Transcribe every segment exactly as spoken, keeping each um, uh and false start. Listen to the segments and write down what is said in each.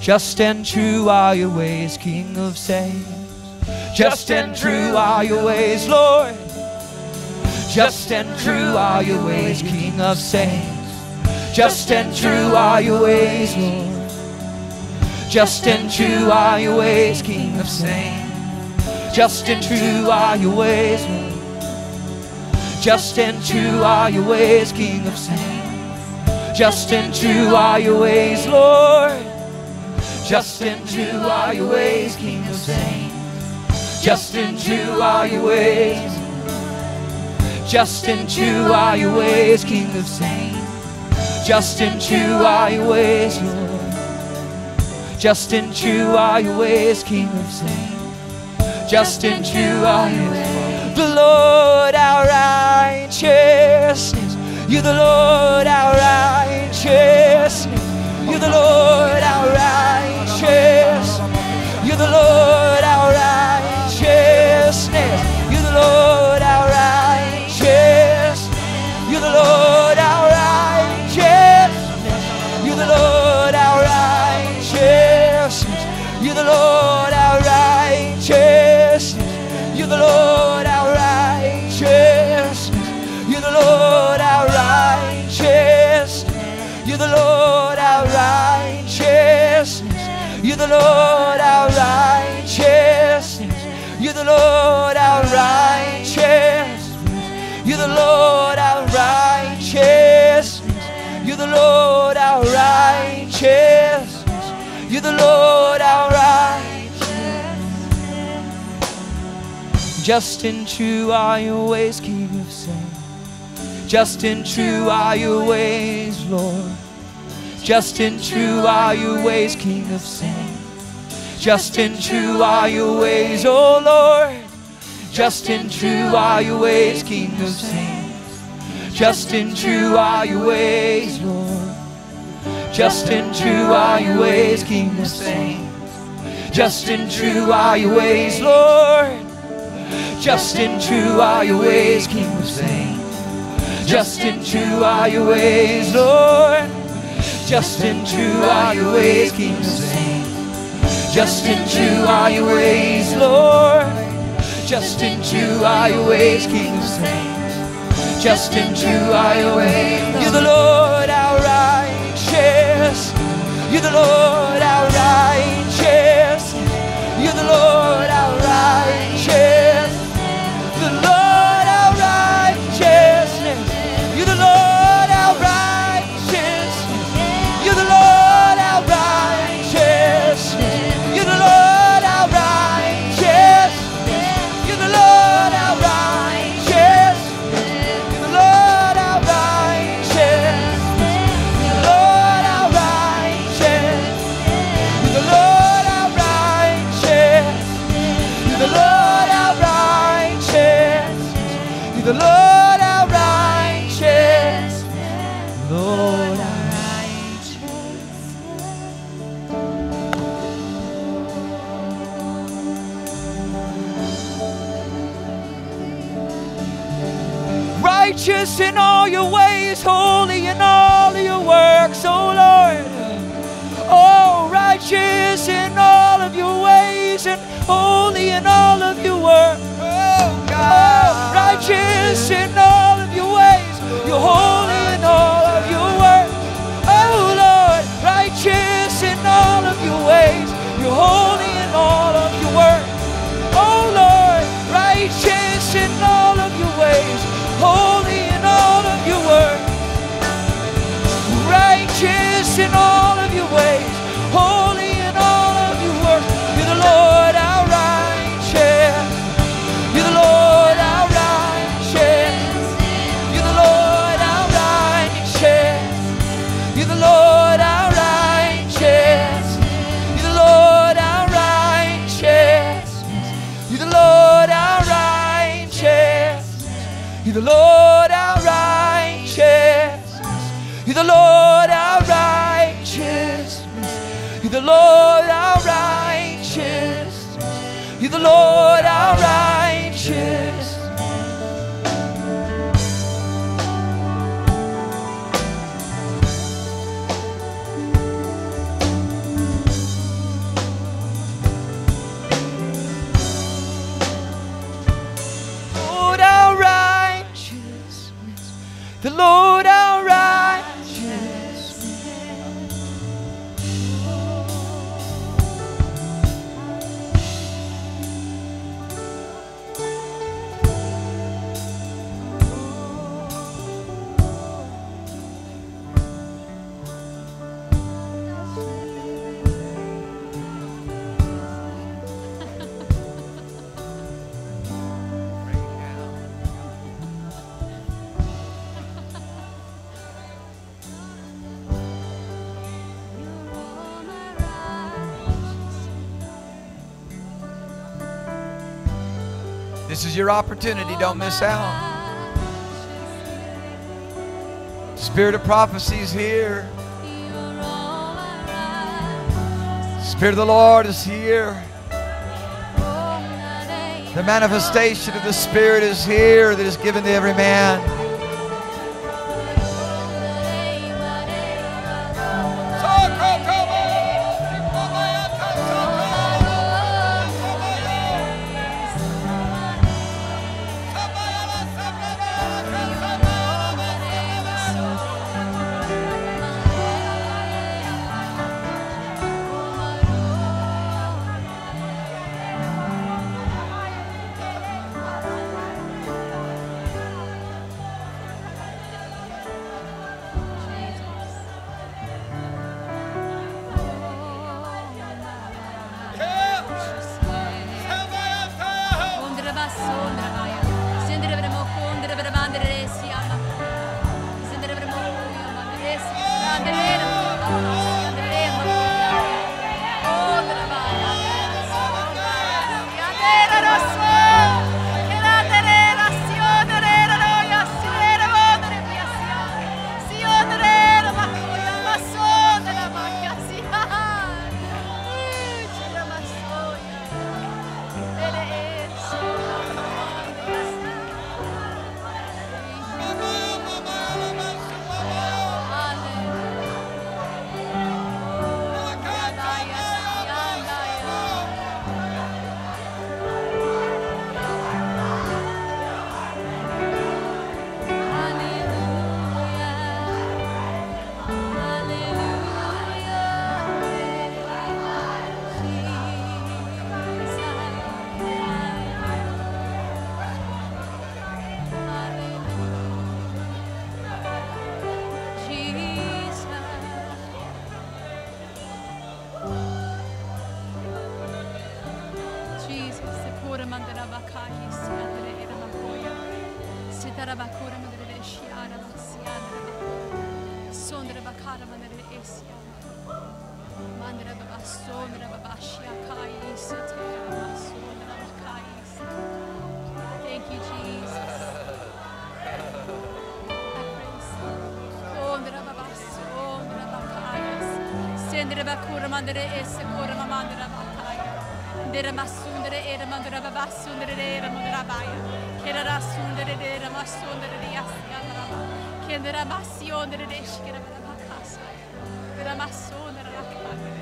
Just and true are your ways, King of saints. Just and true are your ways, Lord. Just and true are your ways, King of saints. Just and true are your ways, Lord. Just and true are your ways, King of saints. Just and true are your ways, Lord. Just and true are your ways, King of saints. Just and true are your ways, Lord. Just and true are your ways, King of saints. Just and true are your ways. Just and true are your ways, King of saints. Just and true are your ways, Lord. Just and true are your ways, King of saints. Just and true are your ways. The Lord our righteousness. You're the Lord our righteousness. You're the Lord our righteousness. You're the Lord our righteousness. You're the Lord our righteousness. You're the Lord our righteousness. You're the Lord our righteousness. You're the Lord our righteousness. You're the Lord our righteousness. You're the Lord our righteousness. You're the Lord our righteousness. You're the Lord our righteousness. You're the Lord our righteousness. You're the Lord our righteousness. You're the Lord our righteousness. You're the Lord our righteousness. Just and true are your ways, King of saints. Just and true are your ways, Lord. Just and true are your ways, King of saints. Just and true are your ways, oh Lord. Just and true are your ways, King of saints. Just and true are your ways, Lord. Just and true are your ways, King of saints. Just and true are your ways, Lord. Just and true are your ways, King of saints. Just and true are your ways, Lord. Just and true are your ways, King of saints. Just and true are your ways, Lord. Just and true are your ways, King of saints. Just and true are your ways. You're the Lord our righteous. You're the Lord our righteous. You're the Lord our righteous. The Lord our righteousness. You're the Lord our righteousness. You're the Lord our righteousness. You're the Lord our righteousness. You're the Lord our righteousness. You're the Lord our righteousness. You're the Lord our righteousness. You're the Lord our righteousness. You're the Lord our righteousness. You're the Lord our righteous. Lord our righteous in all your ways, holy in all your works, oh Lord. Oh, righteous in all of your ways and holy in all of your works. Oh, God. Oh, righteous in all of your ways, you're holy in all of your works. Oh, Lord, righteous in all of your ways, you're holy in all of your works. Oh, Lord, righteous in all of your ways, holy in all of your works. Righteous in all of your ways, holy in all of your works. You're the Lord our righteous. You're the Lord our righteous. You're the Lord our righteous. You're the Lord our righteous. You're the Lord our righteous. You're the Lord our righteous. You're the Lord our righteous. You're the Lord our righteous. You're the Lord our righteous. You're the Lord our righteous. This is your opportunity. Don't miss out. Spirit of prophecy is here. Spirit of the Lord is here. The manifestation of the Spirit is here that is given to every man. Thank you, Jesus. Sendere bakura mandere esse kora mandere bakaya. Dere masundere era mandere babasundere era mandere baya. Kera rasundere era masundere yasya. Kendera masundere deshkera bakasa. Dere masundere bakaya.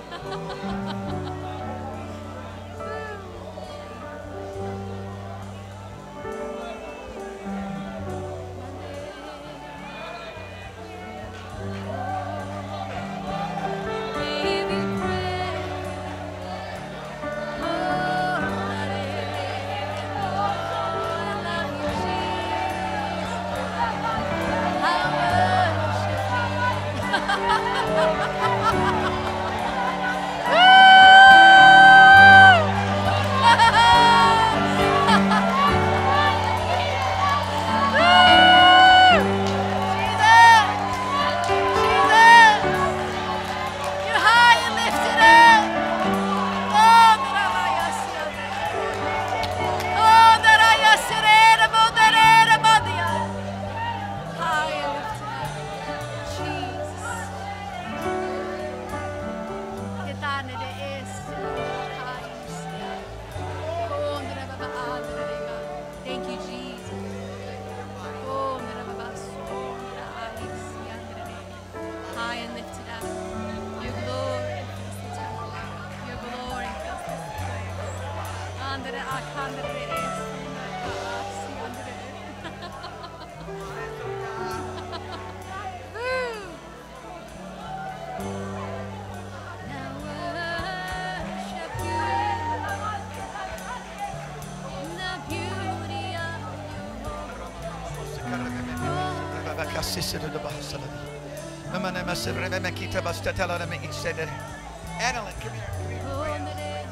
Annalyn, come here. Come here.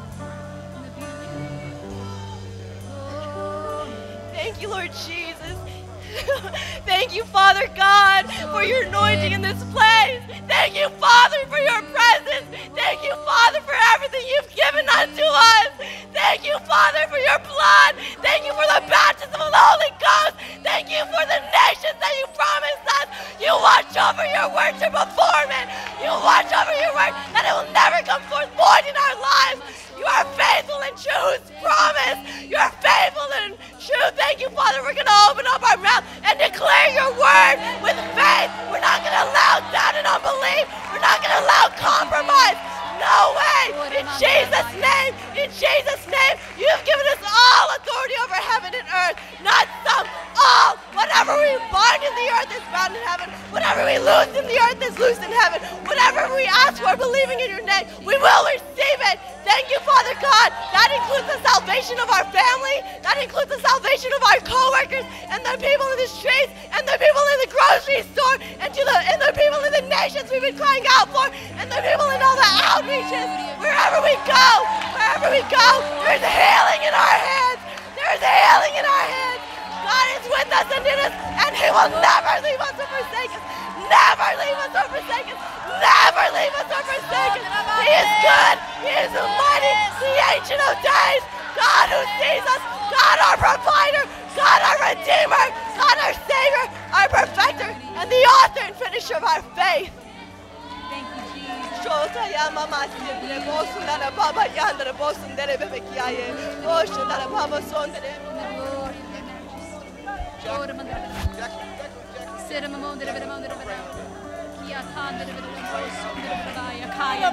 Thank you, Lord Jesus. Thank you, Father God, for your anointing in this place. Thank you, Father, for your presence. Thank you, Father, for everything you've given unto us. Thank you, Father, for your blood. will never come forth void in our lives. You are faithful and true, whose promise. You are faithful and true. Thank you, Father. We're going to open up our mouth and declare your word with faith. We're not going to allow doubt and unbelief. We're not going to allow compromise. No way. In Jesus' name, in Jesus' name, you've given us all authority over heaven and earth. Not some, all. Whatever we bind in the earth is bound in heaven. Whatever we loose in the earth is loosed in heaven. Whatever we ask for, believing in your name, we will receive it. Thank you, Father God. That includes the salvation of our family. That includes the salvation of our co-workers and the people in the streets and the people in the grocery store and to the and the people in the nations we've been crying out for and the people in all the outreaches. Wherever we go, wherever we go, there's healing in our hands. There's healing in our hands. God is with us and in us, and He will never leave us or forsake us. Never leave us or forsake us. Never leave us or forsake us. He is good. He is almighty. The Ancient of Days. God who sees us. God our provider. God our Redeemer. God our Savior. Our Perfecter. And the author and finisher of our faith. Thank you, Jesus. Ora mandare Sera mamondere vere mandere vere Chi attendere vere sondere vere vai a caia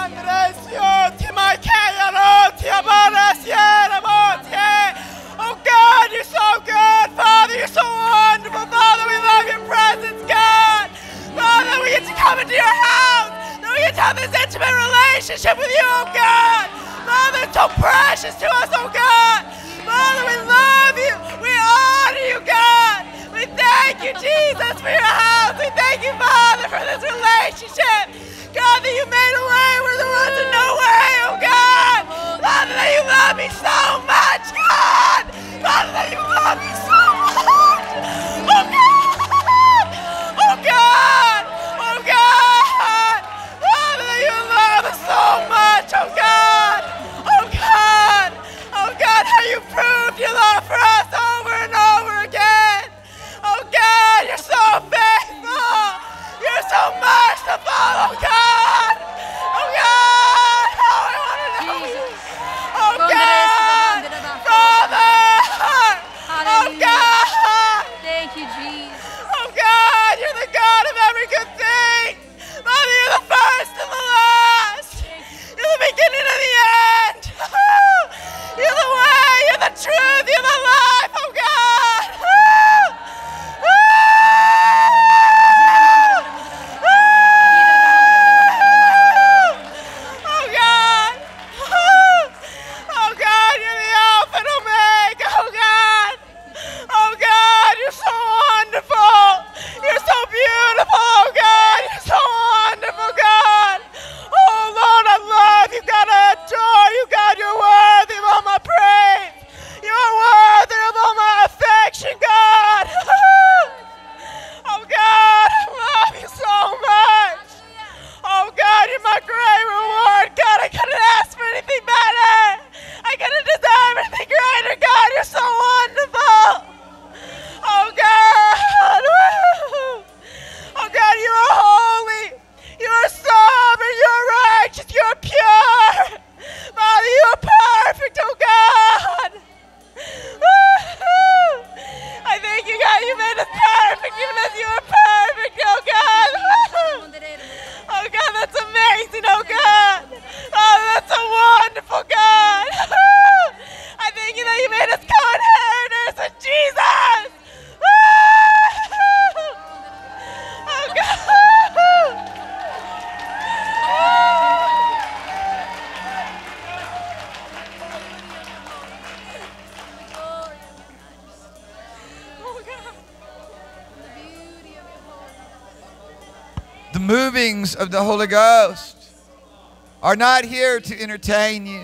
Oh God, you're so good, Father, you're so wonderful, Father, we love your presence, God. Father, we get to come into your house, that we get to have this intimate relationship with you, oh God. Father, it's so precious to us, oh God. Father, we love you. We honor you, God. We thank you, Jesus, for your house. We thank you, Father, for this relationship. God, that you made a way where there wasn't no way, oh God. Father, that you love me so much, God. Father, that you love me so much. Oh God. Oh God. Oh God. Father, that you love us so much, oh God. Oh God. Oh God, how you proved your love for us over and over again. Oh God, you're so faithful. You're so merciful, oh God. Oh God, how I want to know you. Oh God, Father. Oh God. Thank you, Jesus. Oh God, you're the God of every good thing. Father, you're the first and the last. You're the beginning and the end. You're the way, you're the truth, you're the life, oh God. Oh God. Oh God, you're the Alpha and Omega, oh God. Oh God, you're so wonderful. You're so beautiful, oh God. You're so wonderful, God. Oh Lord, I love you, God. I adore you, God. You're worthy of all my praise. You are worthy of all my affection, God. Oh God, I love you so much. Oh God, you're my great reward, God. I couldn't ask for anything better. I couldn't deserve anything greater, God. You're so wonderful. Oh God. Oh God, you are holy. You are sovereign. You are righteous. You are pure. Father, you are perfect, oh God. I thank you, God. You made us perfect, even as you are perfect, oh God. Oh God, that's amazing, oh God. Oh, that's so wonderful, God. I thank you that you made us co-inheritors with Jesus. Oh God. The movings of the Holy Ghost are not here to entertain you,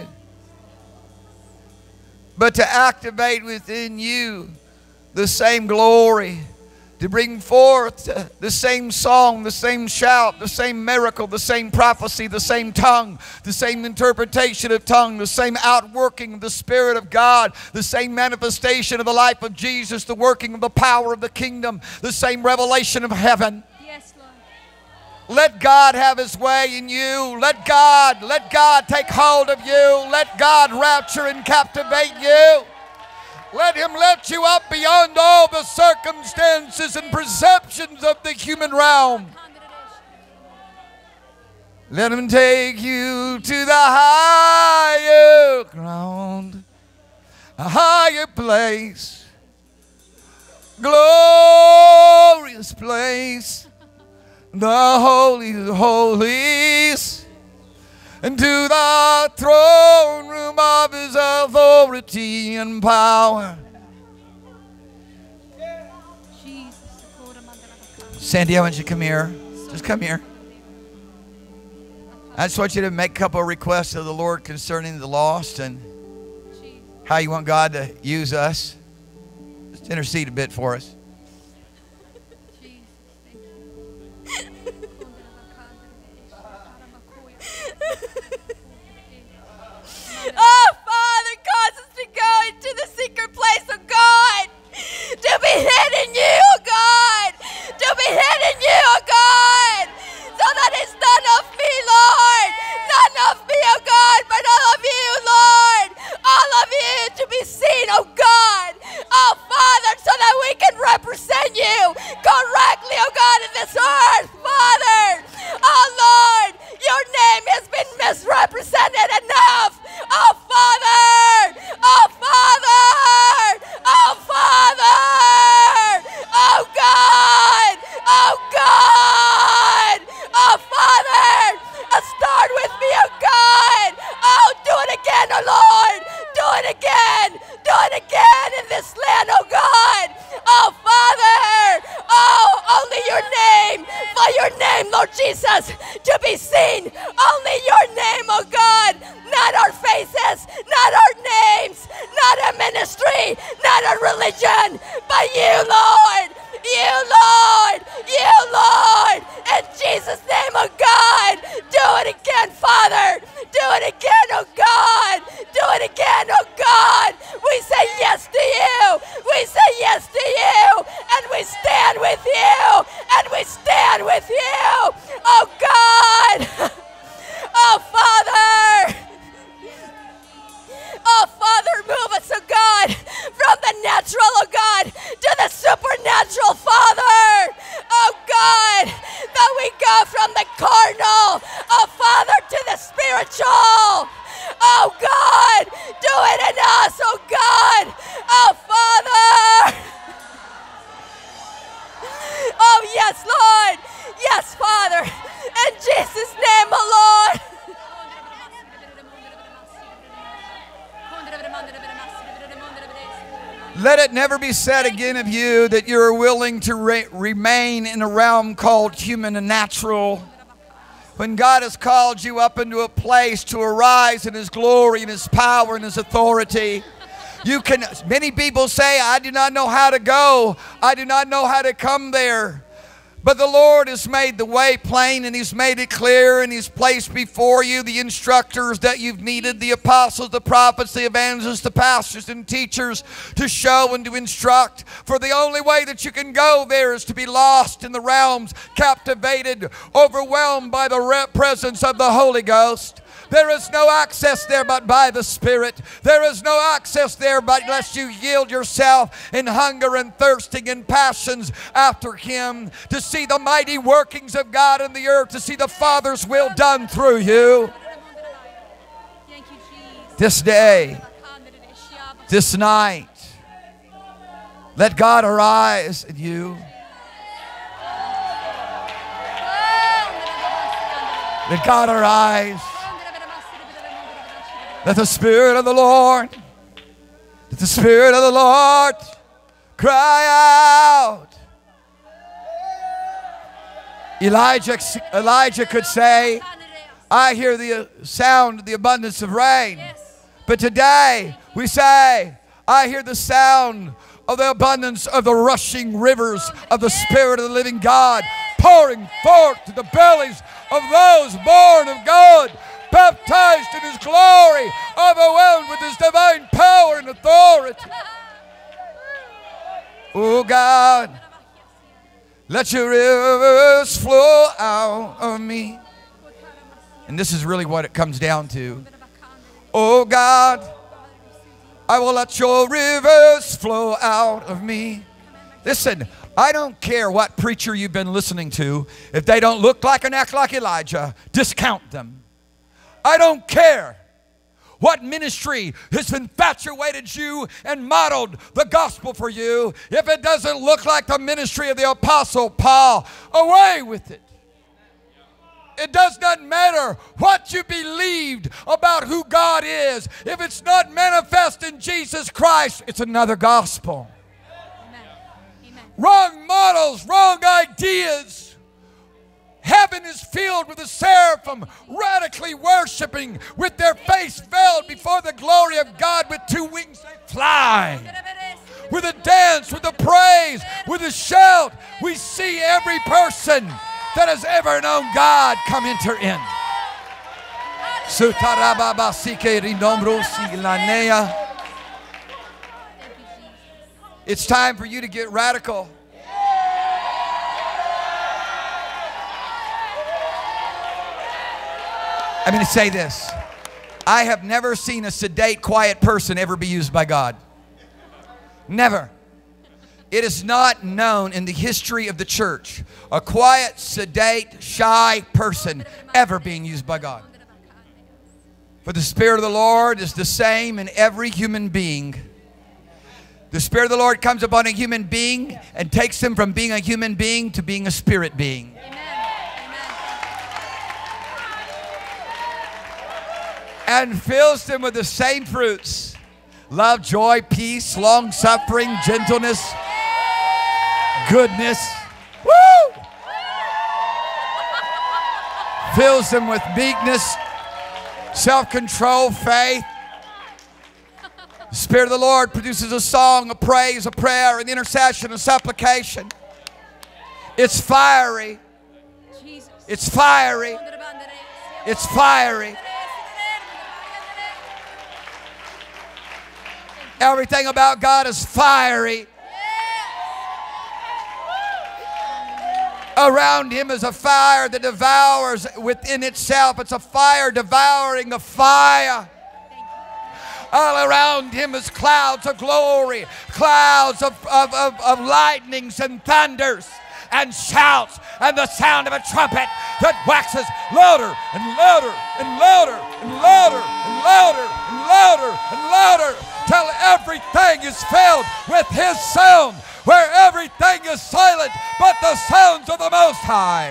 but to activate within you the same glory, to bring forth the same song, the same shout, the same miracle, the same prophecy, the same tongue, the same interpretation of tongue, the same outworking of the Spirit of God, the same manifestation of the life of Jesus, the working of the power of the kingdom, the same revelation of heaven. Yes, Lord. Let God have His way in you. Let God, let God take hold of you. Let God rapture and captivate you. Let Him let you up beyond all the circumstances and perceptions of the human realm. Let Him take you to the higher ground, a higher place, glorious place, the Holy of Holies, and to the throne room of His authority and power. Sandy, I want you to come here. Just come here. I just want you to make a couple of requests of the Lord concerning the lost and how you want God to use us. Just intercede a bit for us. Oh, Father, cause us to go into the secret place of God, to be hid in you, oh God, to be hid in you, oh God, so that it's none of me, Lord, none of me, oh God, but all of you, Lord, all of you to be seen, oh God, oh Father, so that we can represent you correctly, oh God, in this earth, Father. Oh Lord, your name has been misrepresented enough. Oh Father, oh Father, oh Father, oh God, oh God, oh Father, start with me, oh God. Oh, do it again, oh Lord, do it again, do it again in this land, oh God. Oh Father, oh, only your name, for your name, Lord Jesus, to be seen, only your name, oh God, not our faces, not our names, not a ministry, not a religion, but you, Lord, you, Lord, you, Lord, in Jesus' name, oh God, do it again, Father, do it again, oh God, do it again, oh God, we say yes to you, we say yes to you, and we stand with you, and we stand with you, oh God, oh Father, oh Father, move us, oh God, from the natural, oh God, to the supernatural, Father, oh God, that we go from the carnal, oh Father, to the spiritual, oh God, do it in us, oh God, oh Father, oh yes, Lord, yes, Father, in Jesus' name, oh Lord. Let it never be said again of you that you're willing to re remain in a realm called human and natural. When God has called you up into a place to arise in His glory and His power and His authority, you can, many people say, I do not know how to go. I do not know how to come there. But the Lord has made the way plain, and He's made it clear, and He's placed before you the instructors that you've needed, the apostles, the prophets, the evangelists, the pastors and teachers to show and to instruct. For the only way that you can go there is to be lost in the realms, captivated, overwhelmed by the presence of the Holy Ghost. There is no access there but by the Spirit. There is no access there but unless you yield yourself in hunger and thirsting and passions after Him, to see the mighty workings of God in the earth, to see the Father's will done through you. This day, this night, let God arise in you. Let God arise. Let the Spirit of the Lord, let the Spirit of the Lord cry out. Elijah, Elijah could say, I hear the sound of the abundance of rain. But today we say, I hear the sound of the abundance of the rushing rivers of the Spirit of the living God pouring forth to the bellies of those born of God, baptized in His glory, overwhelmed with His divine power and authority. Oh God, Let your rivers flow out of me. And this is really what it comes down to. Oh God, I will let your rivers flow out of me. Listen, I don't care what preacher you've been listening to. If they don't look like and act like Elijah, discount them. I don't care what ministry has infatuated you and modeled the gospel for you. If it doesn't look like the ministry of the Apostle Paul, away with it. It does not matter what you believed about who God is. If it's not manifest in Jesus Christ, it's another gospel. Amen. Amen. Wrong models, wrong ideas. Heaven is filled with the seraphim radically worshiping with their face veiled before the glory of God. With two wings they fly. With a dance, with a praise, with a shout. We see every person that has ever known God come enter in. It's time for you to get radical. I'm going to say this. I have never seen a sedate, quiet person ever be used by God. Never. It is not known in the history of the church a quiet, sedate, shy person ever being used by God. For the Spirit of the Lord is the same in every human being. The Spirit of the Lord comes upon a human being and takes him from being a human being to being a spirit being. And fills them with the same fruits: love, joy, peace, long-suffering, gentleness, goodness. Woo! Fills them with meekness, self-control, faith. The Spirit of the Lord produces a song, a praise, a prayer, an intercession, a supplication. It's fiery. It's fiery. It's fiery. Everything about God is fiery. Around him is a fire that devours within itself. It's a fire devouring a fire. All around him is clouds of glory, clouds of, of, of, of lightnings and thunders and shouts and the sound of a trumpet that waxes louder and louder and louder and louder and louder and louder and louder till everything is filled with his sound, where everything is silent but the sounds of the Most High.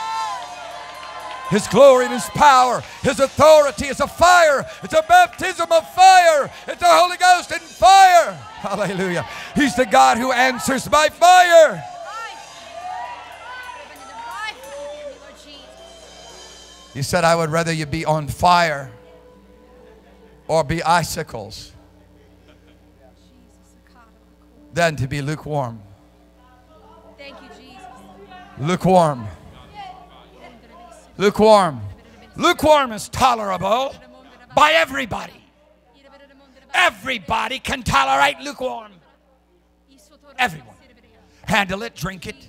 His glory and his power, his authority is a fire. It's a baptism of fire. It's the Holy Ghost in fire. Hallelujah. He's the God who answers by fire. He said, I would rather you be on fire or be icicles than to be lukewarm. Thank you, Jesus. Lukewarm. Lukewarm. Lukewarm is tolerable by everybody. Everybody can tolerate lukewarm. Everyone. Handle it, drink it.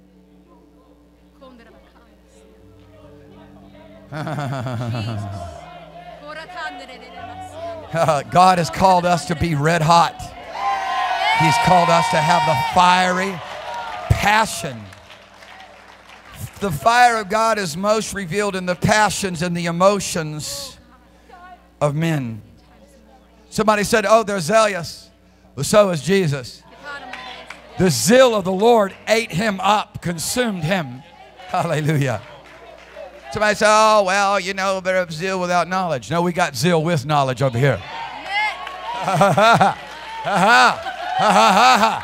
God has called us to be red hot. He's called us to have the fiery passion. The fire of God is most revealed in the passions and the emotions of men. Somebody said, oh, they're zealous. Well, so is Jesus. The zeal of the Lord ate him up, consumed him. Hallelujah. Somebody said, oh, well, you know, a bit of zeal without knowledge. No, we got zeal with knowledge over here. Ha ha ha ha ha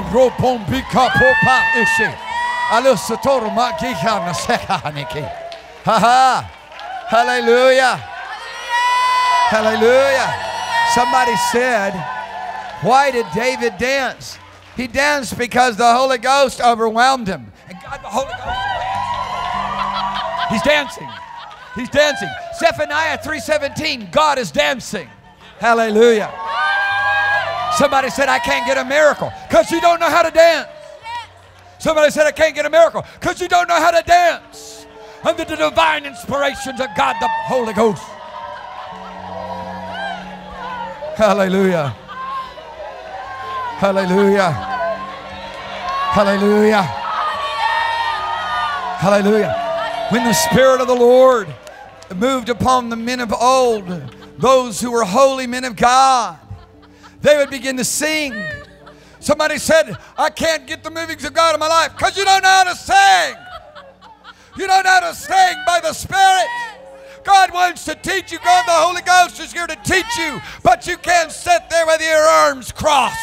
ha. Hallelujah. Hallelujah. Somebody said, why did David dance? He danced because the Holy Ghost overwhelmed him. And God, the Holy Ghost. He's dancing. He's dancing. Zephaniah three seventeen, God is dancing. Hallelujah. Somebody said, I can't get a miracle because you don't know how to dance. Somebody said, I can't get a miracle because you don't know how to dance under the divine inspirations of God, the Holy Ghost. Hallelujah. Hallelujah. Hallelujah. Hallelujah. When the Spirit of the Lord moved upon the men of old, those who were holy men of God, they would begin to sing. Somebody said, I can't get the movings of God in my life because you don't know how to sing. You don't know how to sing by the Spirit. God wants to teach you. God, the Holy Ghost is here to teach you, but you can't sit there with your arms crossed.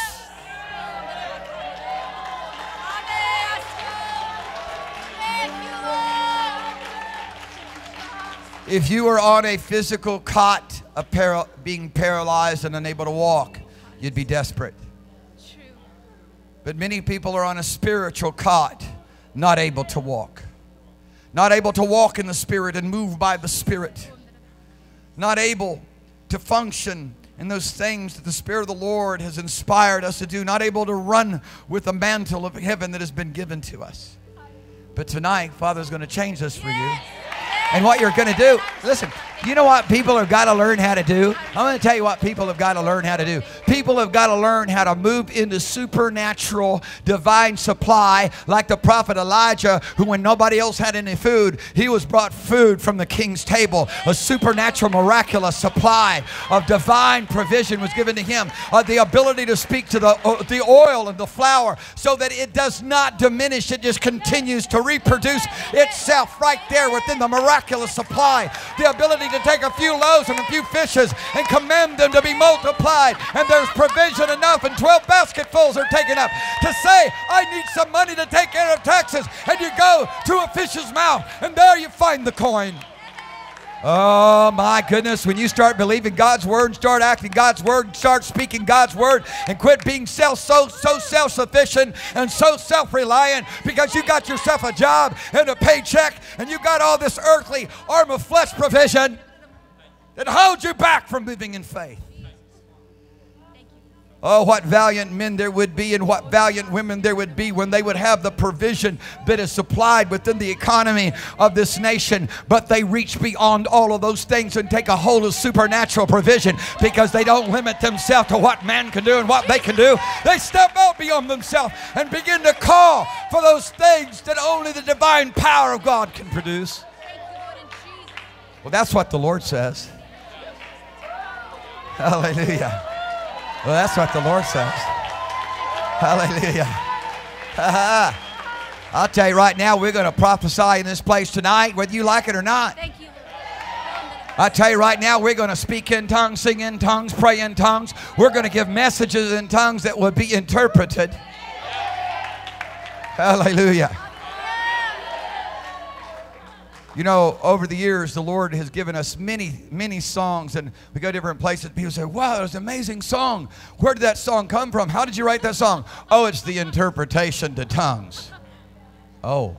If you were on a physical cot, a para- being paralyzed and unable to walk, you'd be desperate. True. But many people are on a spiritual cot, not able to walk. Not able to walk in the Spirit and move by the Spirit. Not able to function in those things that the Spirit of the Lord has inspired us to do. Not able to run with the mantle of heaven that has been given to us. But tonight, Father's going to change this for you. And what you're going to do, listen, you know what people have got to learn how to do? I'm going to tell you what people have got to learn how to do. People have got to learn how to move into supernatural divine supply, like the prophet Elijah, who when nobody else had any food, he was brought food from the king's table. A supernatural, miraculous supply of divine provision was given to him. Uh, the ability to speak to the, uh, the oil and the flour so that it does not diminish. It just continues to reproduce itself right there within the miraculous supply. The ability to take a few loaves and a few fishes and command them to be multiplied, and there's provision enough, and twelve basketfuls are taken up to say, I need some money to take care of taxes, and you go to a fish's mouth and there you find the coin. Oh my goodness, when you start believing God's word, start acting God's word, start speaking God's word, and quit being self, so, so self-sufficient and so self-reliant because you got yourself a job and a paycheck and you got all this earthly arm of flesh provision that holds you back from moving in faith. Oh, what valiant men there would be and what valiant women there would be when they would have the provision that is supplied within the economy of this nation. But they reach beyond all of those things and take a hold of supernatural provision because they don't limit themselves to what man can do and what they can do. They step out beyond themselves and begin to call for those things that only the divine power of God can produce. Well, that's what the Lord says. Hallelujah. Well, that's what the Lord says. Hallelujah. I'll tell you right now, we're going to prophesy in this place tonight, whether you like it or not. Thank you. I'll tell you right now, we're going to speak in tongues, sing in tongues, pray in tongues. We're going to give messages in tongues that will be interpreted. Hallelujah. You know, over the years, the Lord has given us many, many songs, and we go to different places. People say, wow, that was an amazing song. Where did that song come from? How did you write that song? Oh, it's the interpretation to tongues. Oh.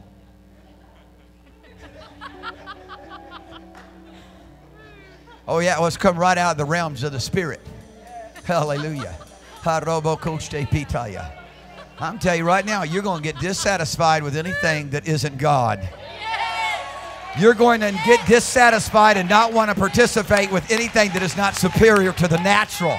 Oh, yeah, well, it's come right out of the realms of the Spirit. Hallelujah. I'm telling you right now, you're going to get dissatisfied with anything that isn't God. You're going to get dissatisfied and not want to participate with anything that is not superior to the natural.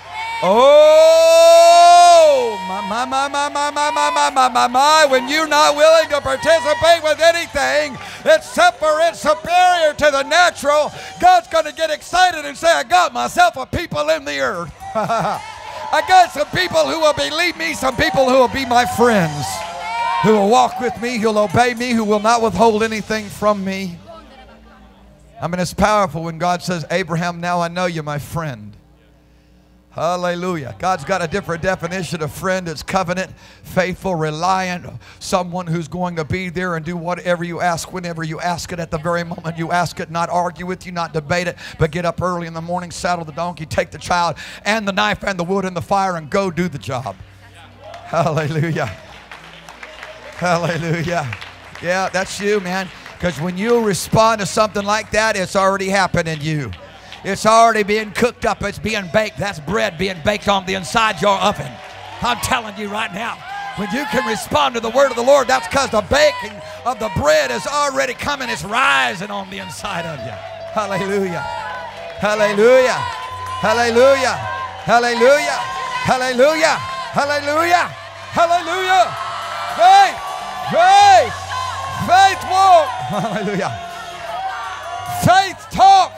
Oh, my, my, my, my, my, my, my, my, my, my, my. When you're not willing to participate with anything that's separate, superior to the natural, God's going to get excited and say, I got myself a people in the earth. I got some people who will believe me, some people who will be my friends, who will walk with me, who will obey me, who will not withhold anything from me. I mean, it's powerful when God says, Abraham, now I know you're my friend. Hallelujah. God's got a different definition of friend. It's covenant, faithful, reliant, someone who's going to be there and do whatever you ask, whenever you ask it, at the very moment you ask it, not argue with you, not debate it, but get up early in the morning, saddle the donkey, take the child and the knife and the wood and the fire and go do the job. Hallelujah. Hallelujah. Yeah, that's you, man. Because when you respond to something like that, it's already happened in you. It's already being cooked up. It's being baked. That's bread being baked on the inside your oven. I'm telling you right now. When you can respond to the word of the Lord, that's because the baking of the bread is already coming. It's rising on the inside of you. Hallelujah. Hallelujah. Hallelujah. Hallelujah. Hallelujah. Hallelujah. Hallelujah. Faith. Faith. Faith walk. Hallelujah. Faith talk.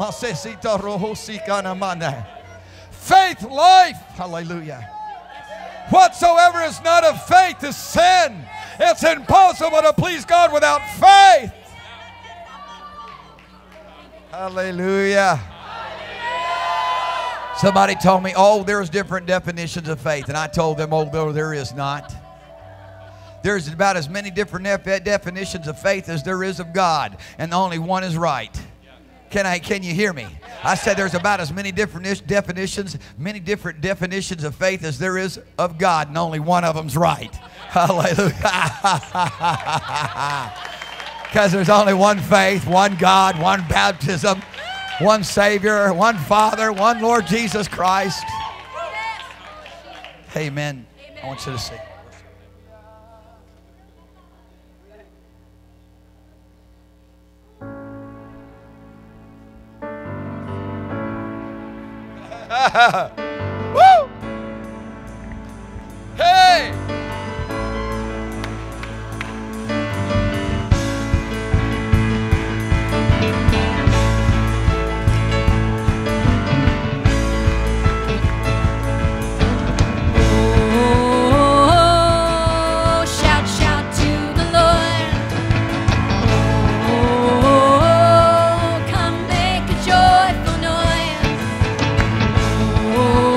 Faith life. Hallelujah. Whatsoever is not of faith is sin. It's impossible to please God without faith. Hallelujah. Somebody told me, oh, there's different definitions of faith. And I told them, oh, no, there is not. There's about as many different definitions of faith as there is of God. And only one is right. Can I? Can you hear me? I said there's about as many different definitions, many different definitions of faith as there is of God, and only one of them's right. Hallelujah. Because there's only one faith, one God, one baptism, one Savior, one Father, one Lord Jesus Christ. Amen. I want you to sing. Woo! Hey! Oh, shout, shout to the Lord. Oh, come make a joyful noise. Oh,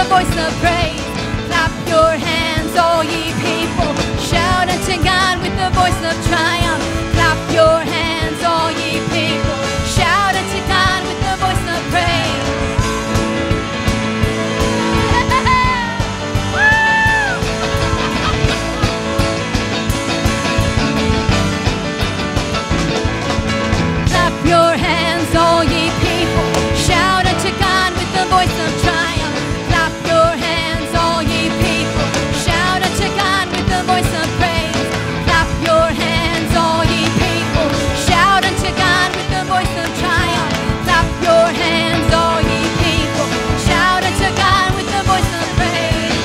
the voice of praise. Clap your hands, all ye people. Shout unto God with the voice of triumph. Clap your hands, all ye people. Shout unto God with the voice of praise. Clap your hands, all ye people. Shout unto God with the voice of triumph. Clap your hands, all ye people. Shout unto God with the voice of praise. Clap your hands, all ye people. Shout unto God with the voice of triumph. Clap your hands, all ye people. Shout unto God with the voice of praise.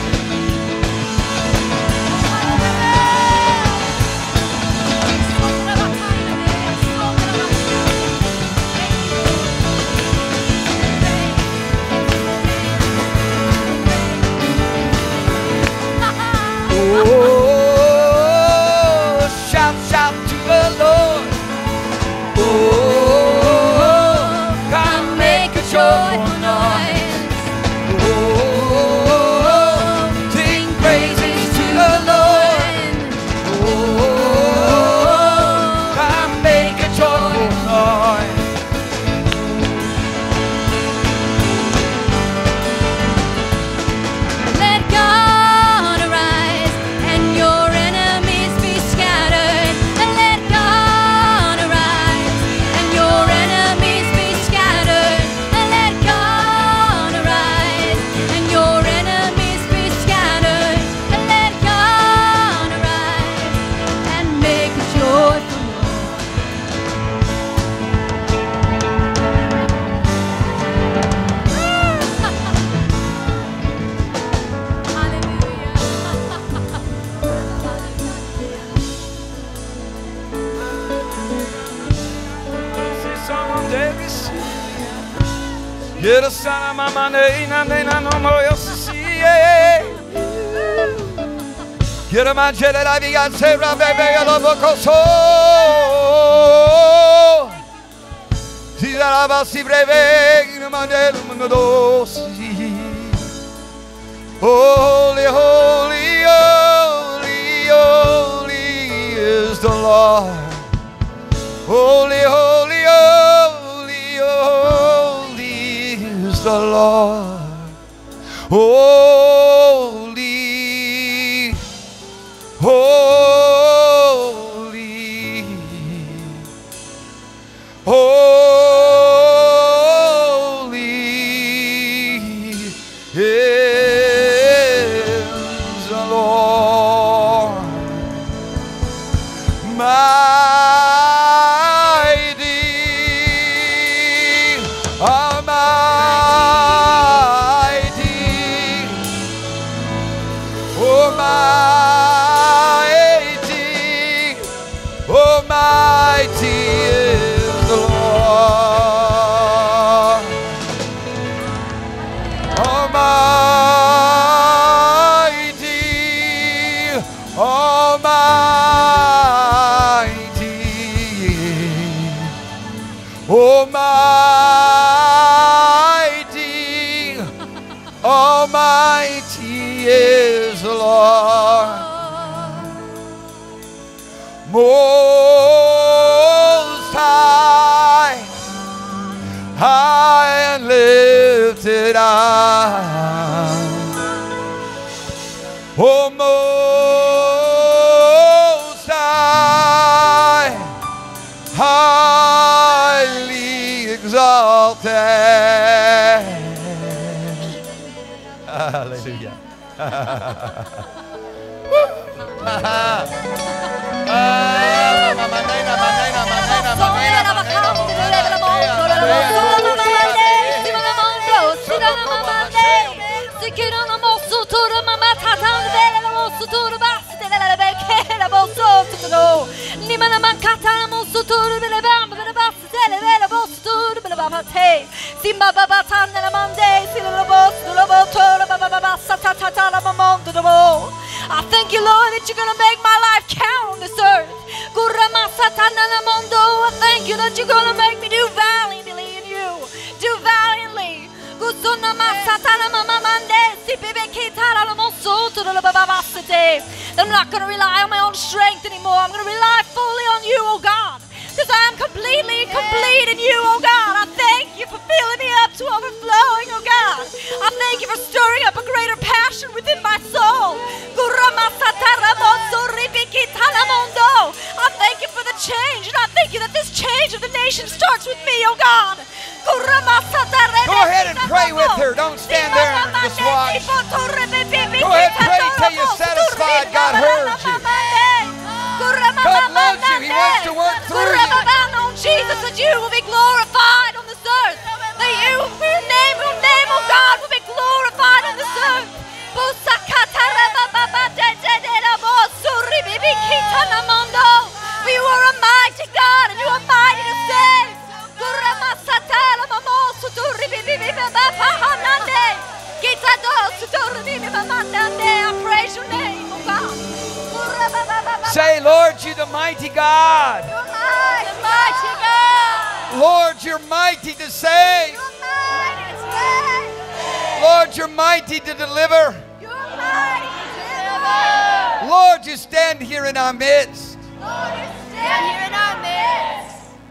Oh, shout, shout to the Lord. Oh, come make a joyful noise. Oh, sing praises to the Lord. Oh, come make a joyful noise. Let God arise and your enemies be scattered. And let God arise and your enemies be scattered. And let God arise and your enemies be scattered. And let God arise and make a joyful Get a son of my money, and then I know more else to see. Get a man, get a life, you got to say, baby, I love a coso. Si la va si breve, in a man, no dos. Holy, holy, holy, holy is the Lord. Holy, holy, holy, holy is the Lord. Holy, holy, holy is the Lord. Mighty, almighty, almighty, almighty is the Lord. Almighty, almighty, almighty, almighty is the Lord. Most high, high and lifted high. Oh, most high, highly exalted. Hallelujah. I thank you, Lord, that you're going to make my life count on this earth. I thank you that you're going to make me do valiantly in you. Do valiantly. today. That I'm not going to rely on my own strength anymore. I'm going to rely fully on you, oh God. Because I am completely complete in you, oh God. I thank you for filling me up to overflowing, oh God. I thank you for stirring up a greater passion within my soul. I thank you for the change, and I thank you that this change of the nation starts with me, oh God. Go ahead and pray with her. Don't stand there and just watch. Go ahead and pray till you're satisfied God heard you. God loves you. He wants to work through you. Jesus, that you will be glorified on this earth. That you, your name, your name, oh God, will be glorified on this earth. For you are a mighty God, and you are mighty to save. I praise your name, oh God. Say, Lord, you're the mighty God. You're mighty, mighty God. Lord, you're mighty to save. You're mighty to save. Lord, you're mighty to deliver. You're mighty to deliver. Lord, you stand here in our midst. Lord, you stand here in our midst.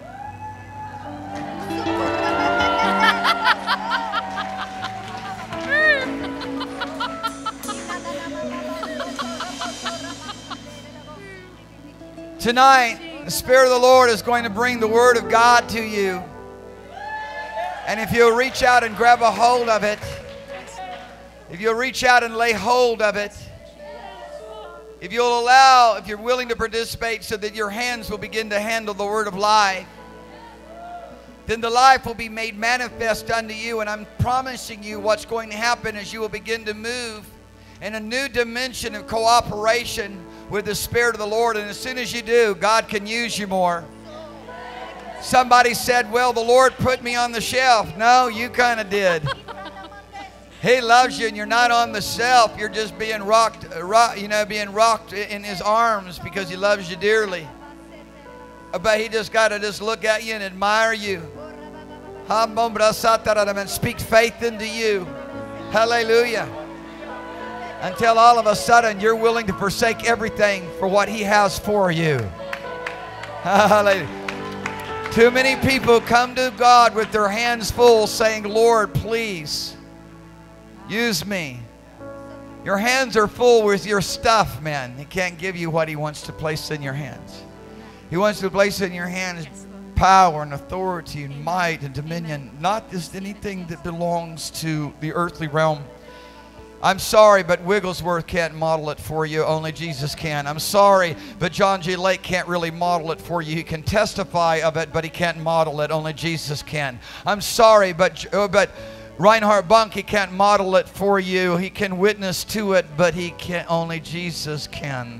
Tonight, the Spirit of the Lord is going to bring the Word of God to you. And if you'll reach out and grab a hold of it, if you'll reach out and lay hold of it, if you'll allow, if you're willing to participate so that your hands will begin to handle the Word of life, then the life will be made manifest unto you. And I'm promising you what's going to happen is you will begin to move in a new dimension of cooperation with the Spirit of the Lord. And as soon as you do, God can use you more. Somebody said, well, the Lord put me on the shelf. No, you kind of did. He loves you, and you're not on the shelf. You're just being rocked, rock, you know, being rocked in His arms because He loves you dearly. But He just got to just look at you and admire you. And speak faith into you. Hallelujah. Until all of a sudden you're willing to forsake everything for what He has for you. Hallelujah. Too many people come to God with their hands full saying, Lord, please use me. Your hands are full with your stuff, man. He can't give you what He wants to place in your hands. He wants to place in your hands power and authority and might and dominion, not just anything that belongs to the earthly realm. I'm sorry, but Wigglesworth can't model it for you. Only Jesus can. I'm sorry, but John G. Lake can't really model it for you. He can testify of it, but he can't model it. Only Jesus can. I'm sorry, but but Reinhard Bonnke can't model it for you. He can witness to it, but he can't. Only Jesus can.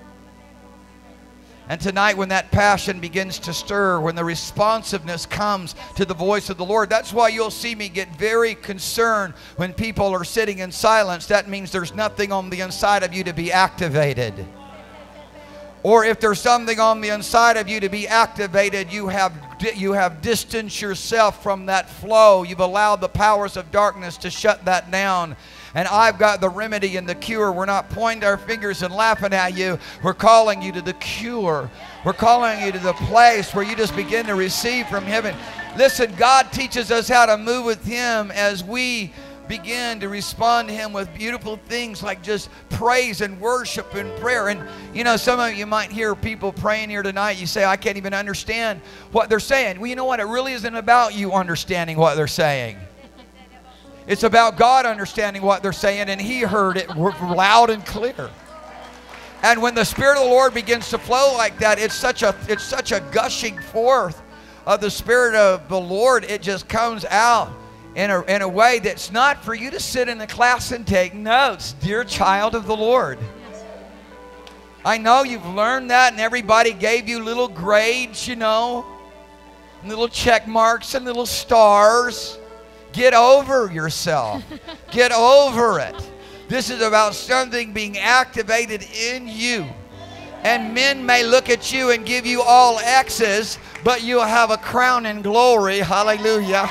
And tonight, when that passion begins to stir, when the responsiveness comes to the voice of the Lord, that's why you'll see me get very concerned when people are sitting in silence. That means there's nothing on the inside of you to be activated. Or if there's something on the inside of you to be activated, you have, you have distanced yourself from that flow. You've allowed the powers of darkness to shut that down. And I've got the remedy and the cure. We're not pointing our fingers and laughing at you. We're calling you to the cure. We're calling you to the place where you just begin to receive from heaven. Listen, God teaches us how to move with Him as we begin to respond to Him with beautiful things like just praise and worship and prayer. And you know, some of you might hear people praying here tonight. You say, I can't even understand what they're saying. Well, you know what? It really isn't about you understanding what they're saying. It's about God understanding what they're saying, and He heard it loud and clear. And when the Spirit of the Lord begins to flow like that, it's such a it's such a gushing forth of the Spirit of the Lord. It just comes out in a, in a way that's not for you to sit in a class and take notes, dear child of the Lord. I know you've learned that, and everybody gave you little grades, you know, little check marks and little stars. Get over yourself. Get over it. This is about something being activated in you. And men may look at you and give you all X's, but you'll have a crown in glory. Hallelujah.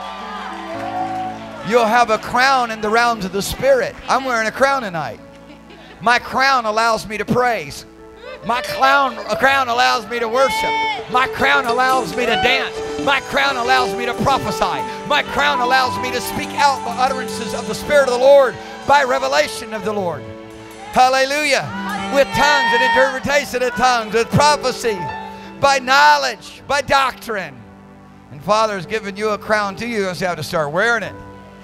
You'll have a crown in the realms of the Spirit. I'm wearing a crown tonight. My crown allows me to praise. My crown, a crown allows me to worship. My crown allows me to dance. My crown allows me to prophesy. My crown allows me to speak out the utterances of the Spirit of the Lord by revelation of the Lord. Hallelujah. With tongues and interpretation of tongues, with prophecy, by knowledge, by doctrine. And Father has given you a crown to you. You just have to start wearing it.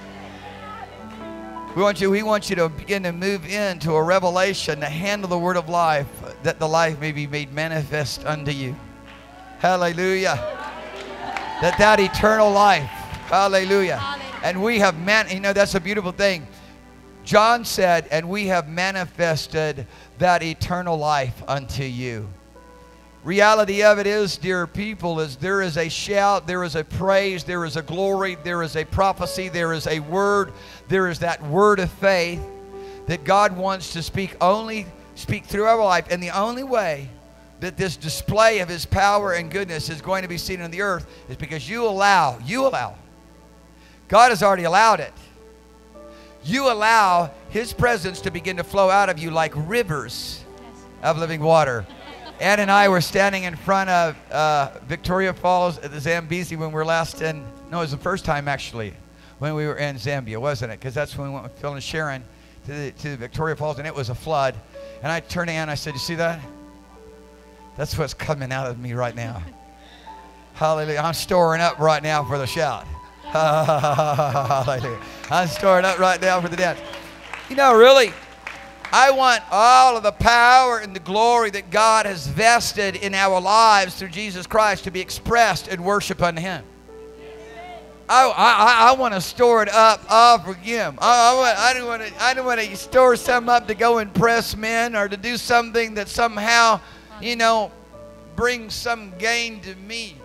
We want you, we want you to begin to move into a revelation to handle the word of life, that the life may be made manifest unto you. Hallelujah. That that eternal life. Hallelujah. And we have, man, you know, that's a beautiful thing. John said, and we have manifested that eternal life unto you. Reality of it is, dear people, is there is a shout, there is a praise, there is a glory, there is a prophecy, there is a word, there is that word of faith that God wants to speak only, speak through our life. And the only way that this display of His power and goodness is going to be seen on the earth is because you allow, you allow. God has already allowed it. You allow His presence to begin to flow out of you like rivers of living water. Ann and I were standing in front of uh, Victoria Falls at the Zambezi when we were last in, no, it was the first time actually, when we were in Zambia, wasn't it? Because that's when we went with Phil and Sharon to, the, to Victoria Falls, and it was a flood. And I turned to Ann and I said, you see that? That's what's coming out of me right now. Hallelujah. I'm storing up right now for the shout. Hallelujah. I'm storing up right now for the dance. You know, really, I want all of the power and the glory that God has vested in our lives through Jesus Christ to be expressed in worship unto Him. I, I, I want to store it up all for Him. I, I, want, I don't want to I don't want to store some up to go impress men or to do something that somehow, you know, brings some gain to me.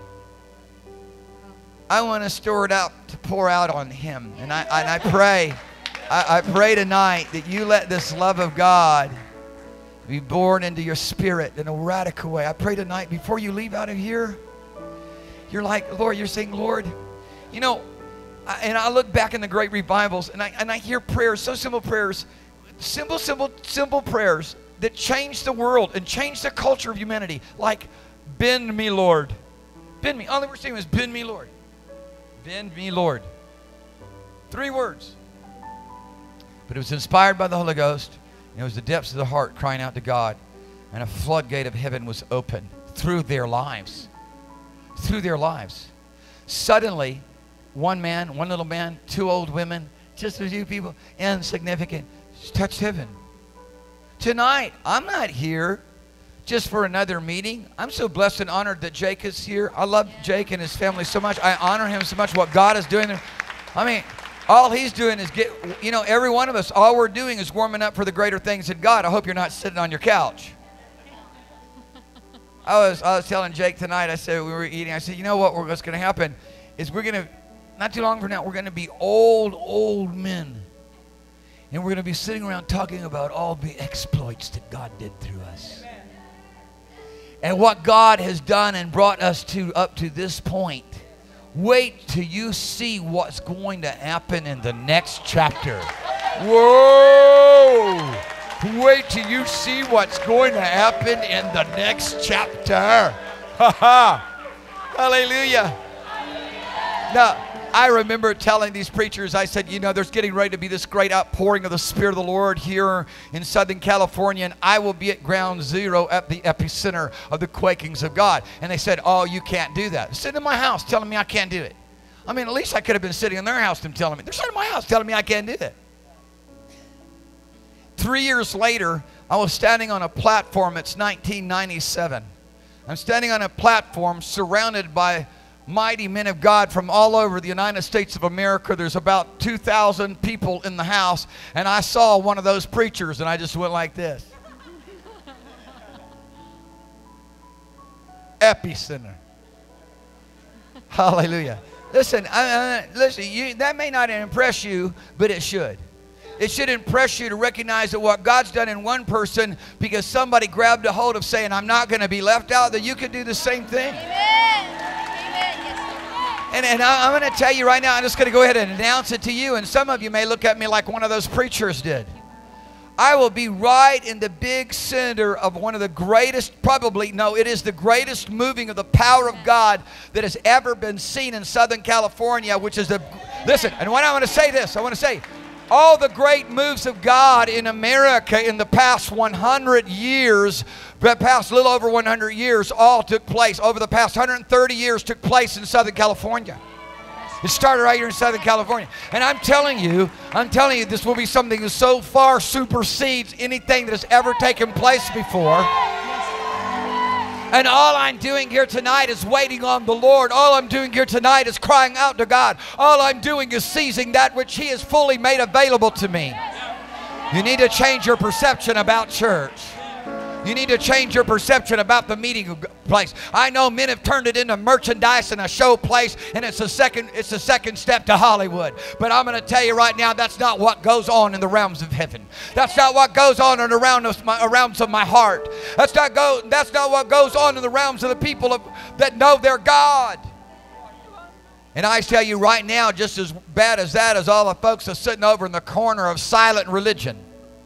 I want to store it up to pour out on Him. And I, and I pray, I, I pray tonight that you let this love of God be born into your spirit in a radical way. I pray tonight before you leave out of here, you're like, Lord, you're saying, Lord, you know, I, and I look back in the great revivals and I, and I hear prayers, so simple prayers, simple, simple, simple prayers that change the world and change the culture of humanity. Like, bend me, Lord. Bend me. All they were saying was, bend me, Lord. Bend me, Lord. Three words. But it was inspired by the Holy Ghost. And it was the depths of the heart crying out to God. And a floodgate of heaven was opened through their lives. Through their lives. Suddenly, one man, one little man, two old women, just a few people, insignificant, touched heaven. Tonight, I'm not here just for another meeting. I'm so blessed and honored that Jake is here. I love Jake and his family so much. I honor him so much, what God is doing there. I mean, all he's doing is get, you know, every one of us, all we're doing is warming up for the greater things in God. I hope you're not sitting on your couch. I was, I was telling Jake tonight, I said, we were eating, I said, you know what, what's going to happen is we're going to, not too long from now, we're going to be old, old men. And we're going to be sitting around talking about all the exploits that God did through us. And what God has done and brought us to up to this point. Wait till you see what's going to happen in the next chapter. Whoa! Wait till you see what's going to happen in the next chapter. Ha ha! Hallelujah. Now, I remember telling these preachers, I said, you know, there's getting ready to be this great outpouring of the Spirit of the Lord here in Southern California, and I will be at ground zero at the epicenter of the quakings of God. And they said, oh, you can't do that. They're sitting in my house telling me I can't do it. I mean, at least I could have been sitting in their house and telling me. They're sitting in my house telling me I can't do it. Three years later, I was standing on a platform. It's nineteen ninety-seven. I'm standing on a platform surrounded by mighty men of God from all over the United States of America. There's about two thousand people in the house, and I saw one of those preachers, and I just went like this. Epicenter. Hallelujah. Listen, uh, listen. You, that may not impress you, but it should. It should impress you to recognize that what God's done in one person, because somebody grabbed a hold of saying, I'm not going to be left out, that you could do the same thing. Amen. And, and I, I'm going to tell you right now, I'm just going to go ahead and announce it to you. And some of you may look at me like one of those preachers did. I will be right in the big center of one of the greatest, probably, no, it is the greatest moving of the power of God that has ever been seen in Southern California, which is the, listen, and when I want to say this, I want to say, all the great moves of God in America in the past one hundred years, the past little over one hundred years, all took place, over the past one hundred thirty years took place in Southern California. It started right here in Southern California. And I'm telling you, I'm telling you, this will be something that so far supersedes anything that has ever taken place before. And all I'm doing here tonight is waiting on the Lord. All I'm doing here tonight is crying out to God. All I'm doing is seizing that which He has fully made available to me. You need to change your perception about church. You need to change your perception about the meeting place. I know men have turned it into merchandise and a show place, and it's a second, it's a second step to Hollywood. But I'm going to tell you right now, that's not what goes on in the realms of heaven. That's not what goes on in the realms of my, realms of my heart. That's not go. That's not what goes on in the realms of the people of, that know their God. And I tell you right now, just as bad as that is all the folks that are sitting over in the corner of silent religion.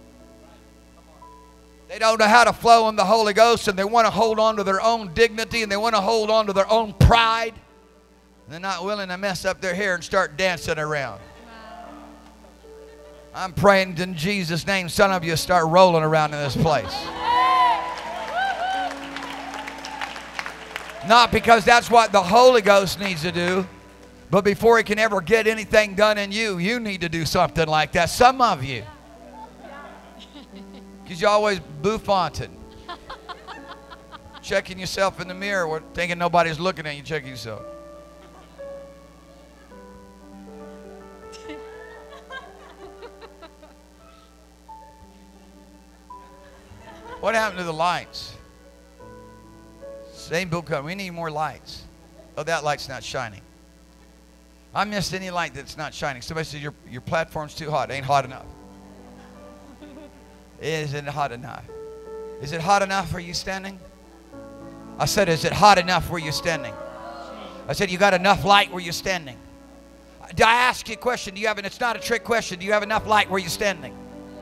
They don't know how to flow in the Holy Ghost, and they want to hold on to their own dignity, and they want to hold on to their own pride. And they're not willing to mess up their hair and start dancing around. I'm praying in Jesus' name, some of you start rolling around in this place. Not because that's what the Holy Ghost needs to do, but before He can ever get anything done in you, you need to do something like that. Some of you. Because you're always bouffanting. Checking yourself in the mirror, thinking nobody's looking at you, checking yourself. What happened to the lights? Same book cover. We need more lights. Oh, that light's not shining. I missed any light that's not shining. Somebody says your, your platform's too hot. It ain't hot enough. Isn't it hot enough? Is it hot enough for you standing? I said, is it hot enough where you're standing? I said, you got enough light where you're standing? I ask you a question. Do you have, and it's not a trick question, do you have enough light where you're standing?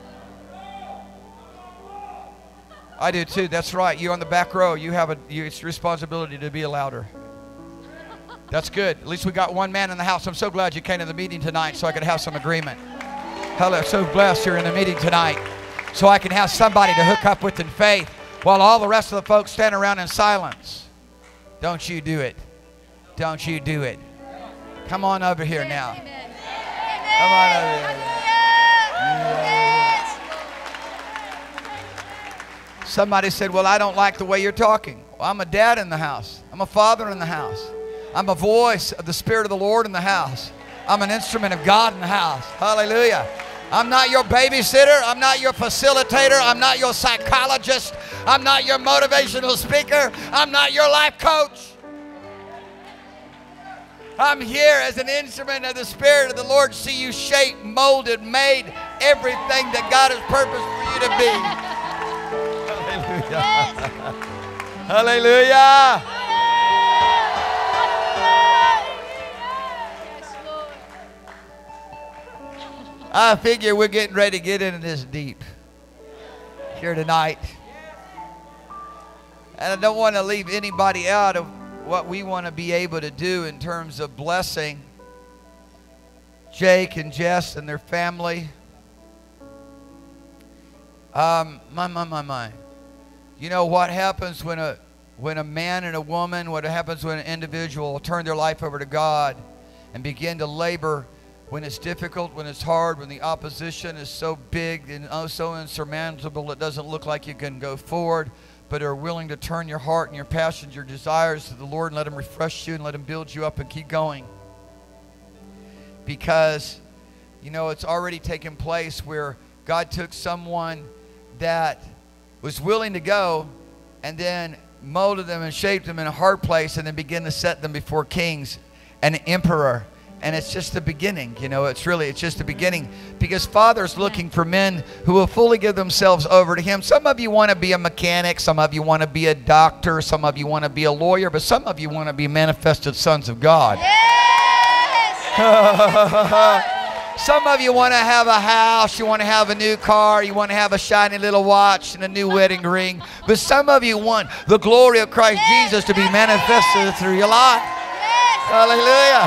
I do too. That's right. You're on the back row. You have a, you, it's your responsibility to be louder. That's good. At least we got one man in the house. I'm so glad you came to the meeting tonight so I could have some agreement. Hell, I'm so blessed you're in the meeting tonight. So I can have somebody to hook up with in faith while all the rest of the folks stand around in silence. Don't you do it. Don't you do it. Come on over here now. Come on over here. Yeah. Somebody said, well, I don't like the way you're talking. Well, I'm a dad in the house. I'm a father in the house. I'm a voice of the Spirit of the Lord in the house. I'm an instrument of God in the house. Hallelujah. I'm not your babysitter. I'm not your facilitator. I'm not your psychologist. I'm not your motivational speaker. I'm not your life coach. I'm here as an instrument of the Spirit of the Lord to see you shaped, molded, made, everything that God has purposed for you to be. Hallelujah. Hallelujah. I figure we're getting ready to get into this deep here tonight. And I don't want to leave anybody out of what we want to be able to do in terms of blessing Jake and Jess and their family. Um, my, my, my, my. You know what happens when a, when a man and a woman, what happens when an individual turn their life over to God and begin to labor when it's difficult, when it's hard, when the opposition is so big and oh, so insurmountable it doesn't look like you can go forward, but are willing to turn your heart and your passions, your desires to the Lord and let Him refresh you and let Him build you up and keep going. Because, you know, it's already taken place where God took someone that was willing to go and then molded them and shaped them in a hard place and then began to set them before kings and emperor. And it's just the beginning, you know, it's really, it's just the beginning. Because Father's looking for men who will fully give themselves over to Him. Some of you want to be a mechanic. Some of you want to be a doctor. Some of you want to be a lawyer. But some of you want to be manifested sons of God. Yes! Some of you want to have a house, you want to have a new car, you want to have a shiny little watch and a new wedding ring. But some of you want the glory of Christ Jesus to be manifested through your life. Hallelujah.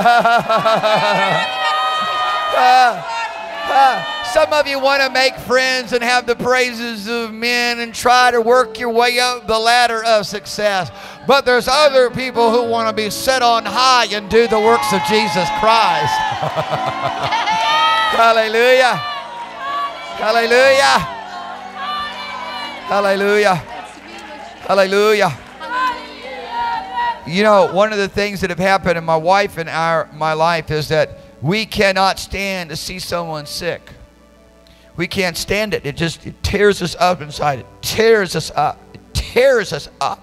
uh, uh, some of you want to make friends and have the praises of men and try to work your way up the ladder of success. But there's other people who want to be set on high and do the works of Jesus Christ. Hallelujah. Hallelujah. Hallelujah. Hallelujah. You know, one of the things that have happened in my wife and our my life is that we cannot stand to see someone sick. We can't stand it. It just it tears us up inside. It tears us up. It tears us up.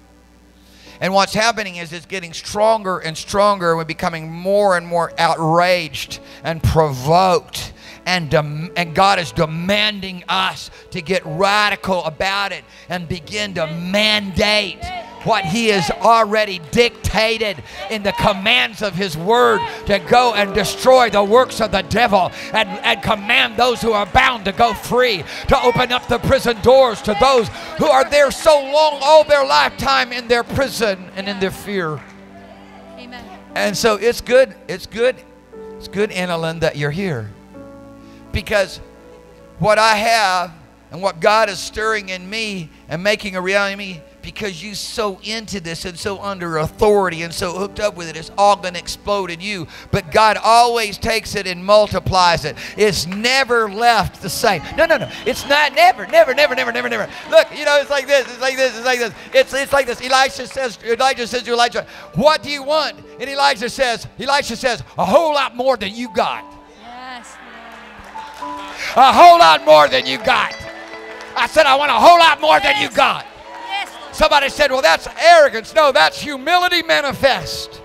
And what's happening is it's getting stronger and stronger. We're becoming more and more outraged and provoked. And, and God is demanding us to get radical about it and begin to mandate what He has already dictated in the commands of His Word, to go and destroy the works of the devil and, and command those who are bound to go free, to open up the prison doors to those who are there so long, all their lifetime in their prison and in their fear. Amen. And so it's good, it's good, it's good, Annalyn, that you're here. Because what I have and what God is stirring in me and making a reality in me, because you're so into this and so under authority and so hooked up with it, it's all going to explode in you. But God always takes it and multiplies it. It's never left the same. No, no, no. It's not never, never, never, never, never, never. Look, you know, it's like this. It's like this. It's like this. It's, it's like this. Elisha says, Elijah says to Elijah, what do you want? And Elijah says, Elisha says, a whole lot more than you got. Yes. A whole lot more than you got. I said, I want a whole lot more than you got. Yes. Somebody said, well, that's arrogance. No, that's humility manifest.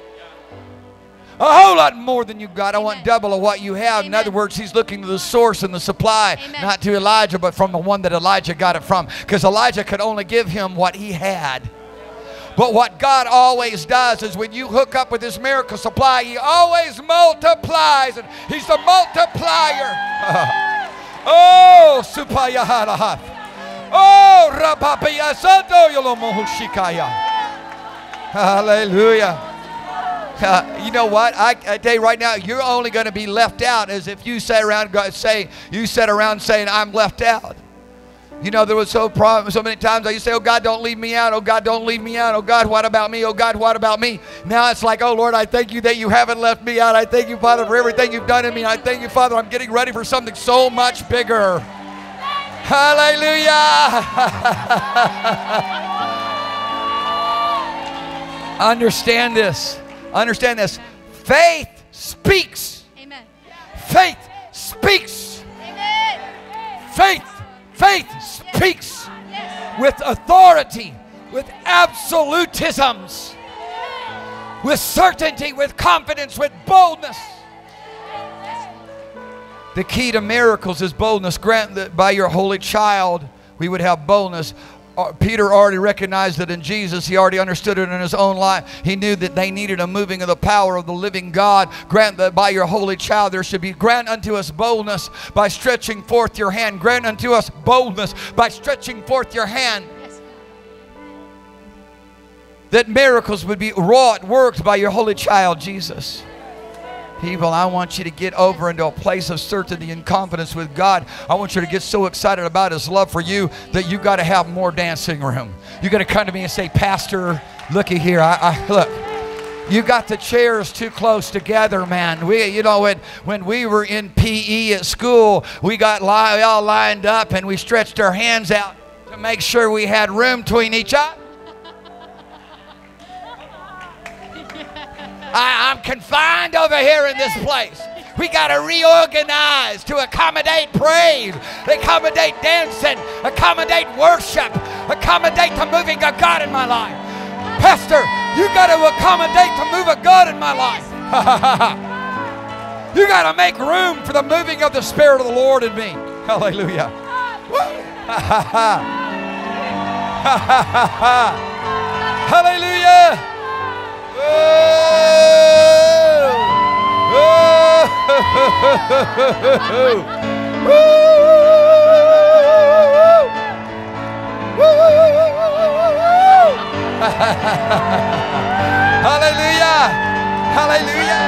A whole lot more than you got. I Amen. want double of what you have. Amen. In other words, he's looking to the source and the supply, Amen. not to Elijah, but from the one that Elijah got it from. Because Elijah could only give him what he had. But what God always does is when you hook up with His miracle supply, He always multiplies. And He's the multiplier. Oh, Supayaharaha. Oh, Rapapaya Santo Yolomohushikaya. Hallelujah. Uh, you know what? I, I tell you right now, you're only going to be left out as if you sat around say you sat around saying, I'm left out. You know, there was so problem, so many times I used to say, oh, God, don't leave me out. Oh, God, don't leave me out. Oh, God, what about me? Oh, God, what about me? Now it's like, oh, Lord, I thank you that you haven't left me out. I thank you, Father, for everything you've done in me. I thank you, Father, I'm getting ready for something so much bigger. Hallelujah. Understand this. Understand this. Faith speaks. Amen. Faith speaks. Amen. Faith. Faith speaks with authority, with absolutisms, with certainty, with confidence, with boldness. The key to miracles is boldness. Grant that by your holy child we would have boldness. Peter already recognized it in Jesus. He already understood it in his own life. He knew that they needed a moving of the power of the living God. Grant that by your holy child there should be. Grant unto us boldness by stretching forth your hand. Grant unto us boldness by stretching forth your hand. That miracles would be wrought, worked by your holy child, Jesus. People, I want you to get over into a place of certainty and confidence with God. I want you to get so excited about His love for you that you got to have more dancing room. You got to come to me and say, Pastor, looky here. I, I look. You got the chairs too close together, man. We, you know, when when we were in P E at school, we got li- we all lined up and we stretched our hands out to make sure we had room between each other. I, I'm confined over here in this place. We got to reorganize to accommodate praise, accommodate dancing, accommodate worship, accommodate the moving of God in my life. Pastor, you got to accommodate the move of God in my life. You got to make room for the moving of the Spirit of the Lord in me. Hallelujah. Hallelujah. Oh, oh, Hallelujah! Hallelujah!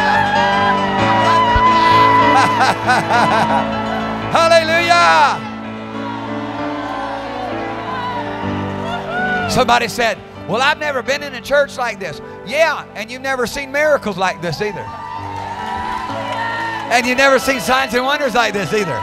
Hallelujah! Somebody said, well, I've never been in a church like this. Yeah, and you've never seen miracles like this either. And you've never seen signs and wonders like this either.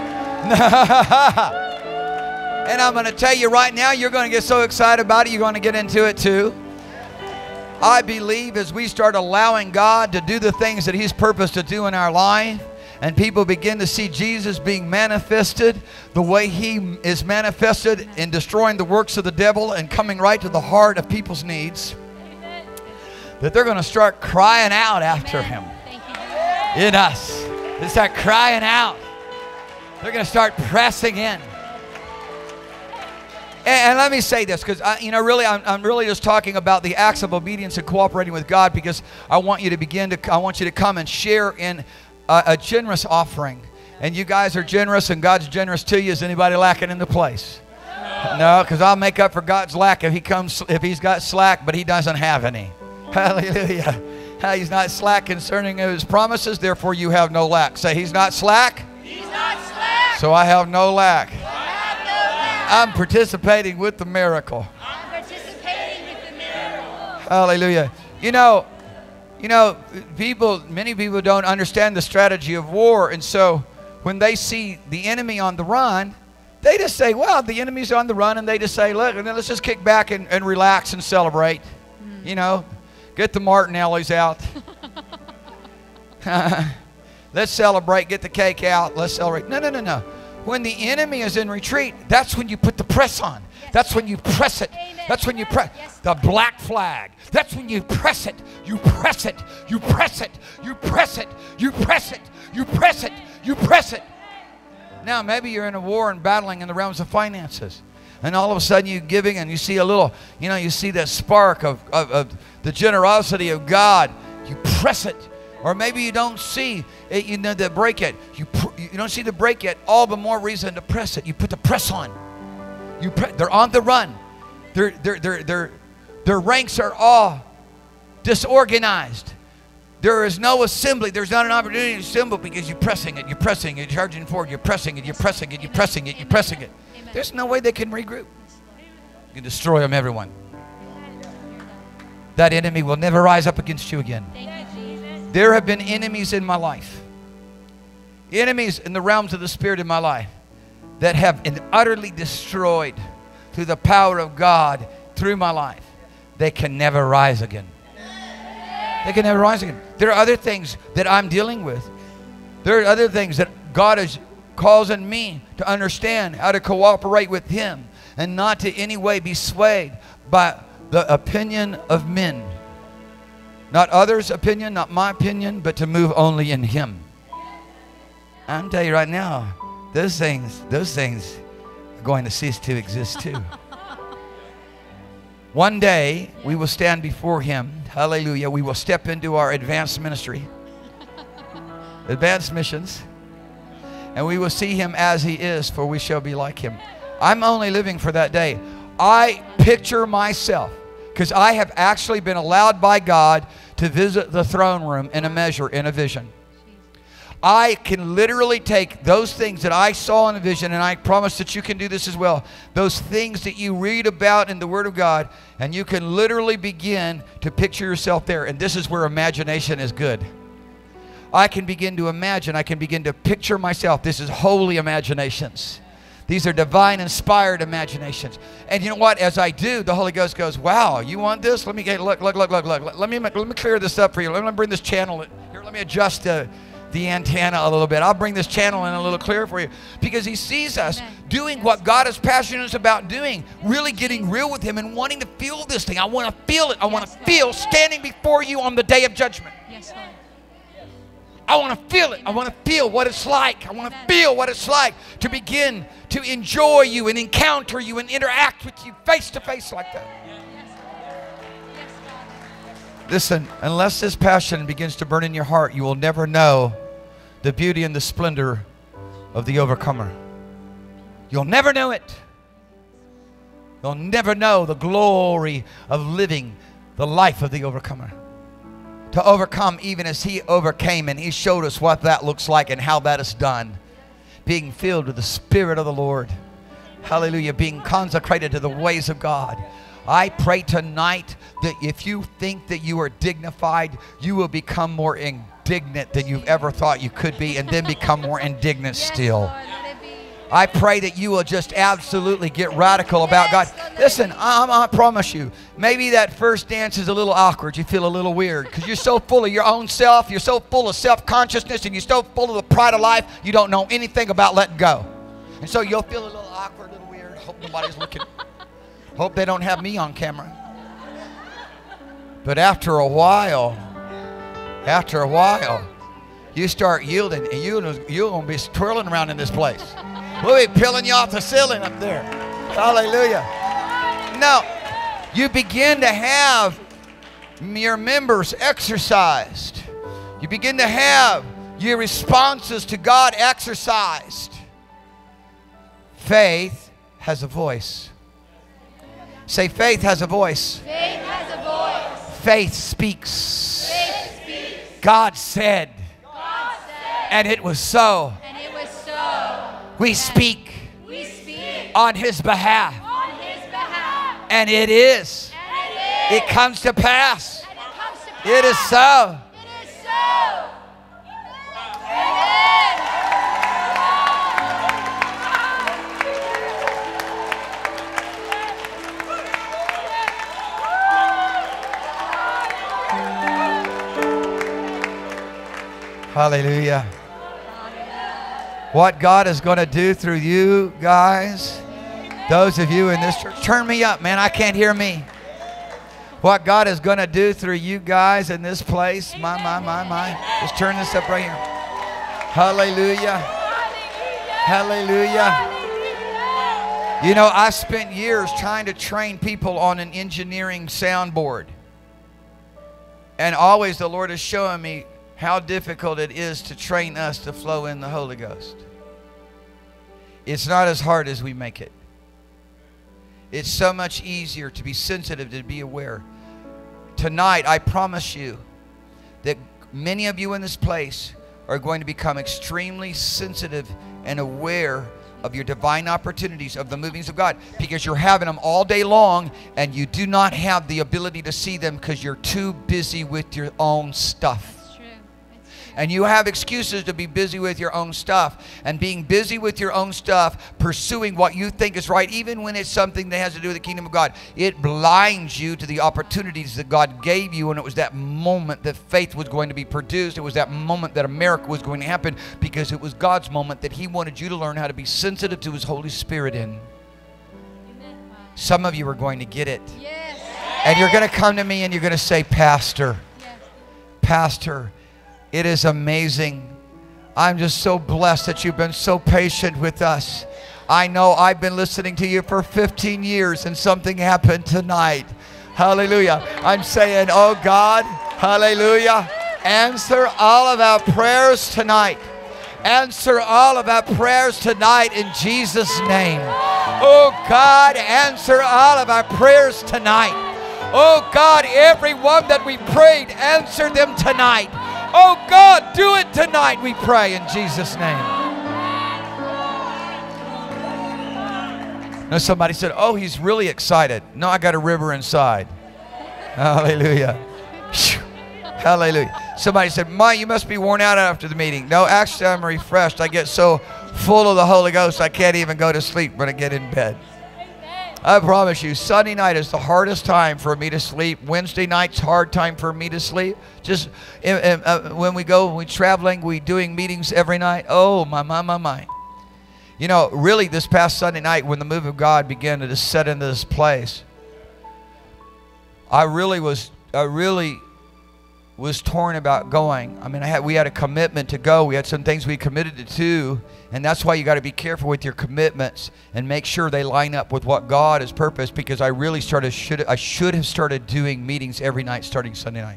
And I'm going to tell you right now, you're going to get so excited about it, you're going to get into it too. I believe as we start allowing God to do the things that He's purposed to do in our life, and people begin to see Jesus being manifested the way He is manifested in destroying the works of the devil and coming right to the heart of people's needs, that they're going to start crying out after Him in us. They start crying out. They're going to start pressing in. And, and let me say this, because I, you know, really, I'm, I'm really just talking about the acts of obedience and cooperating with God, because I want you to begin to, I want you to come and share in a, a generous offering. And you guys are generous, and God's generous to you. Is anybody lacking in the place? No, because I'll make up for God's lack if He comes, if He's got slack, but He doesn't have any. Hallelujah. He's not slack concerning His promises, therefore you have no lack. Say, He's not slack. He's not slack. So I have no lack. I have no lack. I'm participating with the miracle. I'm participating with the miracle. Hallelujah. You know, you know, people, many people don't understand the strategy of war, and so when they see the enemy on the run, they just say, well, the enemy's on the run, and they just say, look, and then let's just kick back and, and relax and celebrate. Mm. You know, get the Martinellis out. Let's celebrate, get the cake out, let's celebrate. No, no, no, no. When the enemy is in retreat, that's when you put the press on. Yes. That's when you press it. Amen. That's when you press yes. the black flag. That's when you press it. You press it. You press it. You press it. You press it. You press it. You press it. Now, maybe you're in a war and battling in the realms of finances. And all of a sudden you're giving and you see a little, you know, you see that spark of, of, of the generosity of God. You press it. Or maybe you don't see it, you know, the break it. You, you don't see the break yet. All the more reason to press it. You put the press on. You pre they're on the run. Their, their, their, their, their ranks are all disorganized. There is no assembly. There's not an opportunity to assemble because you're pressing it. You're pressing it. You're charging forward. You're pressing it. You're pressing it. You're pressing it. You're pressing it. There's no way they can regroup. You can destroy them, everyone. That enemy will never rise up against you again. There have been enemies in my life, enemies in the realms of the Spirit in my life that have been utterly destroyed through the power of God through my life. They can never rise again. They can never rise again. There are other things that I'm dealing with. There are other things that God is causing me to understand how to cooperate with Him and not to any way be swayed by the opinion of men. Not others' opinion, not my opinion, but to move only in Him. I'm telling you right now, those things, those things are going to cease to exist too. One day, we will stand before Him. Hallelujah. We will step into our advanced ministry, advanced missions, and we will see Him as He is, for we shall be like Him. I'm only living for that day. I picture myself, because I have actually been allowed by God to visit the throne room in a measure, in a vision. I can literally take those things that I saw in a vision, and I promise that you can do this as well. Those things that you read about in the Word of God, and you can literally begin to picture yourself there. And this is where imagination is good. I can begin to imagine. I can begin to picture myself. This is holy imaginations. These are divine inspired imaginations. And you know what? As I do, the Holy Ghost goes, wow, you want this? Let me get, look, look, look, look, look. Let me, let me clear this up for you. Let me bring this channel. Here, let me adjust the, the antenna a little bit. I'll bring this channel in a little clearer for you. Because He sees us doing what God is passionate about doing. Really getting real with Him and wanting to feel this thing. I want to feel it. I want to feel standing before you on the day of judgment. Yes, Lord. I want to feel it. I want to feel what it's like. I want to feel what it's like to begin to enjoy you and encounter you and interact with you face to face like that. Listen, unless this passion begins to burn in your heart, you will never know the beauty and the splendor of the overcomer. You'll never know it. You'll never know the glory of living the life of the overcomer. To overcome even as he overcame, and he showed us what that looks like and how that is done. Being filled with the Spirit of the Lord. Hallelujah. Being consecrated to the ways of God. I pray tonight that if you think that you are dignified, you will become more indignant than you've ever thought you could be, and then become more indignant still. I pray that you will just absolutely get radical about God. Listen, I, I promise you, maybe that first dance is a little awkward. You feel a little weird because you're so full of your own self. You're so full of self-consciousness, and you're so full of the pride of life, you don't know anything about letting go. And so you'll feel a little awkward, a little weird. Hope nobody's looking. Hope they don't have me on camera. But after a while, after a while, you start yielding, and you're going to be twirling around in this place. We'll be peeling you off the ceiling up there. Hallelujah. Now, you begin to have your members exercised. You begin to have your responses to God exercised. Faith has a voice. Say, faith has a voice. Faith has a voice. Faith speaks. Faith speaks. God said. God said. And it was so. And it was so. We speak. We speak. On His behalf. On His behalf. And it is. And it is. It comes to pass. And it comes to pass. It is so. It is so. Amen. Hallelujah. What God is going to do through you guys, those of you in this church, turn me up, man. I can't hear me. What God is going to do through you guys in this place, my, my, my, my. Just turn this up right here. Hallelujah. Hallelujah. You know, I spent years trying to train people on an engineering soundboard. And always the Lord is showing me how difficult it is to train us to flow in the Holy Ghost. It's not as hard as we make it. It's so much easier to be sensitive, to be aware. Tonight, I promise you that many of you in this place are going to become extremely sensitive and aware of your divine opportunities, of the movings of God, because you're having them all day long and you do not have the ability to see them because you're too busy with your own stuff. And you have excuses to be busy with your own stuff. And being busy with your own stuff, pursuing what you think is right, even when it's something that has to do with the kingdom of God, it blinds you to the opportunities that God gave you. And it was that moment that faith was going to be produced. It was that moment that America was going to happen, because it was God's moment that He wanted you to learn how to be sensitive to His Holy Spirit in. Some of you are going to get it. Yes. And you're going to come to me and you're going to say, Pastor, Yes. Pastor, it is amazing. I'm just so blessed that you've been so patient with us. I know I've been listening to you for fifteen years and something happened tonight. Hallelujah. I'm saying, oh God, hallelujah, answer all of our prayers tonight. Answer all of our prayers tonight in Jesus' name. Oh God, answer all of our prayers tonight. Oh God, everyone that we prayed, answer them tonight. Oh God, do it tonight, we pray in Jesus' name. Now somebody said, oh, he's really excited. No, I got a river inside. Hallelujah. Hallelujah. Somebody said, Ma, you must be worn out after the meeting. No, actually I'm refreshed. I get so full of the Holy Ghost I can't even go to sleep when I get in bed. I promise you, Sunday night is the hardest time for me to sleep. Wednesday night's hard time for me to sleep. Just uh, uh, when we go, when we're traveling, we're doing meetings every night. Oh, my, my, my, my. You know, really this past Sunday night when the move of God began to just set into this place, I really was, I really was torn about going. I mean, I had, we had a commitment to go. We had some things we committed to do. And that's why you got to be careful with your commitments and make sure they line up with what God has purposed, because I really started, should, I should have started doing meetings every night starting Sunday night.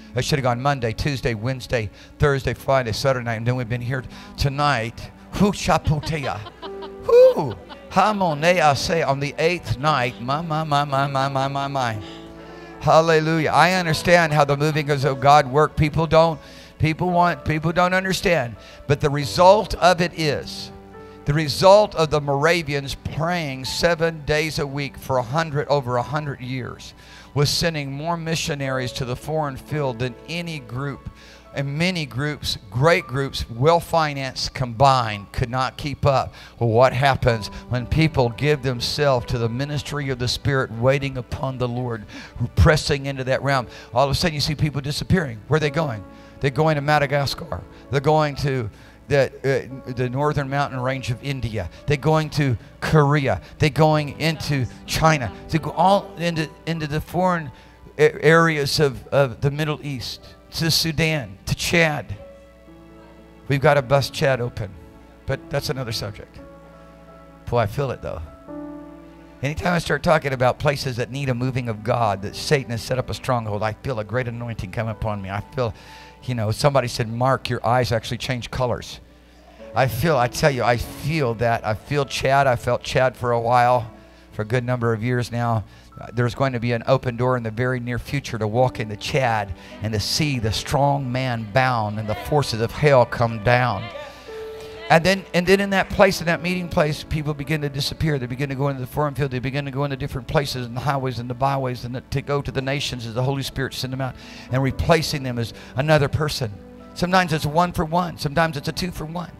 I should have gone Monday, Tuesday, Wednesday, Thursday, Friday, Saturday night, and then we've been here tonight. Hu chapotea. Whoo. Hamonea say on the eighth night. My, my, my, my, my, my, my, my. Hallelujah. I understand how the moving of God work. People don't, people want, people don't understand. But the result of it is, the result of the Moravians praying seven days a week for a hundred, over a hundred years, was sending more missionaries to the foreign field than any group. And many groups, great groups, well-financed combined, could not keep up. Well, what happens when people give themselves to the ministry of the Spirit, waiting upon the Lord, pressing into that realm? All of a sudden you see people disappearing. Where are they going? They're going to Madagascar. They're going to the, uh, the northern mountain range of India. They're going to Korea. They're going into China. They go all into, into the foreign areas of, of the Middle East. To Sudan, to Chad. We've got to bust Chad open. But that's another subject. Boy, I feel it though. Anytime I start talking about places that need a moving of God, that Satan has set up a stronghold, I feel a great anointing come upon me. I feel, you know, somebody said, Mark, your eyes actually change colors. I feel, I tell you, I feel that. I feel Chad. I felt Chad for a while, for a good number of years now. There's going to be an open door in the very near future to walk into Chad and to see the strong man bound and the forces of hell come down. And then, and then in that place, in that meeting place, people begin to disappear. They begin to go into the foreign field. They begin to go into different places and the highways and the byways, and the, to go to the nations as the Holy Spirit send them out, and replacing them as another person. Sometimes it's a one for one. Sometimes it's a two for one.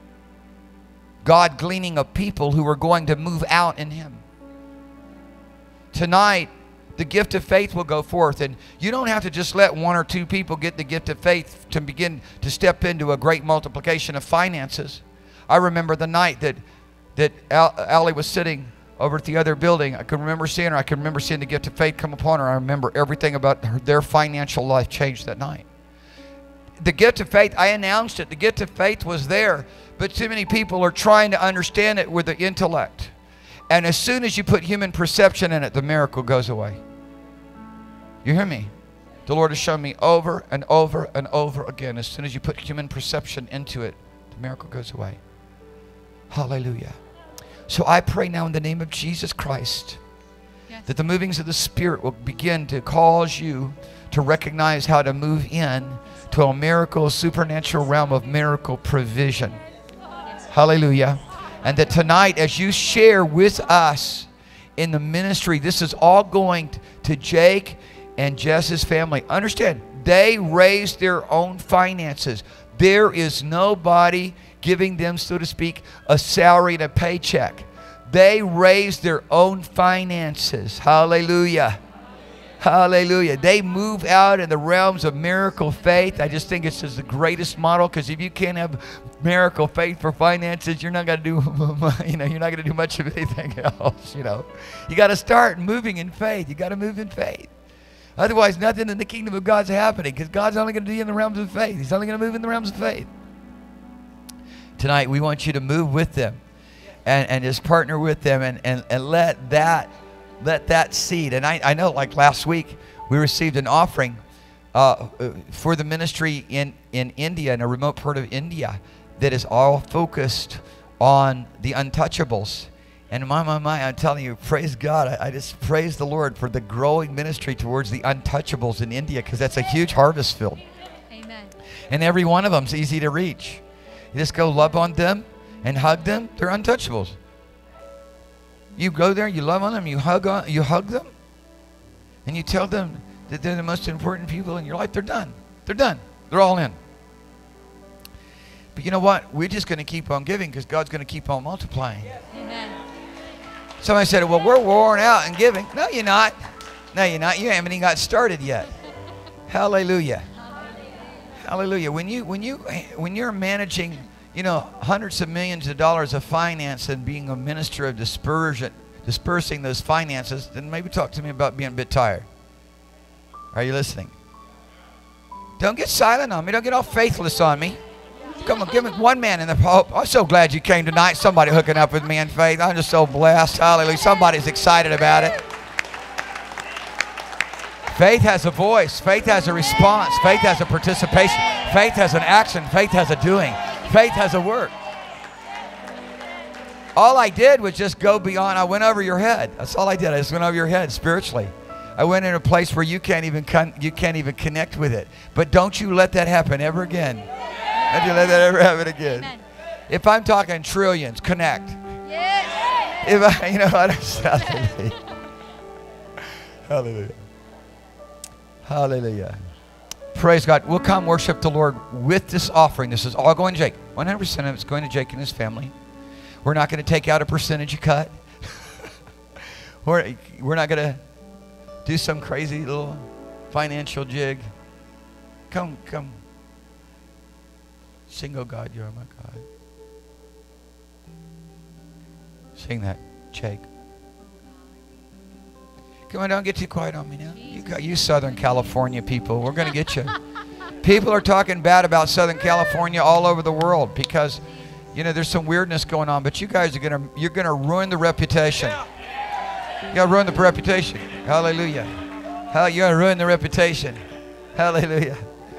God gleaning a people who are going to move out in Him. Tonight, the gift of faith will go forth, and you don't have to just let one or two people get the gift of faith to begin to step into a great multiplication of finances. I remember the night that that Al Allie was sitting over at the other building. I can remember seeing her. I can remember seeing the gift of faith come upon her. I remember everything about her, their financial life changed that night. The gift of faith, I announced it. The gift of faith was there, but too many people are trying to understand it with the intellect. And as soon as you put human perception in it, the miracle goes away. You hear me? The Lord has shown me over and over and over again. As soon as you put human perception into it, the miracle goes away. Hallelujah. So I pray now in the name of Jesus Christ, yes, that the movings of the Spirit will begin to cause you to recognize how to move in to a miracle, supernatural realm of miracle provision. Yes. Hallelujah. And that tonight, as you share with us in the ministry, this is all going to Jake and Jess's family. Understand, they raised their own finances. There is nobody giving them, so to speak, a salary and a paycheck. They raised their own finances. Hallelujah. Hallelujah. They move out in the realms of miracle faith. I just think it's just the greatest model, because if you can't have miracle faith for finances, you're not going to do, you know, you're not going to do much of anything else, you know. You got to start moving in faith. You got to move in faith. Otherwise, nothing in the kingdom of God's happening, because God's only going to be in the realms of faith. He's only going to move in the realms of faith. Tonight, we want you to move with them and, and just partner with them and, and, and let that Let that seed. And I, I know, like last week, we received an offering uh, for the ministry in, in India, in a remote part of India, that is all focused on the untouchables. And my, my, my, I'm telling you, praise God. I, I just praise the Lord for the growing ministry towards the untouchables in India, because that's a huge harvest field. Amen. And every one of them is easy to reach. You just go love on them and hug them. They're untouchables. You go there, you love on them, you hug on, you hug them, and you tell them that they're the most important people in your life. They're done. They're done. They're all in. But you know what? We're just going to keep on giving, because God's going to keep on multiplying. Amen. Somebody said, well, we're worn out in giving. No, you're not. No, you're not. You haven't even got started yet. Hallelujah. Hallelujah. When you when you when you're managing, you know, hundreds of millions of dollars of finance and being a minister of dispersion, dispersing those finances, then maybe talk to me about being a bit tired. Are you listening? Don't get silent on me. Don't get all faithless on me. Come on, give me one man in the hope. I'm so glad you came tonight. Somebody hooking up with me in faith. I'm just so blessed. Hallelujah. Somebody's excited about it. Faith has a voice. Faith has a response. Faith has a participation. Faith has an action. Faith has a doing. Faith has a work. All I did was just go beyond. I went over your head. That's all I did. I just went over your head spiritually. I went in a place where you can't even con- you can't even connect with it. But don't you let that happen ever again. Don't you let that ever happen again. Amen. If I'm talking trillions, connect. Yes. If I, you know, hallelujah. Hallelujah. Hallelujah. Praise God. We'll come worship the Lord with this offering. This is all going to Jake. one hundred percent of it's going to Jake and his family. We're not going to take out a percentage of cut. we're, we're not going to do some crazy little financial jig. Come, come. Sing, oh God, you're my God. Sing that, Jake. Come on, don't get too quiet on me now. You got you Southern California people. We're going to get you. People are talking bad about Southern California all over the world because, you know, there's some weirdness going on. But you guys are going to, you're going to ruin the reputation. You got to ruin the reputation. Hallelujah. How you're going to ruin the reputation. Hallelujah.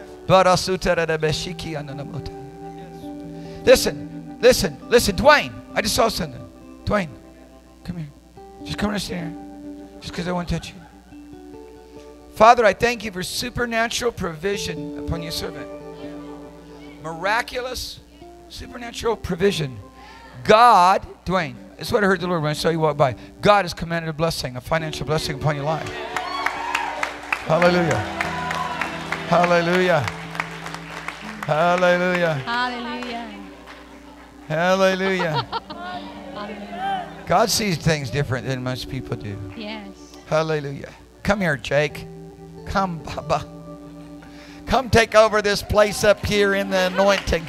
Listen, listen, listen, Dwayne. I just saw something. Dwayne, come here. Just come and stand here. Just because I want to touch you. Father, I thank you for supernatural provision upon your servant. Miraculous, supernatural provision. God, Dwayne, that's what I heard the Lord when I saw you walk by. God has commanded a blessing, a financial blessing upon your life. Hallelujah. Hallelujah. Hallelujah. Hallelujah. Hallelujah. God sees things different than most people do. Yes. Hallelujah. Come here, Jake. Come, Baba. Come take over this place up here in the anointing.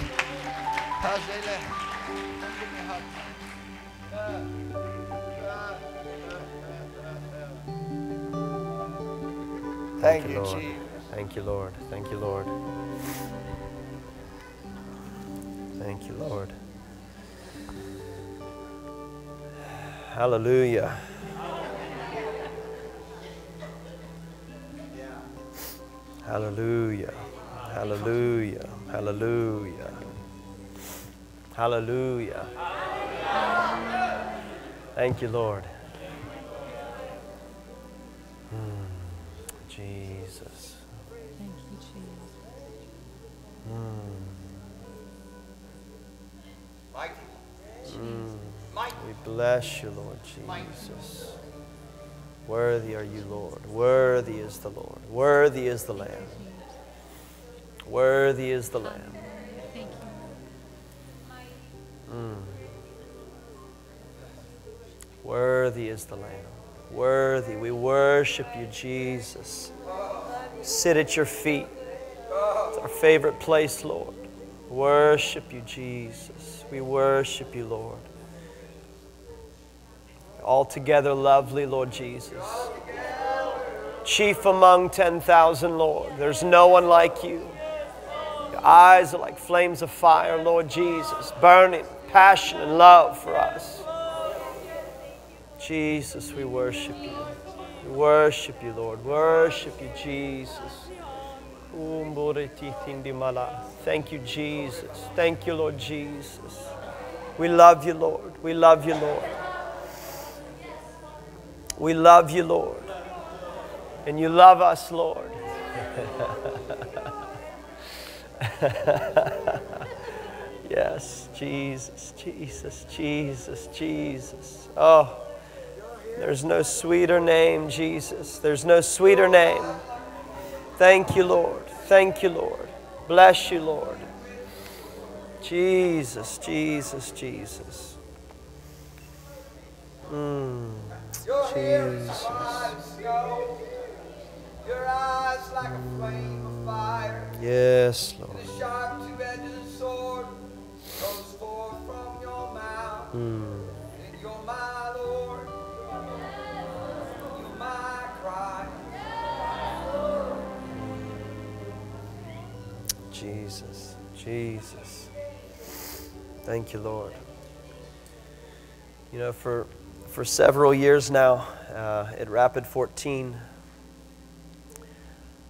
Thank you, Lord. Jesus. Thank you, Lord. Thank you, Lord. Thank you, Lord. Hallelujah. Hallelujah. Hallelujah. Hallelujah. Hallelujah. Thank you, Lord. Mm, Jesus. Thank you, Jesus. Mm. Mm. We bless you, Lord Jesus. Worthy are you, Lord. Worthy is the Lord. Worthy is the Lamb. Worthy is the Lamb. Thank you. Mm. Worthy is the Lamb. Worthy. We worship you, Jesus. Sit at your feet. It's our favorite place, Lord. Worship you, Jesus. We worship you, Lord. Altogether lovely, Lord Jesus. Chief among ten thousand, Lord. There's no one like you. Your eyes are like flames of fire, Lord Jesus, burning passion and love for us. Jesus, we worship you. We worship you, Lord. Worship you, Jesus. Thank you, Jesus. Thank you, Lord Jesus. We love you, Lord. We love you, Lord. We love you, Lord. And you love us, Lord. Yes, Jesus, Jesus, Jesus, Jesus. Oh, there's no sweeter name, Jesus. There's no sweeter name. Thank you, Lord. Thank you, Lord. Bless you, Lord. Jesus, Jesus, Jesus. Mm. Jesus. Your eyes like a flame of fire. Yes, Lord. The sharp two-edged sword goes forth from your mouth. Mm. And you're my Lord. You're my cry. Jesus, Jesus. Thank you, Lord. You know, for for several years now, uh, at Rapid fourteen,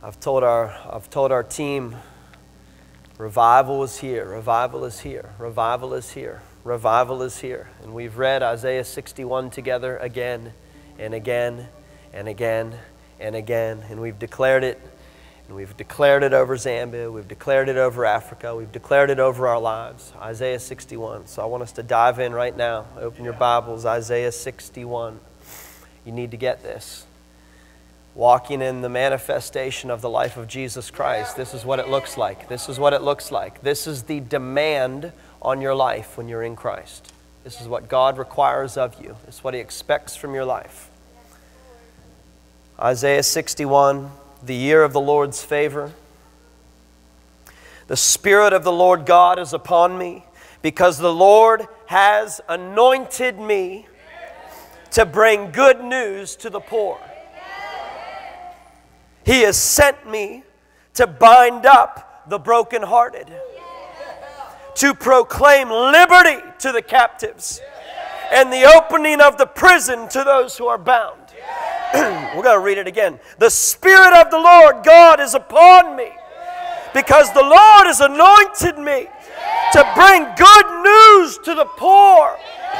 I've told our, I've told our team, revival is here, revival is here, revival is here, revival is here. And we've read Isaiah sixty-one together again and again and again and again. And we've declared it. And we've declared it over Zambia. We've declared it over Africa. We've declared it over our lives. Isaiah sixty-one. So I want us to dive in right now. Open your Bibles, Isaiah sixty-one. You need to get this. Walking in the manifestation of the life of Jesus Christ. This is what it looks like. This is what it looks like. This is the demand on your life when you're in Christ. This is what God requires of you. This is what He expects from your life. Isaiah sixty-one, the year of the Lord's favor. The Spirit of the Lord God is upon me, because the Lord has anointed me to bring good news to the poor. He has sent me to bind up the brokenhearted, to proclaim liberty to the captives, and the opening of the prison to those who are bound. We're going to read it again. The Spirit of the Lord God is upon me, because the Lord has anointed me to bring good news to the poor.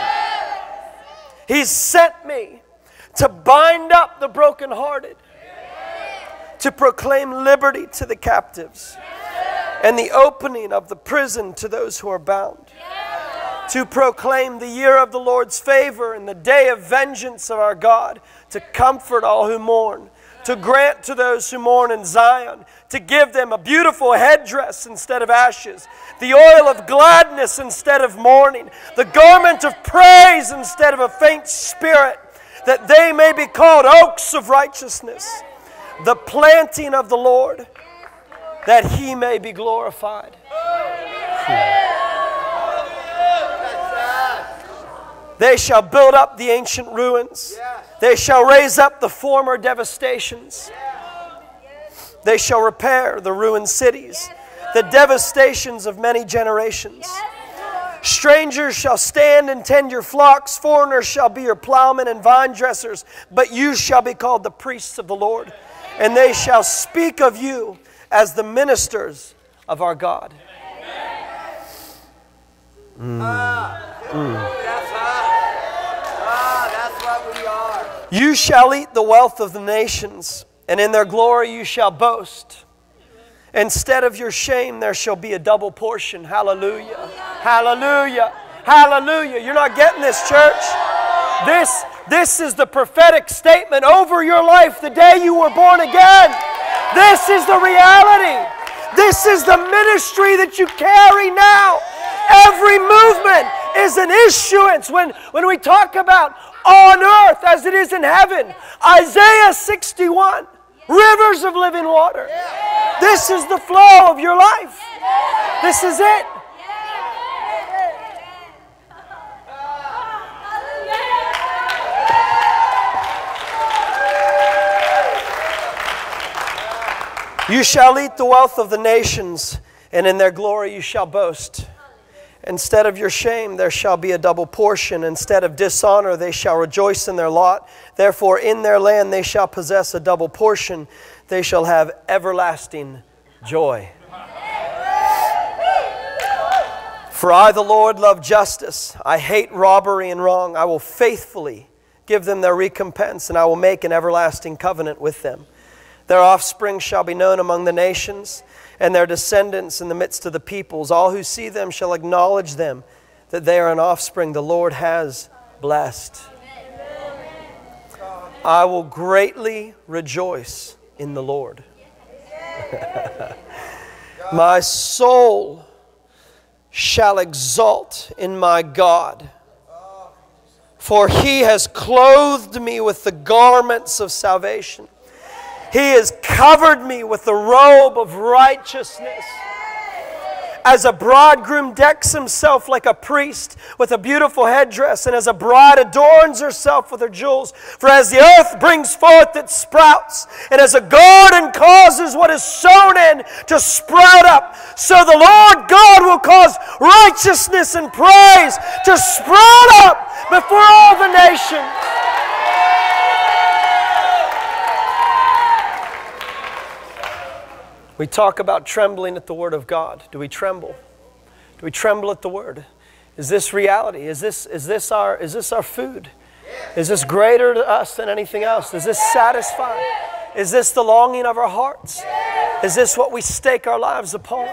He's sent me to bind up the brokenhearted, to proclaim liberty to the captives, and the opening of the prison to those who are bound, to proclaim the year of the Lord's favor and the day of vengeance of our God, to comfort all who mourn, to grant to those who mourn in Zion, to give them a beautiful headdress instead of ashes, the oil of gladness instead of mourning, the garment of praise instead of a faint spirit, that they may be called oaks of righteousness, the planting of the Lord, that He may be glorified. They shall build up the ancient ruins. They shall raise up the former devastations. They shall repair the ruined cities, the devastations of many generations. Strangers shall stand and tend your flocks. Foreigners shall be your plowmen and vine dressers. But you shall be called the priests of the Lord, and they shall speak of you as the ministers of our God. Mm. Mm. You shall eat the wealth of the nations, and in their glory you shall boast. Instead of your shame, there shall be a double portion. Hallelujah. Hallelujah. Hallelujah. You're not getting this, church. This, this is the prophetic statement over your life the day you were born again. This is the reality. This is the ministry that you carry now. Every movement is an issuance. When, when we talk about on earth as it is in heaven, Isaiah sixty-one, rivers of living water. This is the flow of your life. This is it. You shall eat the wealth of the nations, and in their glory you shall boast. Instead of your shame, there shall be a double portion. Instead of dishonor, they shall rejoice in their lot. Therefore, in their land they shall possess a double portion. They shall have everlasting joy. For I, the Lord, love justice. I hate robbery and wrong. I will faithfully give them their recompense, and I will make an everlasting covenant with them. Their offspring shall be known among the nations, and their descendants in the midst of the peoples. All who see them shall acknowledge them, that they are an offspring the Lord has blessed. I will greatly rejoice in the Lord. My soul shall exult in my God, for He has clothed me with the garments of salvation. He has covered me with the robe of righteousness. As a bridegroom decks himself like a priest with a beautiful headdress, and as a bride adorns herself with her jewels. For as the earth brings forth its sprouts, and as a garden causes what is sown in to sprout up, so the Lord God will cause righteousness and praise to sprout up before all the nations. We talk about trembling at the Word of God. Do we tremble? Do we tremble at the Word? Is this reality? Is this, is this, our, is this our food? Is this greater to us than anything else? Is this satisfying? Is this the longing of our hearts? Is this what we stake our lives upon?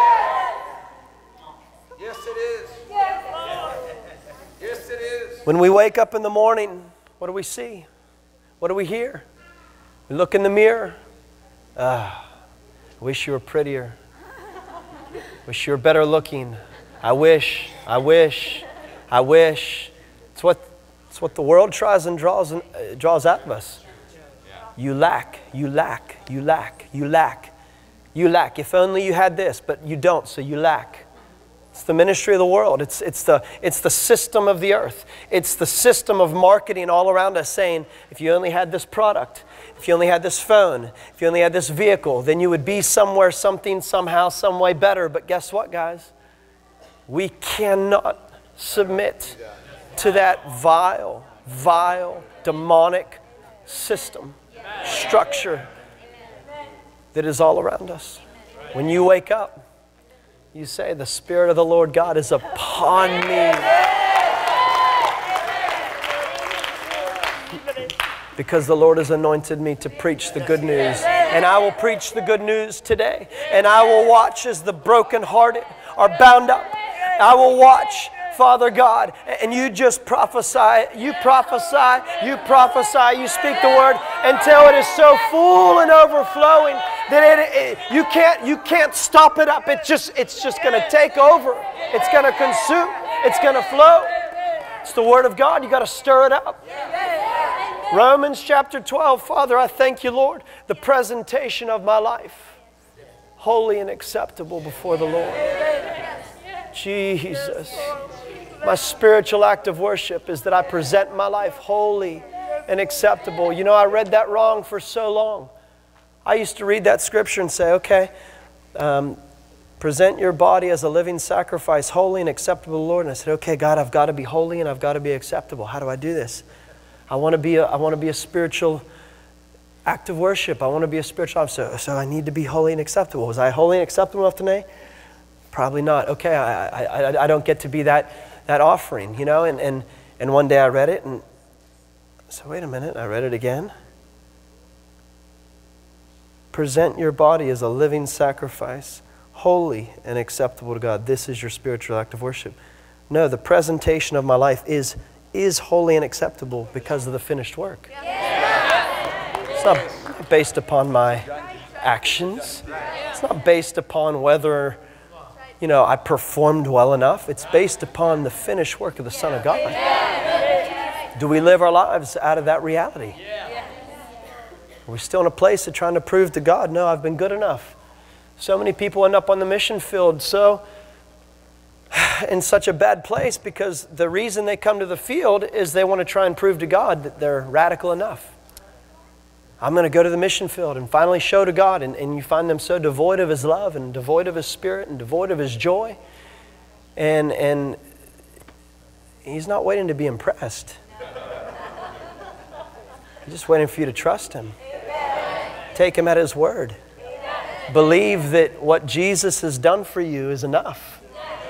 Yes, it is. Yes, it is. When we wake up in the morning, what do we see? What do we hear? We look in the mirror. Ah, I wish you were prettier. Wish you were better looking. I wish, I wish, I wish. It's what, it's what the world tries and draws, and, uh, draws out of us. You lack, you lack, you lack, you lack, you lack. If only you had this, but you don't, so you lack. It's the ministry of the world. It's, it's, the, it's the system of the earth. It's the system of marketing all around us saying, if you only had this product, if you only had this phone, if you only had this vehicle, then you would be somewhere, something, somehow, some way better. But guess what, guys? We cannot submit to that vile, vile, demonic system, structure that is all around us. When you wake up, you say, the Spirit of the Lord God is upon me. Because the Lord has anointed me to preach the good news. And I will preach the good news today. And I will watch as the brokenhearted are bound up. I will watch, Father God, and you just prophesy, you prophesy, you prophesy, you speak the word until it is so full and overflowing that it, it, you can't you can't stop it up. It just it's just going to take over. It's going to consume. It's going to flow. It's the word of God. You got to stir it up. Romans chapter twelve. Father, I thank you, Lord, the presentation of my life, holy and acceptable before the Lord. Jesus. My spiritual act of worship is that I present my life holy and acceptable. You know, I read that wrong for so long. I used to read that scripture and say, okay, um, present your body as a living sacrifice, holy and acceptable to the Lord. And I said, okay, God, I've got to be holy and I've got to be acceptable. How do I do this? I want to be a, I want to be a spiritual act of worship. I want to be a spiritual life. So, so I need to be holy and acceptable. Was I holy and acceptable enough today? Probably not. Okay, I, I, I, I don't get to be that, that offering, you know. And, and, and one day I read it and so wait a minute, I read it again. Present your body as a living sacrifice, holy and acceptable to God. This is your spiritual act of worship. No, the presentation of my life is, is holy and acceptable because of the finished work. It's not based upon my actions. It's not based upon whether, you know, I performed well enough. It's based upon the finished work of the Son of God. Do we live our lives out of that reality? Are we still in a place of trying to prove to God, no, I've been good enough? So many people end up on the mission field so in such a bad place because the reason they come to the field is they want to try and prove to God that they're radical enough. I'm going to go to the mission field and finally show to God, and, and you find them so devoid of His love and devoid of His Spirit and devoid of His joy, and, and He's not waiting to be impressed. He's just waiting for you to trust Him. Take Him at His word. Believe that what Jesus has done for you is enough.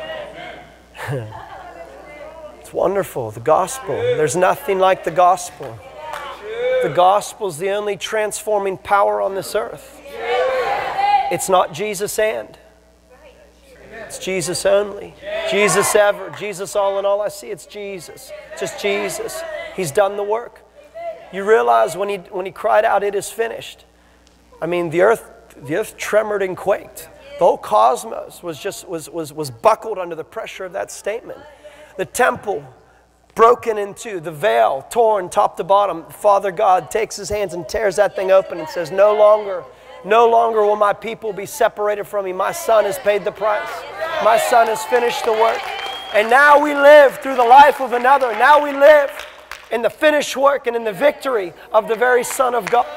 It's wonderful, the gospel. There's nothing like the gospel. The gospel is the only transforming power on this earth. It's not Jesus and. It's Jesus only. Jesus ever. Jesus all in all I see. It's Jesus. Just Jesus. He's done the work. You realize when he, when he cried out, it is finished. I mean, the earth, the earth tremored and quaked. The whole cosmos was just was, was, was buckled under the pressure of that statement. The temple broken in two, the veil torn top to bottom. Father God takes His hands and tears that thing open and says, no longer, no longer will my people be separated from me. My Son has paid the price. My Son has finished the work. And now we live through the life of another. Now we live in the finished work and in the victory of the very Son of God.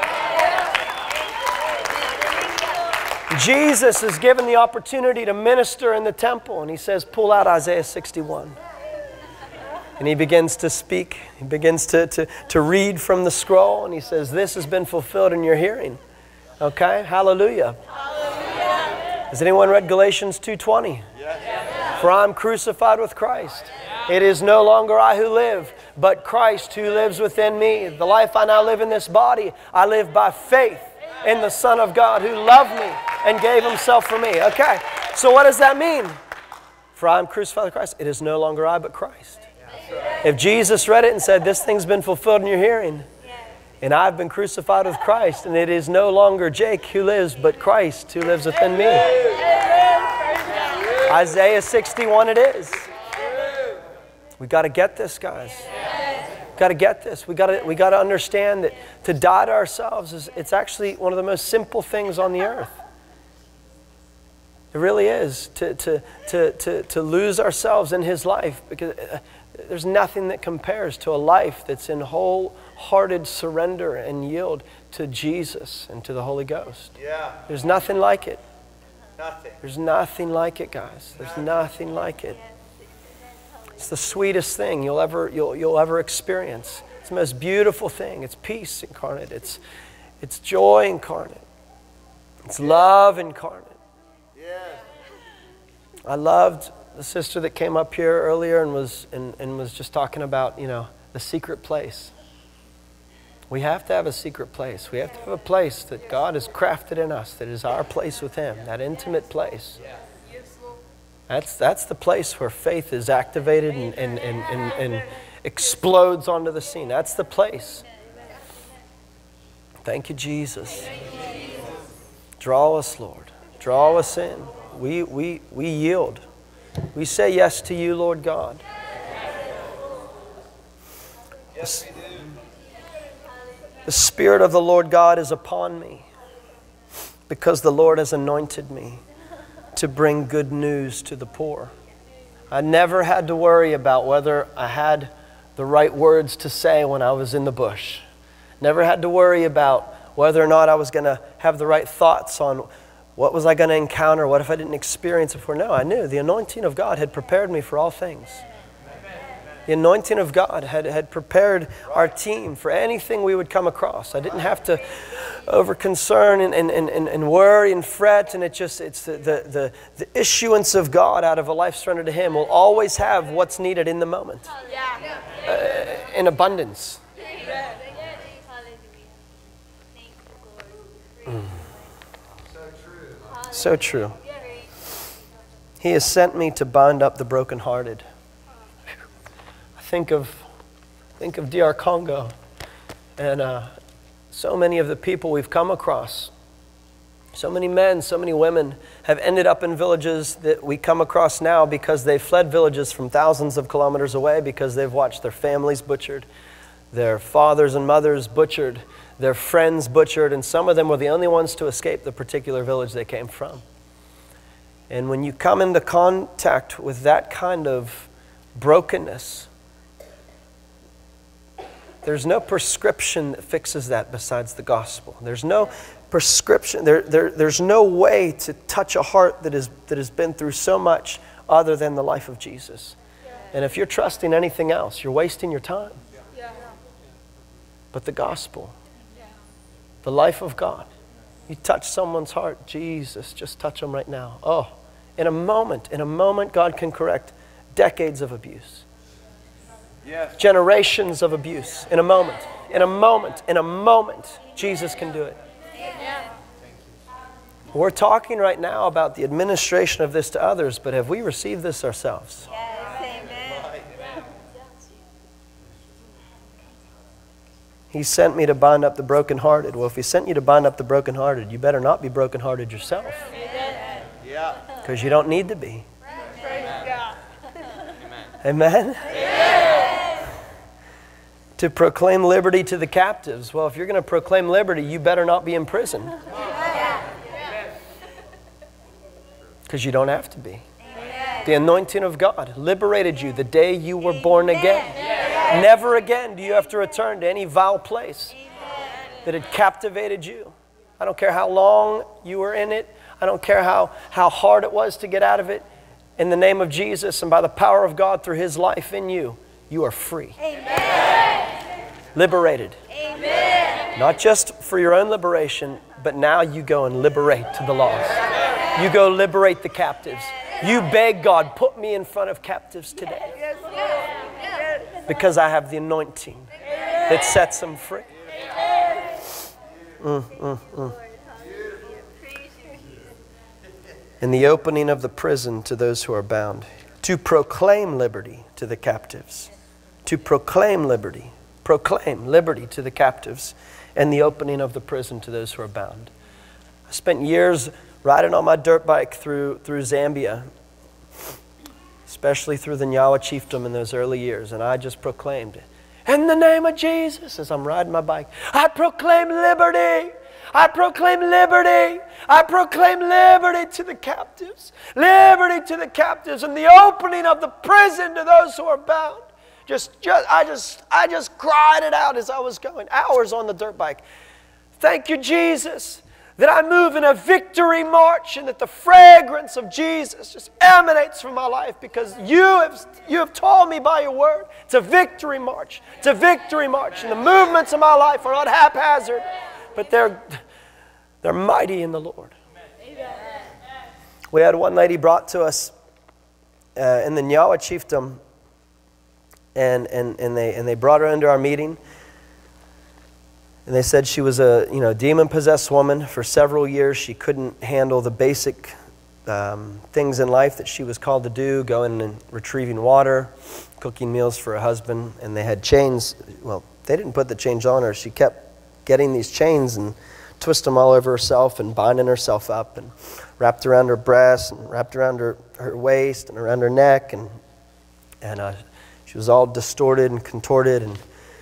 Jesus is given the opportunity to minister in the temple, and He says, pull out Isaiah sixty-one. And He begins to speak. He begins to, to, to read from the scroll, and He says, this has been fulfilled in your hearing. Okay? Hallelujah. Hallelujah. Has anyone read Galatians two twenty? Yes. For I am crucified with Christ. It is no longer I who live, but Christ who lives within me. The life I now live in this body, I live by faith in the Son of God who loved me and gave himself for me. Okay, so what does that mean? For I am crucified with Christ. It is no longer I, but Christ. If Jesus read it and said, this thing's been fulfilled in your hearing, and I've been crucified with Christ, and it is no longer Jake who lives, but Christ who lives within me. Isaiah sixty-one it is. We got to get this, guys. We got to get this. We got to we got to understand that to die to ourselves is it's actually one of the most simple things on the earth. It really is to to to to to lose ourselves in His life, because there's nothing that compares to a life that's in wholehearted surrender and yield to Jesus and to the Holy Ghost. Yeah. There's nothing like it. Nothing. There's nothing like it, guys. There's nothing like it. It's the sweetest thing you'll ever you'll you'll ever experience. It's the most beautiful thing. It's peace incarnate. It's it's joy incarnate. It's love incarnate. Yeah. I loved the sister that came up here earlier and was and, and was just talking about, you know, the secret place. We have to have a secret place. We have to have a place that God has crafted in us that is our place with Him, that intimate place. That's, that's the place where faith is activated and, and, and, and, and explodes onto the scene. That's the place. Thank you, Jesus. Draw us, Lord. Draw us in. We, we, we yield. We say yes to you, Lord God. Yes, we do. The Spirit of the Lord God is upon me, because the Lord has anointed me to bring good news to the poor. I never had to worry about whether I had the right words to say when I was in the bush. Never had to worry about whether or not I was going to have the right thoughts on what was I going to encounter, what if I didn't experience it before. No, I knew the anointing of God had prepared me for all things. The anointing of God had, had prepared our team for anything we would come across. I didn't have to over concern and, and, and, and worry and fret. And it just, it's the, the, the, the issuance of God out of a life surrendered to Him will always have what's needed in the moment. Uh, in abundance. Mm. So true. He has sent me to bind up the brokenhearted. Think of, think of D R Congo and uh, so many of the people we've come across. So many men, so many women have ended up in villages that we come across now because they fled villages from thousands of kilometers away, because they've watched their families butchered, their fathers and mothers butchered, their friends butchered, and some of them were the only ones to escape the particular village they came from. And when you come into contact with that kind of brokenness, there's no prescription that fixes that besides the gospel. There's no prescription. There, there, there's no way to touch a heart that, is, that has been through so much other than the life of Jesus. And if you're trusting anything else, you're wasting your time. But the gospel, the life of God, you touch someone's heart, Jesus, just touch them right now. Oh, in a moment, in a moment, God can correct decades of abuse. Yes. Generations of abuse in a moment, in a moment, in a moment, Jesus can do it. Amen. We're talking right now about the administration of this to others, but have we received this ourselves? Yes, amen. He sent me to bind up the brokenhearted. Well, if He sent you to bind up the brokenhearted, you better not be brokenhearted yourself. Amen. Yeah. Because you don't need to be. Praise God. Amen? Amen. To proclaim liberty to the captives. Well, if you're going to proclaim liberty, you better not be in prison. Because you don't have to be. Amen. The anointing of God liberated you the day you were born again. Amen. Never again do you have to return to any vile place that had captivated you. I don't care how long you were in it. I don't care how, how hard it was to get out of it. In the name of Jesus and by the power of God through His life in you, you are free. Amen. Liberated. Amen. Not just for your own liberation, but now you go and liberate the lost. You go liberate the captives. You beg God, put me in front of captives today. Because I have the anointing that sets them free. Mm, mm, mm. In the opening of the prison to those who are bound, to proclaim liberty to the captives, to proclaim liberty, proclaim liberty to the captives, and the opening of the prison to those who are bound. I spent years riding on my dirt bike through, through Zambia, especially through the Nyawa chiefdom in those early years, and I just proclaimed it. In the name of Jesus, as I'm riding my bike, I proclaim liberty. I proclaim liberty. I proclaim liberty to the captives. Liberty to the captives and the opening of the prison to those who are bound. Just, just, I just, I just cried it out as I was going. Hours on the dirt bike. Thank you, Jesus, that I move in a victory march and that the fragrance of Jesus just emanates from my life because you have, you have told me by your word. It's a victory march. It's a victory march. And the movements of my life are not haphazard, but they're, they're mighty in the Lord. We had one lady brought to us uh, in the Nyawa chiefdom, and, and, and, they, and they brought her into our meeting. And they said she was a you know demon-possessed woman. For several years, she couldn't handle the basic um, things in life that she was called to do, going and retrieving water, cooking meals for her husband. And they had chains. Well, they didn't put the chains on her. She kept getting these chains and twist them all over herself and binding herself up and wrapped around her breasts and wrapped around her, her waist and around her neck. And, and uh, she was all distorted and contorted. And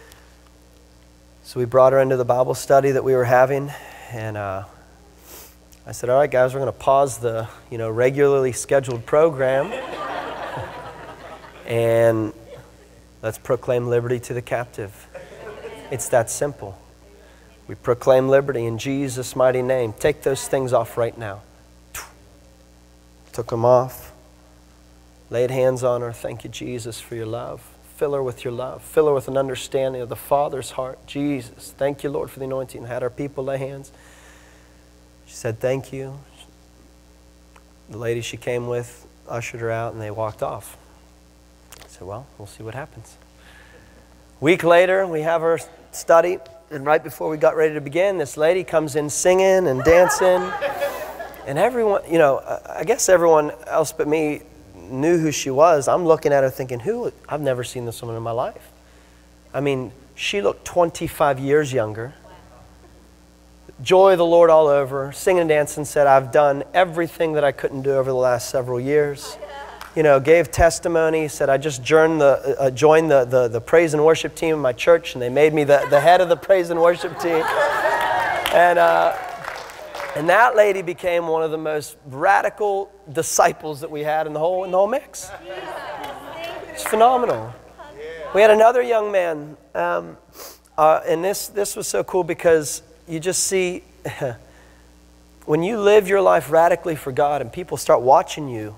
so we brought her into the Bible study that we were having, and uh, I said, all right, guys, we're going to pause the you know, regularly scheduled program, and let's proclaim liberty to the captive. It's that simple. We proclaim liberty in Jesus' mighty name. Take those things off right now. Took them off, laid hands on her. Thank you, Jesus, for your love. Fill her with your love. Fill her with an understanding of the Father's heart. Jesus, thank you, Lord, for the anointing. Had our people lay hands. She said, thank you. The lady she came with ushered her out, and they walked off. I said, well, we'll see what happens. A week later, we have our study, and right before we got ready to begin, this lady comes in singing and dancing. And everyone, you know, I guess everyone else but me knew who she was. I'm looking at her thinking, who? I've never seen this woman in my life. I mean, she looked twenty-five years younger. Joy of the Lord all over, singing and dancing, said, I've done everything that I couldn't do over the last several years. You know, gave testimony, said, I just joined the, uh, joined the, the, the praise and worship team in my church, and they made me the, the head of the praise and worship team. And, uh, And that lady became one of the most radical disciples that we had in the whole, in the whole mix. It's phenomenal. We had another young man, um, uh, and this, this was so cool because you just see, when you live your life radically for God and people start watching you,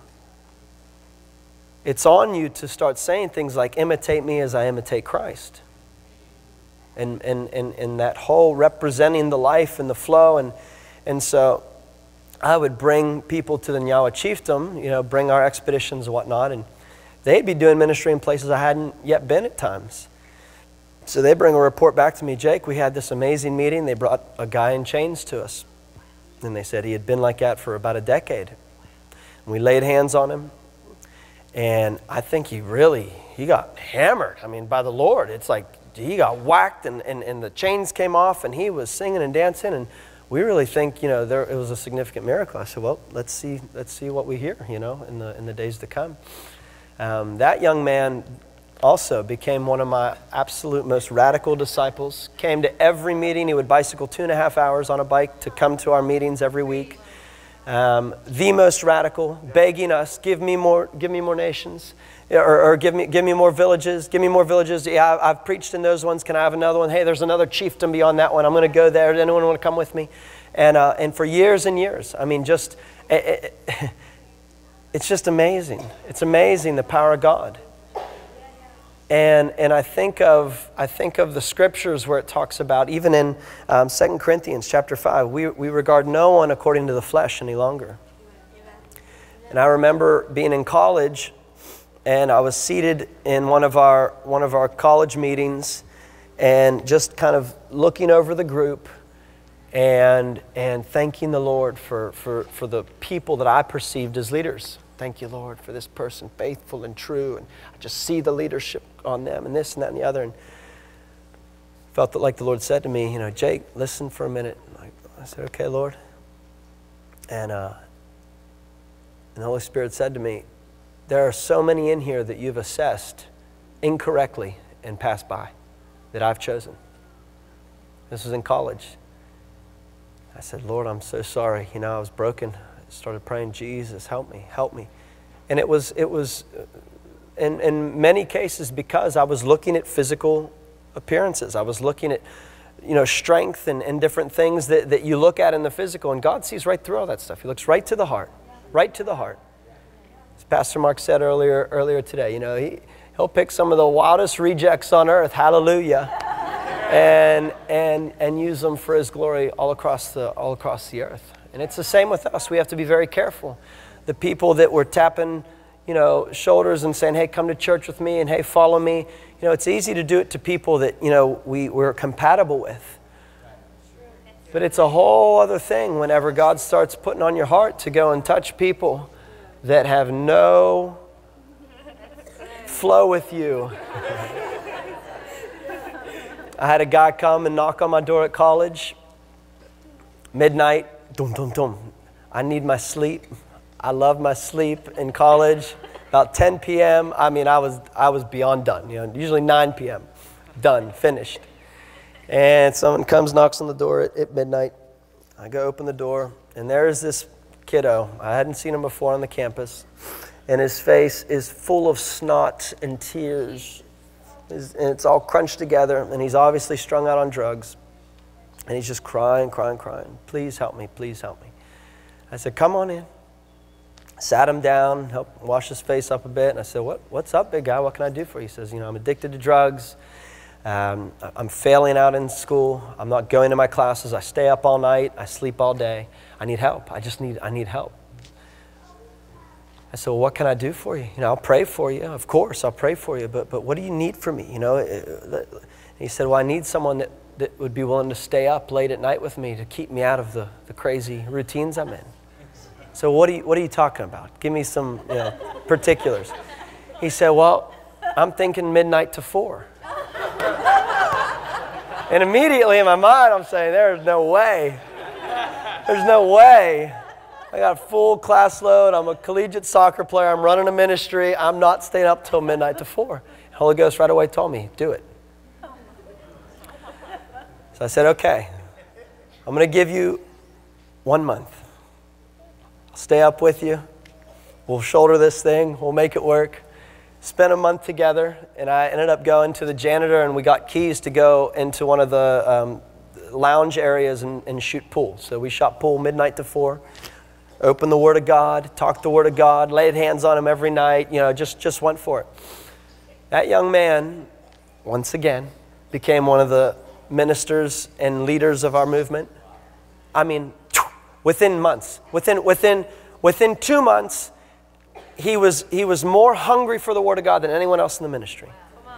it's on you to start saying things like, imitate me as I imitate Christ. And, and, and, and that whole representing the life and the flow. And And so I would bring people to the Nyawa chiefdom, you know, bring our expeditions and whatnot, and they'd be doing ministry in places I hadn't yet been at times. So they bring a report back to me, Jake, we had this amazing meeting. They brought a guy in chains to us. And they said he had been like that for about a decade. And we laid hands on him. And I think he really, he got hammered. I mean, by the Lord. It's like he got whacked and, and, and the chains came off and he was singing and dancing. And we really think, you know, there, it was a significant miracle. I said, well, let's see, let's see what we hear, you know, in the in the days to come. Um, that young man also became one of my absolute most radical disciples. Came to every meeting. He would bicycle two and a half hours on a bike to come to our meetings every week. Um, the most radical, begging us, give me more, give me more nations, or, or give me, give me more villages, give me more villages. Yeah, I've, I've preached in those ones. Can I have another one? Hey, there's another chiefdom beyond that one. I'm going to go there. Does anyone want to come with me? And uh, and for years and years, I mean, just it, it, it's just amazing. It's amazing the power of God. And, and I think of I think of the scriptures where it talks about, even in um, Second Corinthians chapter five, we, we regard no one according to the flesh any longer. And I remember being in college, and I was seated in one of our one of our college meetings, and just kind of looking over the group and and thanking the Lord for, for, for the people that I perceived as leaders. Thank you, Lord, for this person, faithful and true. And I just see the leadership on them and this and that and the other. And felt that like the Lord said to me, you know, Jake, listen for a minute. And I said, okay, Lord. And, uh, and the Holy Spirit said to me, there are so many in here that you've assessed incorrectly and passed by that I've chosen. This was in college. I said, Lord, I'm so sorry. You know, I was broken. Started praying, Jesus, help me, help me. And it was, it was in, in many cases because I was looking at physical appearances. I was looking at, you know, strength and, and different things that, that you look at in the physical. And God sees right through all that stuff. He looks right to the heart, right to the heart. As Pastor Mark said earlier, earlier today, you know, he, he'll pick some of the wildest rejects on earth, hallelujah, and, and, and use them for His glory all across the, all across the earth. And it's the same with us. We have to be very careful. The people that were tapping, you know, shoulders and saying, hey, come to church with me, and hey, follow me. You know, it's easy to do it to people that, you know, we, we're compatible with. But it's a whole other thing whenever God starts putting on your heart to go and touch people that have no flow with you. I had a guy come and knock on my door at college, midnight. Dum, dum, dum. I need my sleep. I love my sleep in college. About ten p m, I mean, I was I was beyond done. You know, usually nine p m Done, finished. And someone comes, knocks on the door at, at midnight. I go open the door, and there's this kiddo. I hadn't seen him before on the campus. And his face is full of snot and tears. His, and it's all crunched together, and he's obviously strung out on drugs. And he's just crying, crying, crying. Please help me, please help me. I said, come on in. Sat him down, helped wash his face up a bit. And I said, what, what's up, big guy? What can I do for you? He says, you know, I'm addicted to drugs. Um, I'm failing out in school. I'm not going to my classes. I stay up all night. I sleep all day. I need help. I just need, I need help. I said, well, what can I do for you? You know, I'll pray for you. Of course, I'll pray for you. But, but what do you need from me? You know, and he said, well, I need someone that that would be willing to stay up late at night with me to keep me out of the, the crazy routines I'm in. So what are you, what are you talking about? Give me some, you know, particulars. He said, well, I'm thinking midnight to four. And immediately in my mind, I'm saying, there's no way. There's no way. I got a full class load. I'm a collegiate soccer player. I'm running a ministry. I'm not staying up till midnight to four. The Holy Ghost right away told me, do it. So I said, okay, I'm going to give you one month. I'll stay up with you. We'll shoulder this thing. We'll make it work. Spent a month together, and I ended up going to the janitor, and we got keys to go into one of the um, lounge areas and, and shoot pool. So we shot pool midnight to four, opened the Word of God, talked the Word of God, laid hands on him every night, you know, just, just went for it. That young man, once again, became one of the ministers and leaders of our movement. I mean, within months, within within within two months, he was he was more hungry for the Word of God than anyone else in the ministry.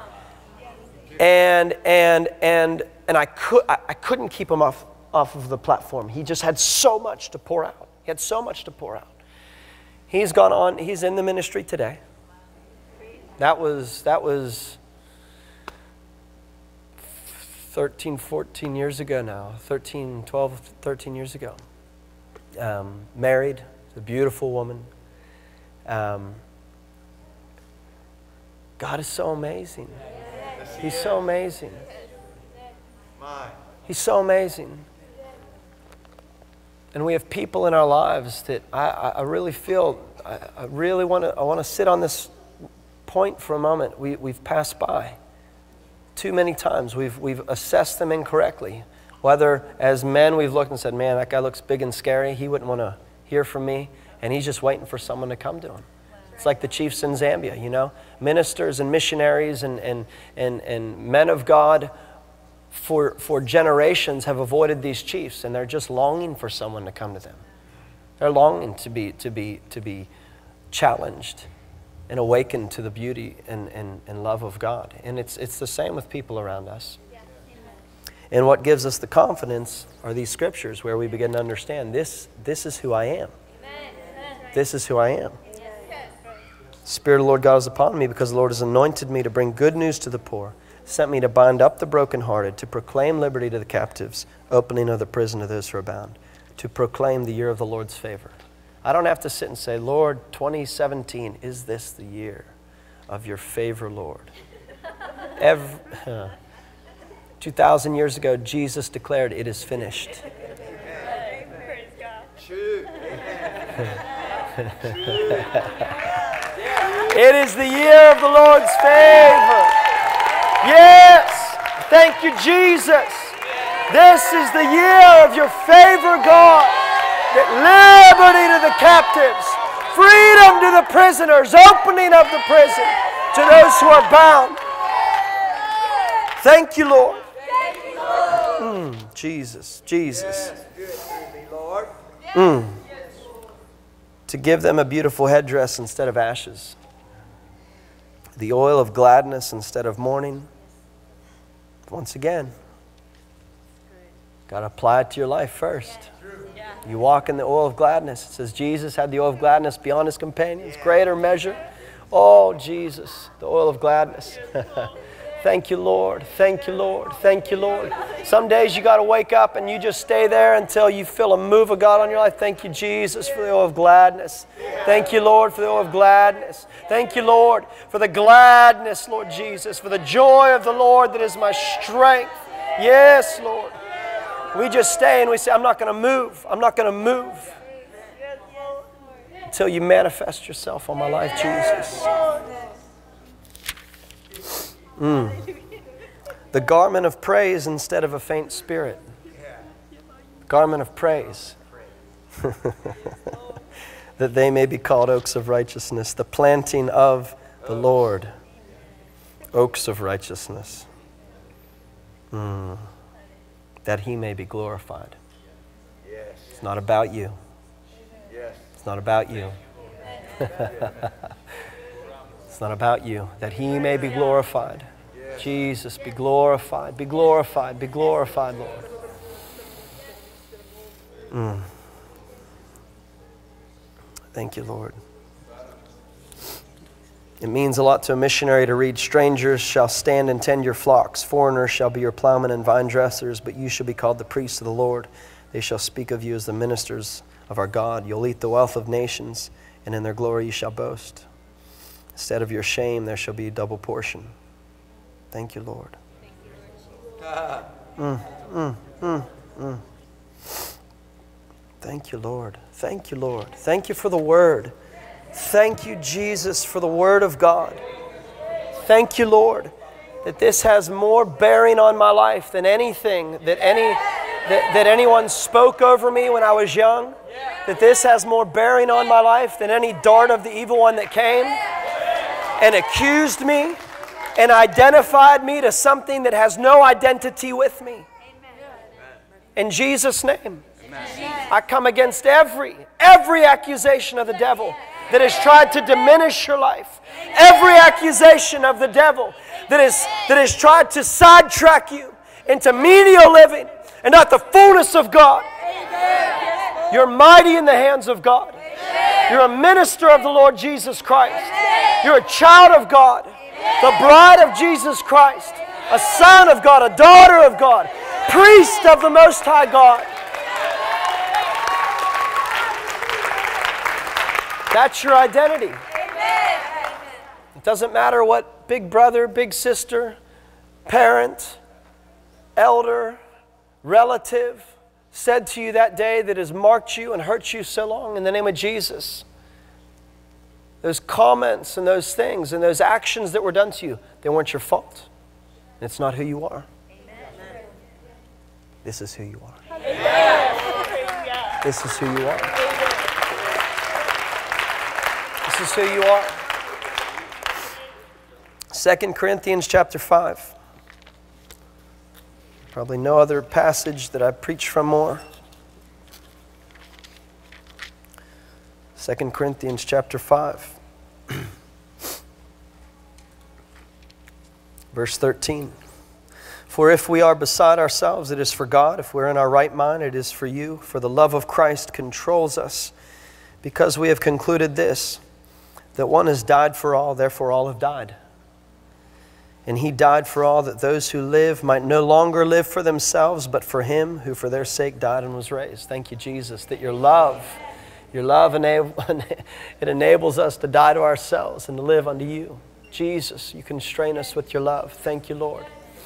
And and and and I could I, I couldn't keep him off off of the platform. He just had so much to pour out. He had so much to pour out. He's gone on. He's in the ministry today. That was that was. thirteen, fourteen years ago now, thirteen, twelve, thirteen years ago. Um, married, a beautiful woman. Um, God is so amazing. He's so amazing. He's so amazing. And we have people in our lives that I, I really feel, I, I really want to, I want to sit on this point for a moment. We, we've passed by. Too many times we've, we've assessed them incorrectly. Whether as men we've looked and said, man, that guy looks big and scary. He wouldn't want to hear from me. And he's just waiting for someone to come to him. It's like the chiefs in Zambia, you know. Ministers and missionaries and, and, and, and men of God for, for generations have avoided these chiefs, and they're just longing for someone to come to them. They're longing to be, to be, to be challenged and awakened to the beauty and, and, and love of God. And it's, it's the same with people around us. And what gives us the confidence are these scriptures where we begin to understand this, this is who I am. This is who I am. Spirit of the Lord God is upon me, because the Lord has anointed me to bring good news to the poor, sent me to bind up the brokenhearted, to proclaim liberty to the captives, opening of the prison to those who are bound, to proclaim the year of the Lord's favor. I don't have to sit and say, Lord, twenty seventeen, is this the year of your favor, Lord? Every, uh, two thousand years ago, Jesus declared, it is finished. It is the year of the Lord's favor. Yes. Thank you, Jesus. This is the year of your favor, God. That liberty to the captives, freedom to the prisoners, opening of the prison to those who are bound. Thank you, Lord. Mm, Jesus, Jesus. Mm. To give them a beautiful headdress instead of ashes, the oil of gladness instead of mourning. Once again, got to apply it to your life first. You walk in the oil of gladness. It says Jesus had the oil of gladness beyond his companions, greater measure. Oh, Jesus, the oil of gladness. Thank you, Lord. Thank you, Lord. Thank you, Lord. Some days you got to wake up and you just stay there until you feel a move of God on your life. Thank you, Jesus, for the oil of gladness. Thank you, Lord, for the oil of gladness. Thank you, Lord, for the gladness, Lord Jesus, for the joy of the Lord that is my strength. Yes, Lord. We just stay and we say, I'm not going to move. I'm not going to move until you manifest yourself on my life, Jesus. Mm. The garment of praise instead of a faint spirit. Garment of praise. That they may be called oaks of righteousness, the planting of the Lord. Oaks of righteousness. Mm. That he may be glorified. It's not about you. It's not about you. It's not about you. That he may be glorified. Jesus, be glorified, be glorified, be glorified, Lord. Mm. Thank you, Lord. It means a lot to a missionary to read, strangers shall stand and tend your flocks, foreigners shall be your plowmen and vine dressers, but you shall be called the priests of the Lord. They shall speak of you as the ministers of our God. You'll eat the wealth of nations, and in their glory you shall boast. Instead of your shame, there shall be a double portion. Thank you, Lord. Mm, mm, mm, mm. Thank you, Lord. Thank you, Lord. Thank you for the word. Thank you, Jesus, for the word of God. Thank you, Lord, that this has more bearing on my life than anything that any that, that anyone spoke over me when I was young. That this has more bearing on my life than any dart of the evil one that came and accused me and identified me to something that has no identity with me. In Jesus' name, I come against every, every accusation of the devil that has tried to diminish your life. Every accusation of the devil that, is, that has tried to sidetrack you into menial living and not the fullness of God. You're mighty in the hands of God. You're a minister of the Lord Jesus Christ. You're a child of God, the bride of Jesus Christ, a son of God, a daughter of God, priest of the Most High God. That's your identity. It doesn't matter what big brother, big sister, parent, elder, relative said to you that day that has marked you and hurt you so long. In the name of Jesus, those comments and those things and those actions that were done to you, they weren't your fault. It's not who you are. Amen. This is who you are. Amen. This is who you are. This This is who you are. Second Corinthians chapter five. Probably no other passage that I preach from more. Second Corinthians chapter five. Verse thirteen. For if we are beside ourselves, it is for God. If we're in our right mind, it is for you. For the love of Christ controls us, because we have concluded this, that one has died for all, therefore all have died. And he died for all, that those who live might no longer live for themselves, but for him who for their sake died and was raised. Thank you, Jesus, that your love, your love, enable, it enables us to die to ourselves and to live unto you. Jesus, you constrain us with your love. Thank you, Lord.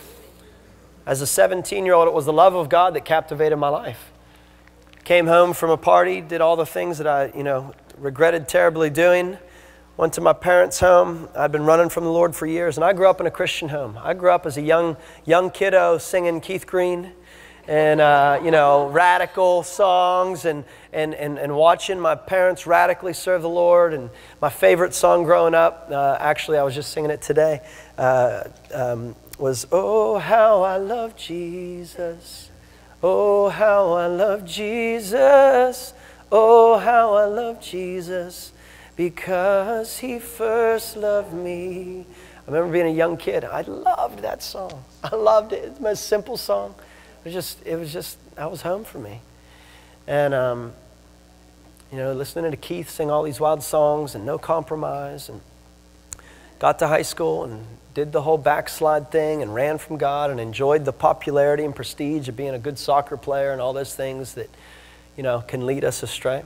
As a seventeen-year-old, it was the love of God that captivated my life. Came home from a party, did all the things that I, you know, regretted terribly doing. Went to my parents' home. I'd been running from the Lord for years, and I grew up in a Christian home. I grew up as a young, young kiddo singing Keith Green and, uh, you know, radical songs and, and, and, and watching my parents radically serve the Lord. And my favorite song growing up, uh, actually I was just singing it today, uh, um, was, oh, how I love Jesus. Oh, how I love Jesus. Oh, how I love Jesus, because he first loved me. I remember being a young kid. I loved that song. I loved it. It's the most simple song. It was just, it was just, that was home for me. And, um, you know, listening to Keith sing all these wild songs and No Compromise, and got to high school and did the whole backslide thing and ran from God and enjoyed the popularity and prestige of being a good soccer player and all those things that, you know, can lead us astray.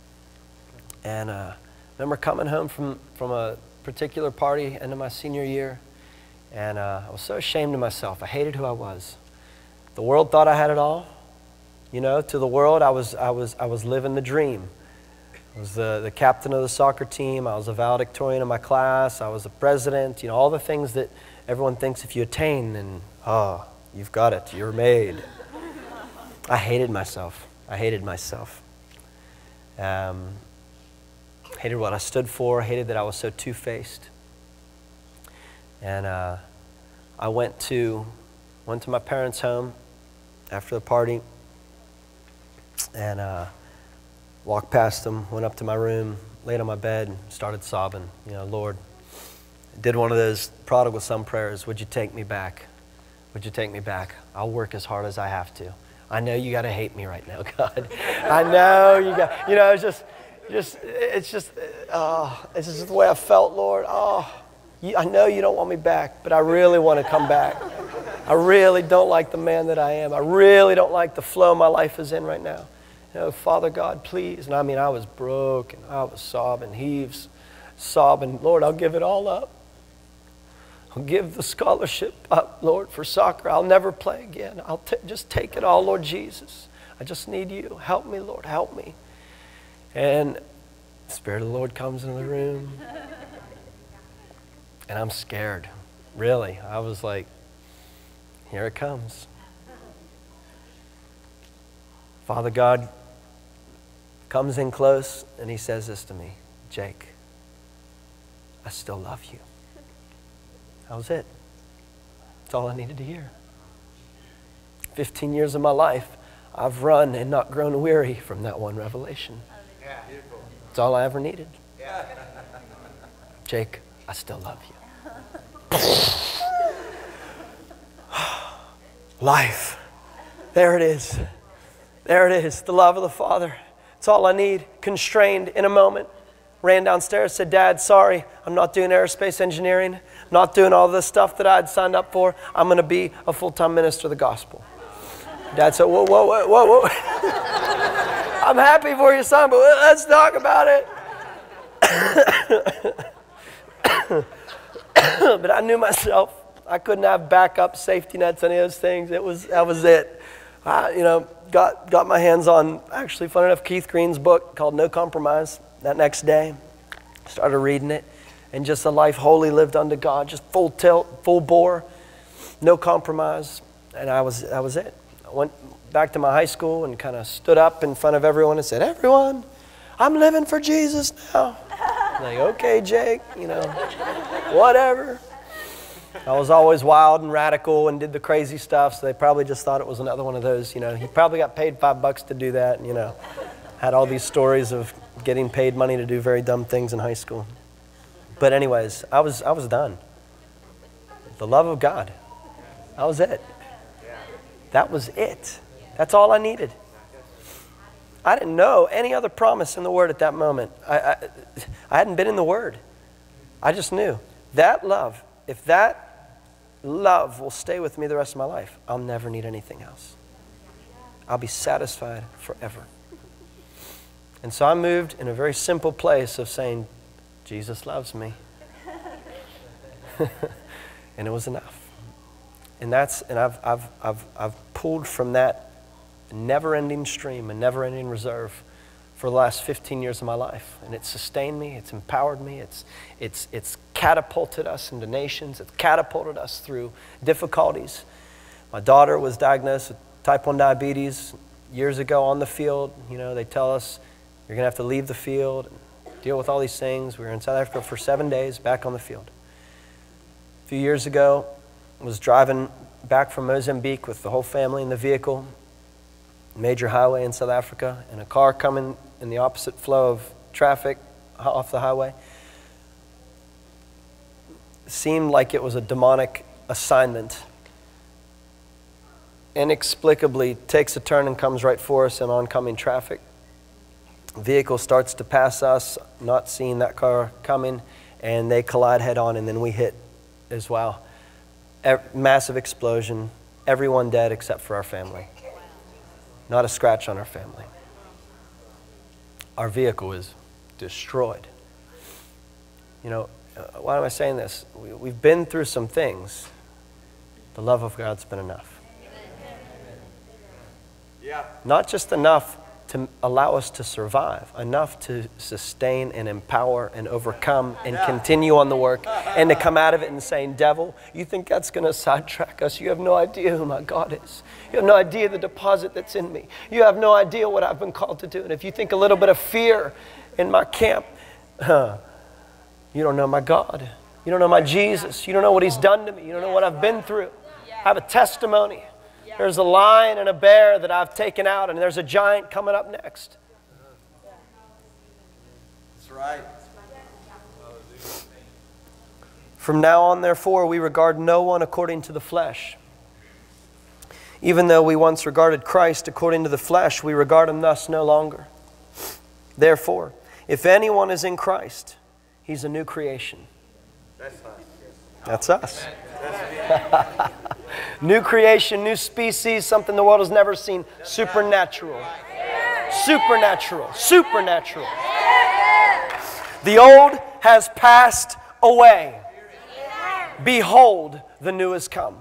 And uh, I remember coming home from, from a particular party end of my senior year, and uh, I was so ashamed of myself. I hated who I was. The world thought I had it all. You know, to the world, I was, I was, I was living the dream. I was the, the captain of the soccer team. I was a valedictorian of my class. I was the president. You know, all the things that everyone thinks if you attain, then, oh, you've got it. You're made. I hated myself. I hated myself. Um, hated what I stood for. Hated that I was so two-faced. And uh, I went to, went to my parents' home after the party, and uh, walked past them, went up to my room, laid on my bed, and started sobbing. You know, Lord, did one of those prodigal son prayers. Would you take me back? Would you take me back? I'll work as hard as I have to. I know you got to hate me right now, God. I know you got, you know, it's just, just, it's just, oh, it's just the way I felt, Lord. Oh, you, I know you don't want me back, but I really want to come back. I really don't like the man that I am. I really don't like the flow my life is in right now. You know, Father God, please. And I mean, I was broken. I was sobbing, heaves, sobbing. Lord, I'll give it all up. I'll give the scholarship up, Lord, for soccer. I'll never play again. I'll t- just take it all, Lord Jesus. I just need you. Help me, Lord, help me. And the Spirit of the Lord comes into the room. And I'm scared, really. I was like, here it comes. Father God comes in close and he says this to me, Jake, I still love you. That was it. That's all I needed to hear. fifteen years of my life, I've run and not grown weary from that one revelation. Yeah. That's all I ever needed. Yeah. Jake, I still love you. Life. There it is. There it is. The love of the Father. It's all I need. Constrained in a moment. Ran downstairs, said, Dad, sorry, I'm not doing aerospace engineering. Not doing all this stuff that I had signed up for. I'm going to be a full-time minister of the gospel. Dad said, whoa, whoa, whoa, whoa, whoa. I'm happy for you, son, but let's talk about it. But I knew myself. I couldn't have backup safety nets, any of those things. It was, that was it. I, you know, got, got my hands on, actually, fun enough, Keith Green's book called No Compromise. That next day, started reading it, and just a life wholly lived unto God, just full tilt, full bore, no compromise, and I was, that was it. I went back to my high school and kind of stood up in front of everyone and said, everyone, I'm living for Jesus now. Like, okay, Jake, you know, whatever. I was always wild and radical and did the crazy stuff, so they probably just thought it was another one of those, you know. He probably got paid five bucks to do that, and, you know, had all these stories of getting paid money to do very dumb things in high school. But anyways, I was, I was done. The love of God. That was it. That was it. That's all I needed. I didn't know any other promise in the Word at that moment. I, I, I hadn't been in the Word. I just knew that love, if that love will stay with me the rest of my life, I'll never need anything else. I'll be satisfied forever. And so I moved in a very simple place of saying, Jesus loves me. And it was enough. And that's and I've I've I've I've pulled from that never-ending stream, a never-ending reserve for the last fifteen years of my life. And it's sustained me, it's empowered me, it's it's it's catapulted us into nations, it's catapulted us through difficulties. My daughter was diagnosed with type one diabetes years ago on the field. You know, they tell us you're gonna have to leave the field and deal with all these things. We were in South Africa for seven days, back on the field. A few years ago, I was driving back from Mozambique with the whole family in the vehicle, major highway in South Africa, and a car coming in the opposite flow of traffic off the highway. Seemed like it was a demonic assignment. Inexplicably takes a turn and comes right for us in oncoming traffic. Vehicle starts to pass us, not seeing that car coming, and they collide head on, and then we hit as well. E- massive explosion, everyone dead except for our family. Not a scratch on our family. Our vehicle is destroyed. You know, uh, why am I saying this? We, we've been through some things. The love of God's been enough. Yeah. Not just enough to allow us to survive, enough to sustain and empower and overcome and continue on the work, and to come out of it and saying, devil, you think that's going to sidetrack us? You have no idea who my God is. You have no idea the deposit that's in me. You have no idea what I've been called to do. And if you think a little bit of fear in my camp, huh, you don't know my God. You don't know my Jesus. You don't know what He's done to me. You don't know what I've been through. I have a testimony. There's a lion and a bear that I've taken out, and there's a giant coming up next. That's right. From now on, therefore, we regard no one according to the flesh. Even though we once regarded Christ according to the flesh, we regard Him thus no longer. Therefore, if anyone is in Christ, he's a new creation. That's us. That's us. New creation, new species, something the world has never seen. Supernatural. Supernatural. Supernatural. The old has passed away. Behold, the new has come.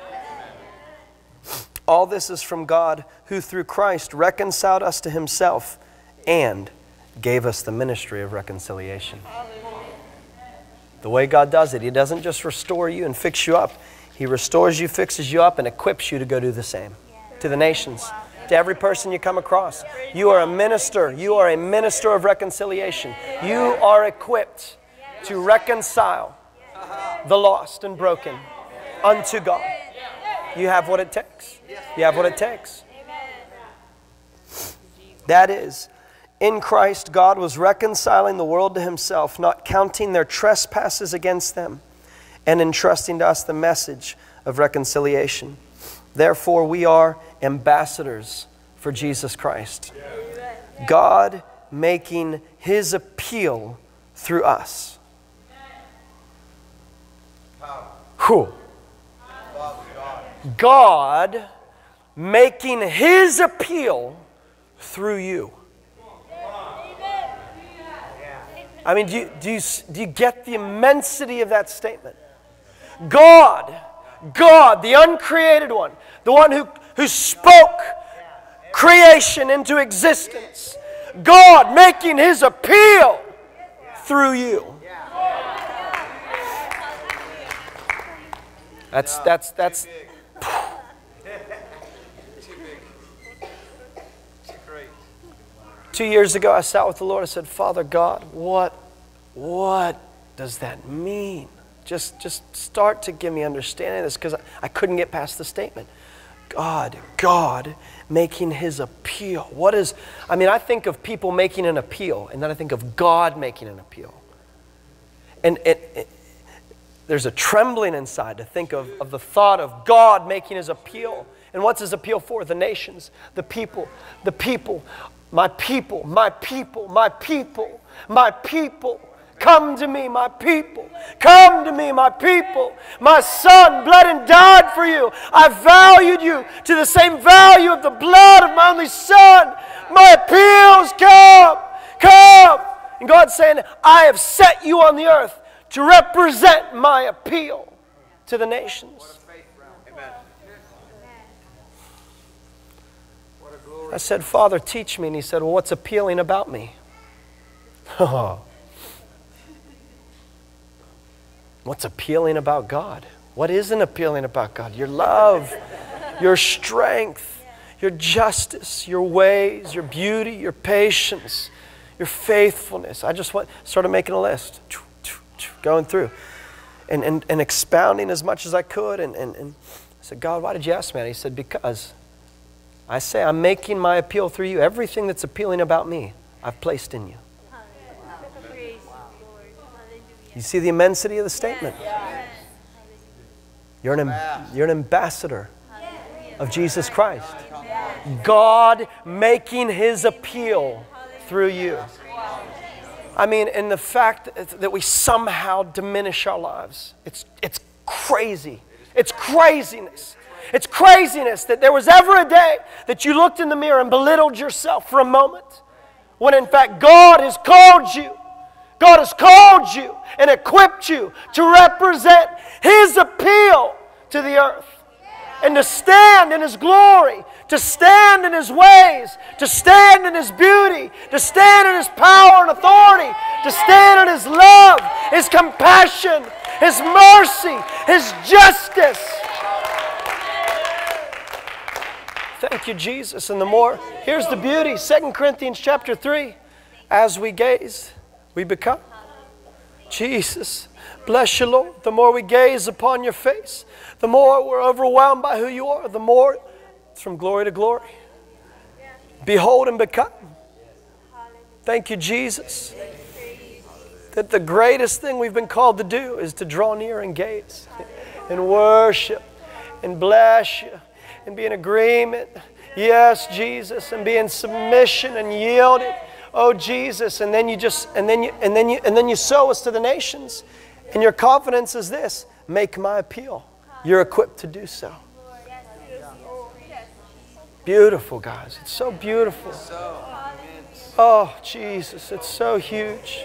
All this is from God, who through Christ reconciled us to Himself and gave us the ministry of reconciliation. The way God does it, He doesn't just restore you and fix you up. He restores you, fixes you up, and equips you to go do the same. To the nations, to every person you come across. You are a minister. You are a minister of reconciliation. You are equipped to reconcile the lost and broken unto God. You have what it takes. You have what it takes. That is, in Christ, God was reconciling the world to Himself, not counting their trespasses against them, and entrusting to us the message of reconciliation. Therefore, we are ambassadors for Jesus Christ. God making His appeal through us. Whew. God making His appeal through you. I mean, do you, do you, do you get the immensity of that statement? God, God, the uncreated one, the one who, who spoke creation into existence. God making His appeal through you. That's, that's, that's. Two years ago, I sat with the Lord. I said, Father God, what, what does that mean? Just, just start to give me understanding of this, because I, I couldn't get past the statement. God, God making his appeal. What is, I mean, I think of people making an appeal, and then I think of God making an appeal. And it, it, there's a trembling inside to think of, of the thought of God making his appeal. And what's his appeal for? The nations, the people, the people, my people, my people, my people, my people. Come to me, my people. Come to me, my people. My son bled and died for you. I valued you to the same value of the blood of my only son. My appeals, come, come. And God's saying, I have set you on the earth to represent my appeal to the nations. I said, Father, teach me. And he said, well, what's appealing about me? What's appealing about God? What isn't appealing about God? Your love, your strength, your justice, your ways, your beauty, your patience, your faithfulness. I just went, started making a list, going through and, and, and expounding as much as I could. And, and, and I said, God, why did you ask me that? He said, because I say I'm making my appeal through you. Everything that's appealing about me, I've placed in you. You see the immensity of the statement? You're an, you're an ambassador of Jesus Christ. God making his appeal through you. I mean, and the fact that we somehow diminish our lives, it's, it's crazy. It's craziness. It's craziness that there was ever a day that you looked in the mirror and belittled yourself for a moment, when in fact God has called you. God has called you and equipped you to represent his appeal to the earth. And to stand in his glory, to stand in his ways, to stand in his beauty, to stand in his power and authority, to stand in his love, his compassion, his mercy, his justice. Thank you, Jesus. And the more, here's the beauty, Second Corinthians chapter three. As we gaze, we become. Jesus, bless you, Lord. The more we gaze upon your face, the more we're overwhelmed by who you are, the more it's from glory to glory. Behold and become. Thank you, Jesus. That the greatest thing we've been called to do is to draw near and gaze and worship and bless you and be in agreement. Yes, Jesus, and be in submission and yielded. Oh, Jesus, and then you just and then you and then you and then you sow us to the nations. And your confidence is this: make my appeal. You're equipped to do so. Beautiful, guys. It's so beautiful. Oh, Jesus, it's so huge.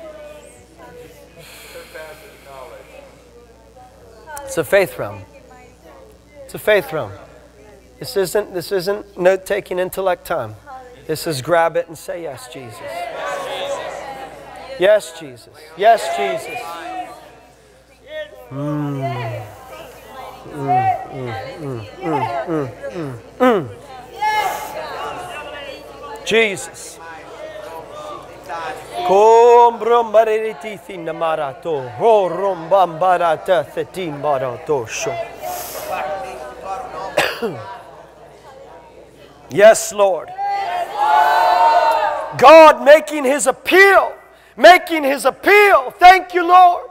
It's a faith realm. It's a faith realm. This isn't this isn't note-taking intellect time. This is grab it and say, yes, Jesus. Yes, Jesus. Yes, Jesus. Mm. Mm, mm, mm, mm, mm, mm. Jesus. Yes, Lord. God making his appeal. Making his appeal. Thank you, Lord.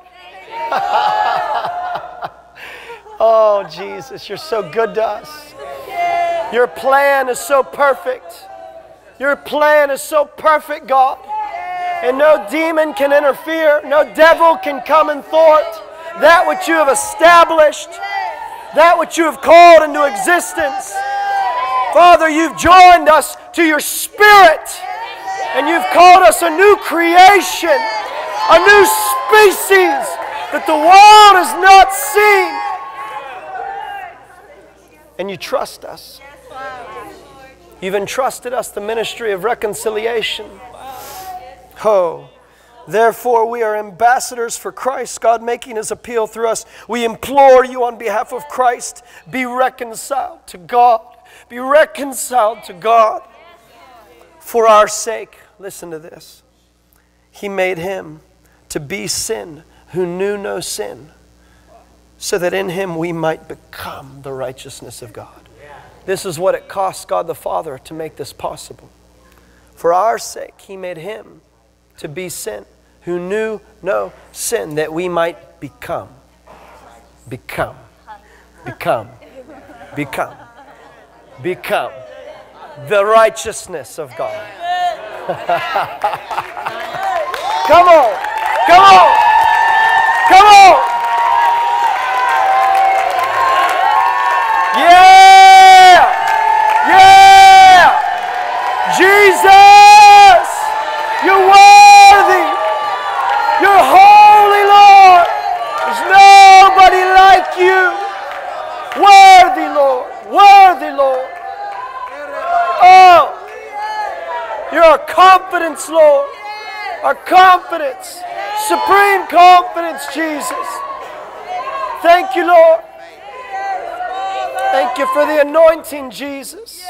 Oh, Jesus, you're so good to us. Your plan is so perfect. Your plan is so perfect, God. And no demon can interfere. No devil can come and thwart that which you have established, that which you have called into existence. Father, you've joined us to your Spirit, and you've called us a new creation, a new species that the world has not seen. And you trust us. You've entrusted us the ministry of reconciliation. Oh, therefore we are ambassadors for Christ, God making his appeal through us. We implore you on behalf of Christ, be reconciled to God. Be reconciled to God. For our sake, listen to this. He made him to be sin, who knew no sin, so that in him we might become the righteousness of God. This is what it cost God the Father to make this possible. For our sake, he made him to be sin, who knew no sin, that we might become, become, become, become, become the righteousness of God. Come on, come on, come on. Yeah, yeah, Jesus, you're worthy, you're holy, Lord. There's nobody like you. Worthy, Lord, worthy, Lord. Oh, you're our confidence, Lord. Our confidence, supreme confidence, Jesus. Thank you, Lord. Thank you for the anointing, Jesus.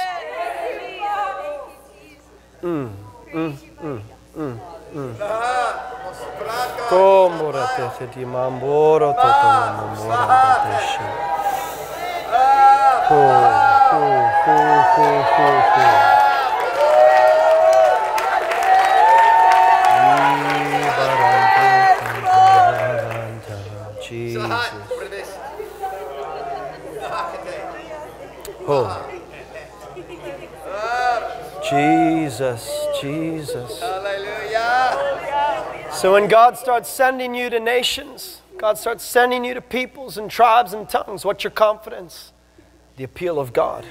Mm, mm, mm, mm, mm. Oh. Jesus, Jesus. Hallelujah. So when God starts sending you to nations, God starts sending you to peoples and tribes and tongues, what's your confidence? The appeal of God.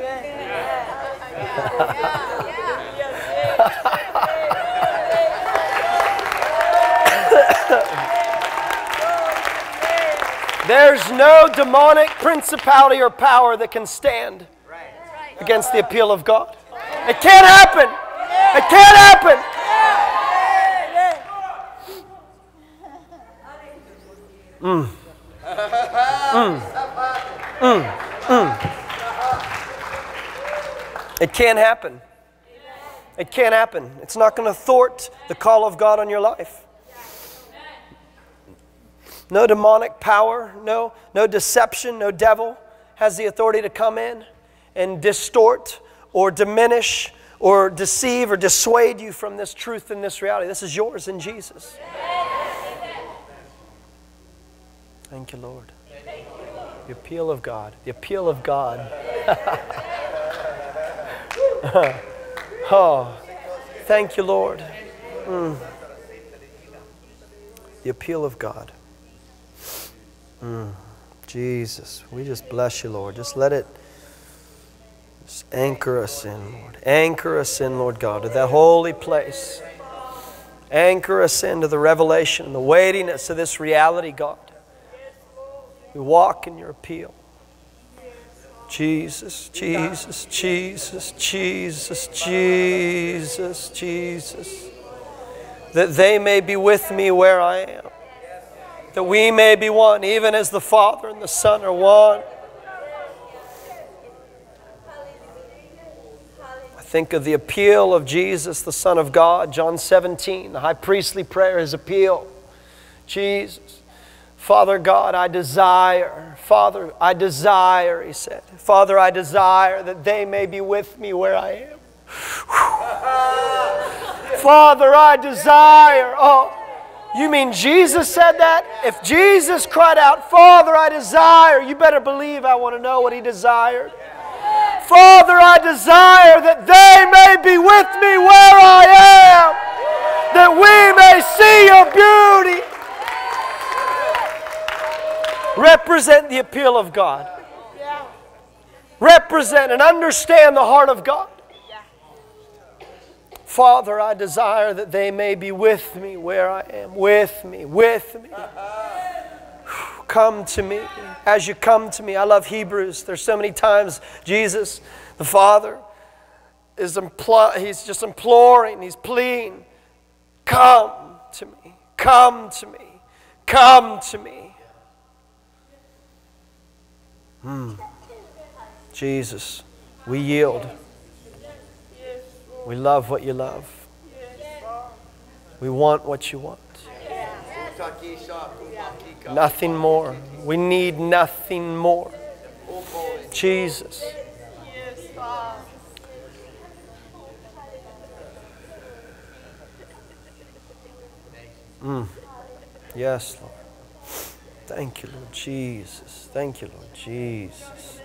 There's no demonic principality or power that can stand against the appeal of God. It can't happen. It can't happen. Mm. Mm. Mm. Mm. It can't happen. It can't happen. It's not going to thwart the call of God on your life. No demonic power, no, no deception, no devil has the authority to come in and distort or diminish or deceive or dissuade you from this truth and this reality. This is yours in Jesus. Thank you, Lord. The appeal of God. The appeal of God. Oh, thank you, Lord. Mm. The appeal of God. Mm. Jesus, we just bless you, Lord. Just let it just anchor us in, Lord. Anchor us in, Lord God, to that holy place. Anchor us into the revelation and the weightiness of this reality, God. We walk in your appeal. Jesus, Jesus, Jesus, Jesus, Jesus, Jesus. That they may be with me where I am. That we may be one, even as the Father and the Son are one. I think of the appeal of Jesus, the Son of God, John seventeen, the high priestly prayer, his appeal. Jesus, Father God, I desire, Father, I desire, he said. Father, I desire that they may be with me where I am. Father, I desire, oh. You mean Jesus said that? If Jesus cried out, Father, I desire, you better believe I want to know what he desired. Father, I desire that they may be with me where I am, that we may see your beauty. Represent the appeal of God. Represent and understand the heart of God. Father, I desire that they may be with me where I am. With me, with me. Come to me as you come to me. I love Hebrews. There's so many times Jesus, the Father, is impl- he's just imploring, he's pleading. Come to me, come to me, come to me. Hmm. Jesus, we yield. We love what you love. We want what you want. Nothing more. We need nothing more. Jesus. Mm. Yes, Lord. Thank you, Lord Jesus. Thank you, Lord Jesus.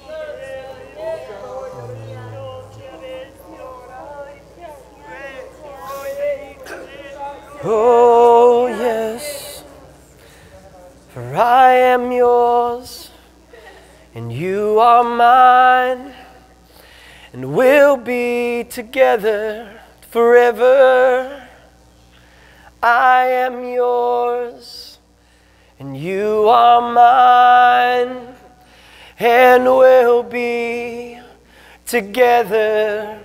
Oh, yes, for I am yours, and you are mine, and we'll be together forever. I am yours, and you are mine, and we'll be together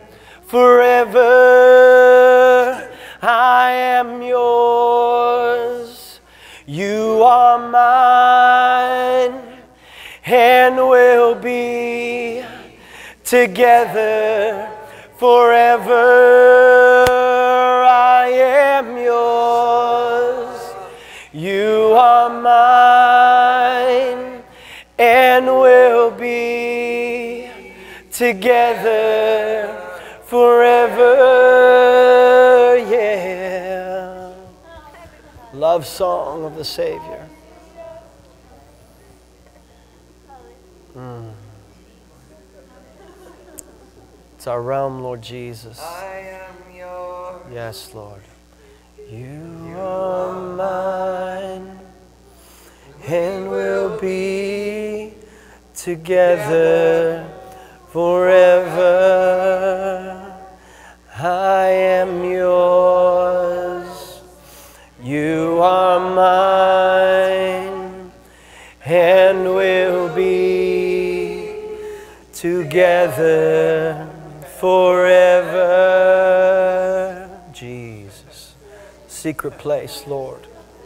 forever. I am yours, you are mine, and we'll be together forever. I am yours, you are mine, and we'll be together forever. Yeah. Love song of the Savior. Mm. It's our realm, Lord Jesus. I am yours. Yes, Lord. You are mine, and we'll be together forever. I am yours, you are mine, and we'll be together forever. Jesus, secret place, Lord.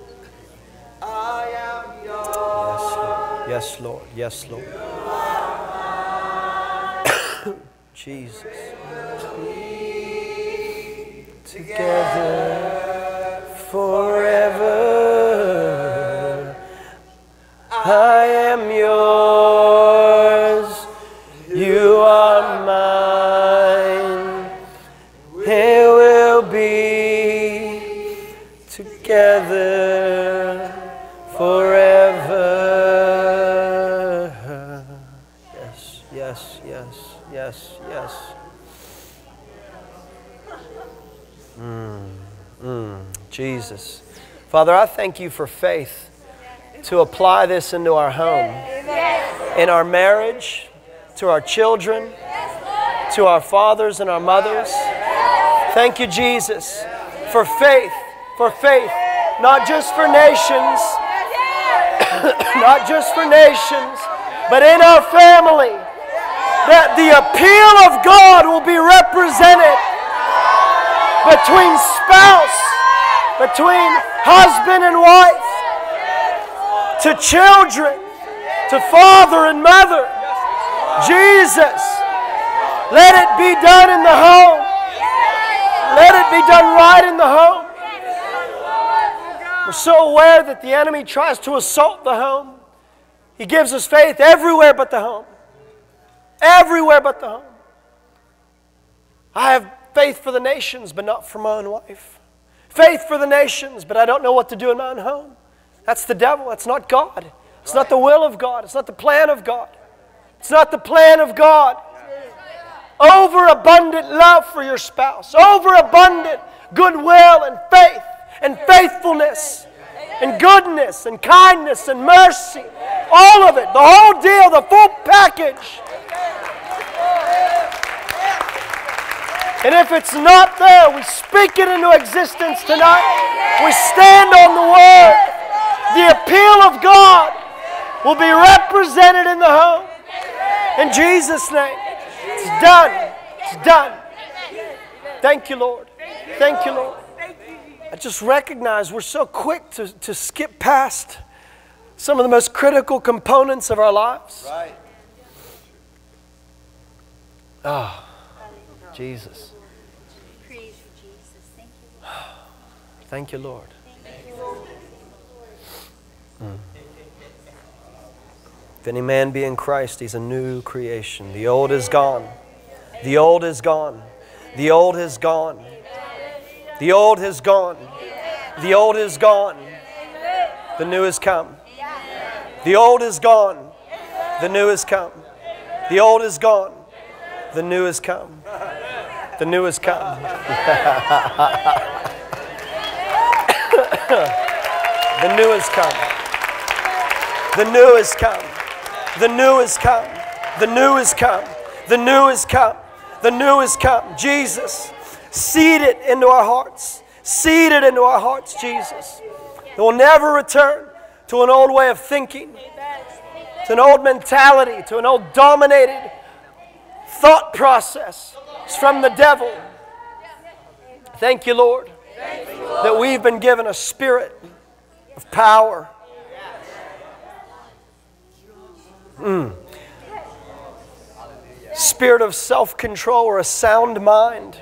I am yours. Yes, Lord. Yes, Lord. Yes, Lord. Jesus. Together forever. I am yours, you are mine, and we'll be together forever. Yes, yes, yes, yes, yes. Mm, mm, Jesus. Father, I thank you for faith to apply this into our home, in our marriage, to our children, to our fathers and our mothers. Thank you, Jesus, for faith, for faith, not just for nations, not just for nations, but in our family, that the appeal of God will be represented between spouse, between husband and wife, to children, to father and mother. Jesus, let it be done in the home. Let it be done right in the home. We're so aware that the enemy tries to assault the home. He gives us faith everywhere but the home. Everywhere but the home. I have faith for the nations, but not for my own wife. Faith for the nations, but I don't know what to do in my own home. That's the devil. That's not God. It's not the will of God. It's not the plan of God. It's not the plan of God. Overabundant love for your spouse. Overabundant goodwill and faith and faithfulness and goodness and kindness and mercy. All of it. The whole deal. The full package. And if it's not there, we speak it into existence tonight. We stand on the Word. The appeal of God will be represented in the home. In Jesus' name. It's done. It's done. Thank you, Lord. Thank you, Lord. I just recognize we're so quick to, to skip past some of the most critical components of our lives. Right. Oh, Jesus. Praise you, Jesus. Thank you. Thank you, Lord. Thank you, Lord. If any man be in Christ, he's a new creation. The old is gone. The old is gone. The old is gone. The old has gone. The old is gone. The new has come. The old is gone. The new has come. The old is gone. The new has come. The new has come. The new has come. The new has come. The new has come. The new has come. The new has come. The new has come. Jesus, seed it into our hearts. Seed it into our hearts, Jesus. It will never return to an old way of thinking, to an old mentality, to an old dominated thought process. It's from the devil. Thank you, Lord, that we've been given a spirit of power. Mm. Spirit of self-control or a sound mind.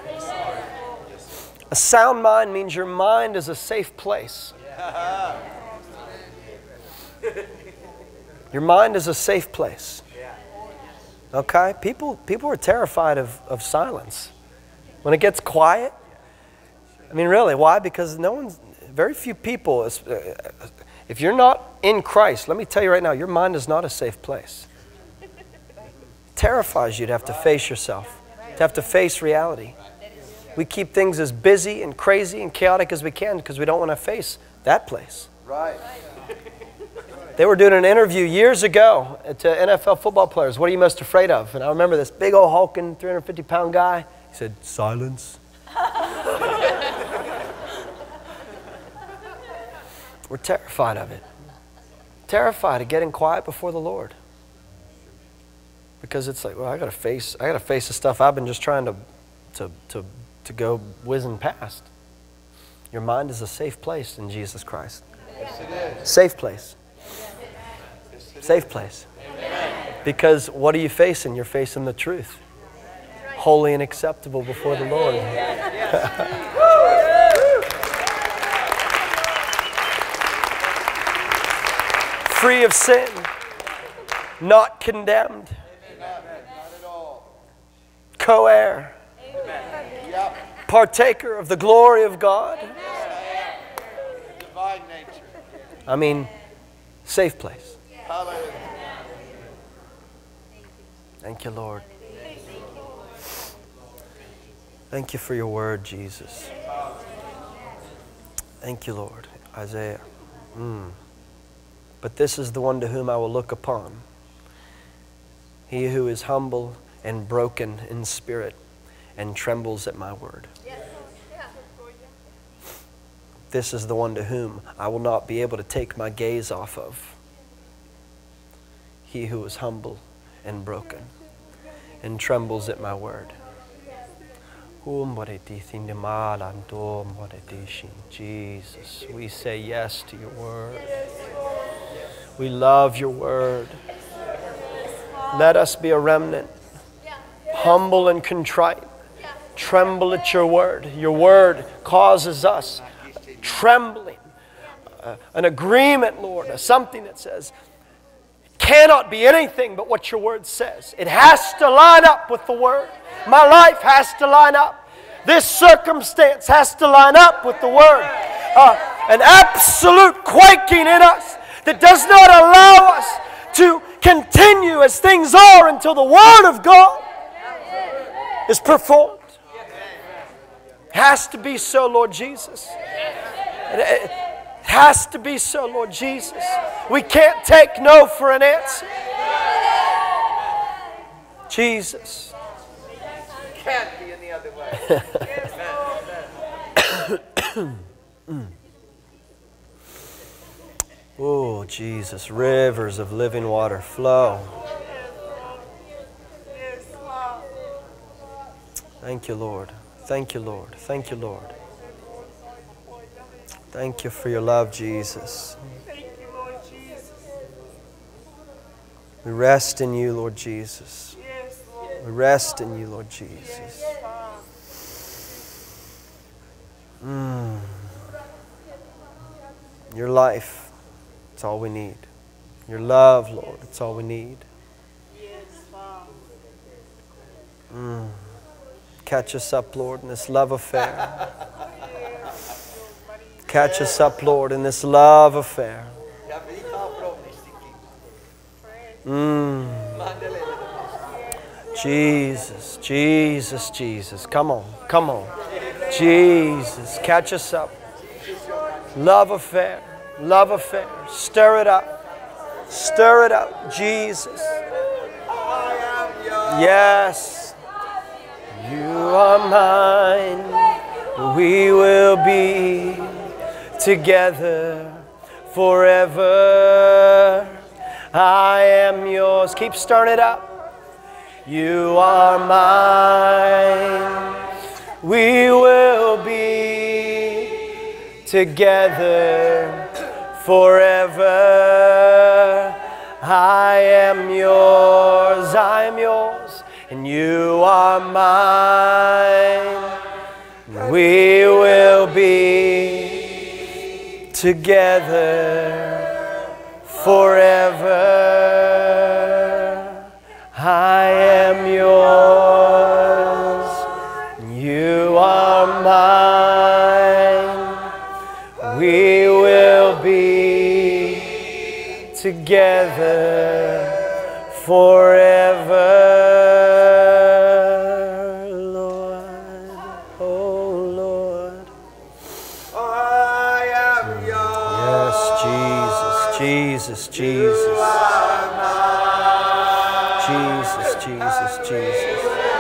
A sound mind means your mind is a safe place. Your mind is a safe place. Okay? People, people are terrified of, of silence. When it gets quiet, I mean, really, why? Because no one's, very few people, if you're not in Christ, let me tell you right now, your mind is not a safe place. It terrifies you to have to face yourself, to have to face reality. We keep things as busy and crazy and chaotic as we can because we don't want to face that place. Right. They were doing an interview years ago to N F L football players. What are you most afraid of? And I remember this big old hulking three hundred fifty pound guy. He said, silence. We're terrified of it. Terrified of getting quiet before the Lord. Because it's like, well, I gotta face, I gotta face the stuff I've been just trying to, to, to, to go whizzing past. Your mind is a safe place in Jesus Christ. Yes, it is. Safe place. Safe place. Because what are you facing? You're facing the truth. Holy and acceptable before the Lord. Free of sin, not condemned, co-heir, partaker of the glory of God. Divine nature. I mean, safe place. Hallelujah. Thank you, Lord. Thank you for your word, Jesus. Thank you, Lord. Isaiah. Mm. But this is the one to whom I will look upon. He who is humble and broken in spirit and trembles at my word. This is the one to whom I will not be able to take my gaze off of. He who is humble and broken and trembles at my word. Jesus, we say yes to your word. We love your word. Let us be a remnant, humble and contrite. Tremble at your word. Your word causes us trembling, uh, an agreement, Lord, something that says, it cannot be anything but what your word says. It has to line up with the word. My life has to line up. This circumstance has to line up with the word. Uh, an absolute quaking in us that does not allow us to continue as things are until the word of God is performed. It has to be so, Lord Jesus. It, it has to be so, Lord Jesus. We can't take no for an answer. Jesus. Can't be any other way. Oh, Jesus, rivers of living water flow. Thank you, Lord. Thank you, Lord. Thank you, Lord. Thank you for your love, Jesus. We rest in you, Lord Jesus. We rest in you, Lord Jesus. Mm. Your life It's all we need. Your love, Lord, it's all we need. Mm. Catch us up, Lord, in this love affair. Catch us up, Lord, in this love affair. Mm. Jesus, Jesus, Jesus. Come on, come on. Jesus, catch us up. Love affair, love affair. Stir it up. Stir it up, Jesus. Yes. You are mine. We will be together forever. I am yours. Keep stirring it up. You are mine. We will be together forever. I am yours. I am yours. And you are mine. We will be together forever. I am yours. You are mine. We will be together forever. Jesus, Jesus. Jesus, Jesus, Jesus.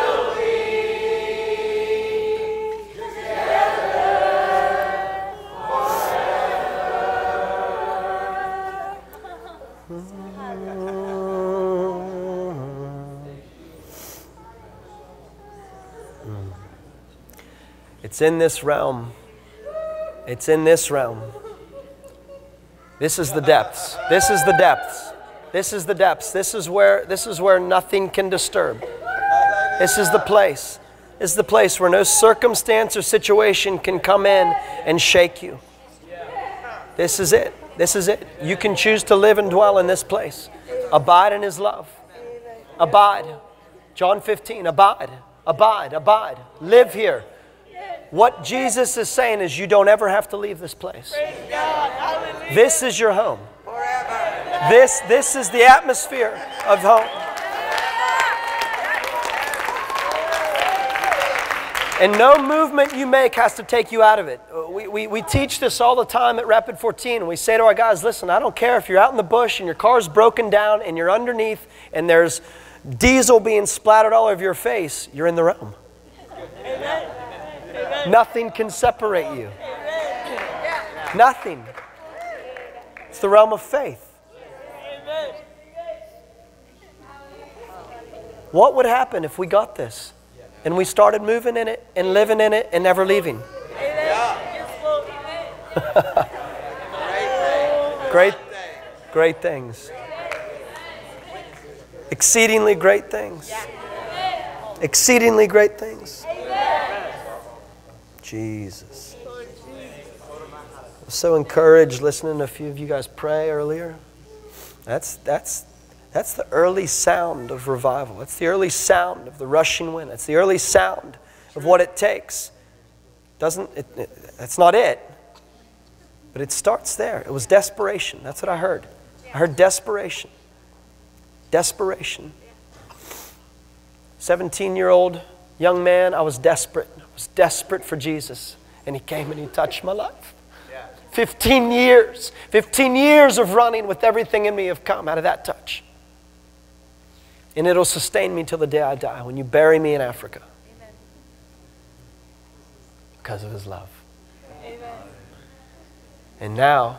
It's in this realm. It's in this realm. This is the depths. This is the depths. This is the depths. This is where this is where nothing can disturb. This is the place. This is the place where no circumstance or situation can come in and shake you. This is it. This is it. You can choose to live and dwell in this place. Abide in His love. Abide. John fifteen, abide, abide, abide. Live here. What Jesus is saying is you don't ever have to leave this place. This is your home. This, this is the atmosphere of home. And no movement you make has to take you out of it. We, we, we teach this all the time at Rapid fourteen. And we say to our guys, listen, I don't care if you're out in the bush and your car's broken down and you're underneath and there's diesel being splattered all over your face. You're in the realm. Amen. Nothing can separate you. Nothing. It's the realm of faith. What would happen if we got this and we started moving in it and living in it and never leaving? Great, great things. Exceedingly great things. Exceedingly great things. Jesus. I was so encouraged listening to a few of you guys pray earlier. That's, that's, that's the early sound of revival. That's the early sound of the rushing wind. That's the early sound of what it takes. Doesn't, it, it, that's not it. But it starts there. It was desperation. That's what I heard. I heard desperation. Desperation. seventeen-year-old young man, I was desperate. I was desperate for Jesus. And He came and He touched my life. Yeah. fifteen years. fifteen years of running with everything in me have come out of that touch. And it'll sustain me till the day I die when you bury me in Africa. Amen. Because of His love. Amen. And now,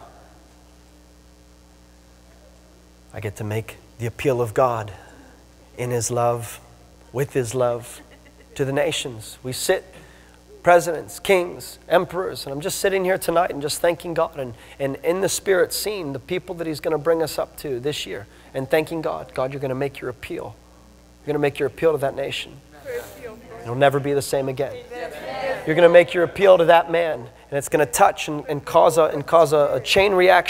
I get to make the appeal of God in His love, with His love, to the nations. We sit, presidents, kings, emperors, and I'm just sitting here tonight and just thanking God and, and in the Spirit seeing the people that He's going to bring us up to this year and thanking God. God, you're going to make your appeal. You're going to make your appeal to that nation. It'll never be the same again. You're going to make your appeal to that man, and it's going to touch and, and cause, a, and cause a, a chain reaction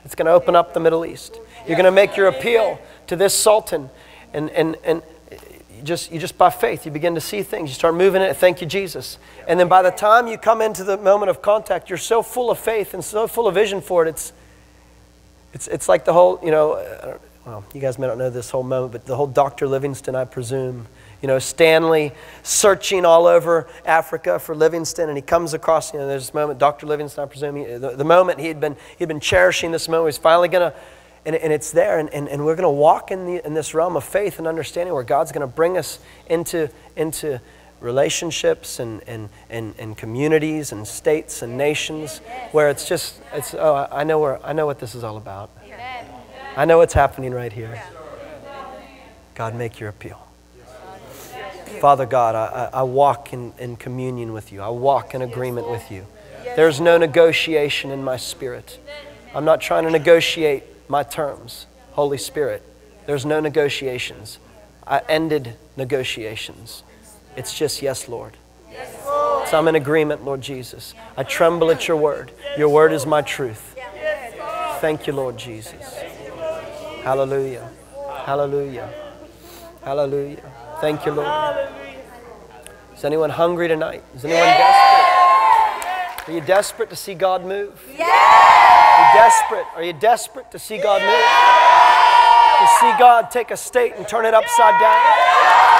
It's going to open up the Middle East. You're going to make your appeal to this sultan, and, and, and you just, you just by faith, you begin to see things. You start moving it. Thank you, Jesus. And then by the time you come into the moment of contact, you're so full of faith and so full of vision for it. It's, it's, it's like the whole, you know, I don't, well, you guys may not know this whole moment, but the whole Doctor Livingston, I presume. You know, Stanley searching all over Africa for Livingston, and he comes across, you know, there's this moment, Doctor Livingston, I presume, he, the, the moment he had been, he'd been cherishing this moment, he's finally going to, and, and it's there, and, and, and we're going to walk in, the, in this realm of faith and understanding where God's going to bring us into, into relationships and, and, and, and communities and states and nations where it's just, it's, oh, I know, where, I know what this is all about. I know what's happening right here. God, make your appeal. Father God, I, I walk in, in communion with you. I walk in agreement with you. There's no negotiation in my spirit. I'm not trying to negotiate my terms. Holy Spirit, there's no negotiations. I ended negotiations. It's just yes, Lord. So I'm in agreement, Lord Jesus. I tremble at your word. Your word is my truth. Thank you, Lord Jesus. Hallelujah. Hallelujah. Hallelujah. Thank you, Lord. Is anyone hungry tonight? Is anyone desperate? Are you desperate to see God move? Are you desperate? Are you desperate to see God move? To see God take a state and turn it upside down?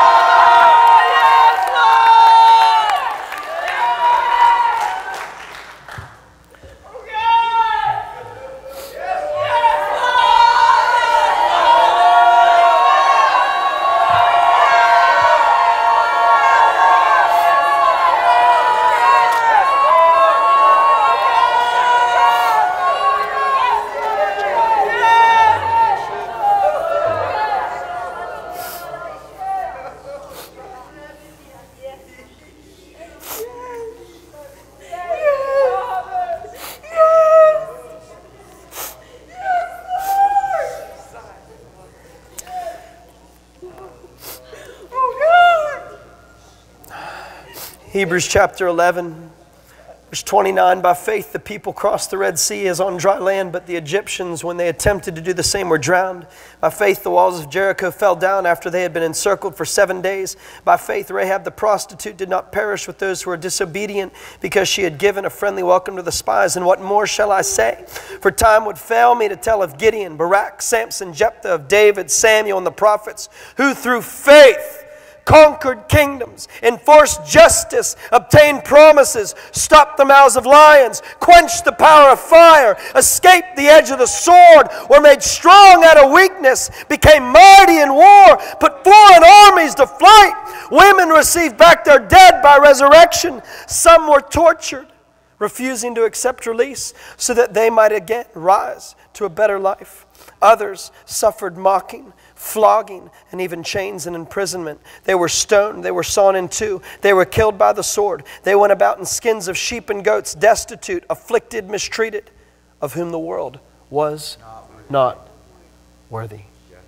Hebrews chapter eleven, verse twenty-nine, by faith the people crossed the Red Sea as on dry land, but the Egyptians, when they attempted to do the same, were drowned. By faith the walls of Jericho fell down after they had been encircled for seven days. By faith Rahab the prostitute did not perish with those who were disobedient, because she had given a friendly welcome to the spies. And what more shall I say? For time would fail me to tell of Gideon, Barak, Samson, Jephthah, of David, Samuel, and the prophets, who through faith conquered kingdoms, enforced justice, obtained promises, stopped the mouths of lions, quenched the power of fire, escaped the edge of the sword, were made strong out of weakness, became mighty in war, put foreign armies to flight. Women received back their dead by resurrection. Some were tortured, refusing to accept release so that they might again rise to a better life. Others suffered mocking, flogging, and even chains and imprisonment. They were stoned. They were sawn in two. They were killed by the sword. They went about in skins of sheep and goats, destitute, afflicted, mistreated, of whom the world was not worthy.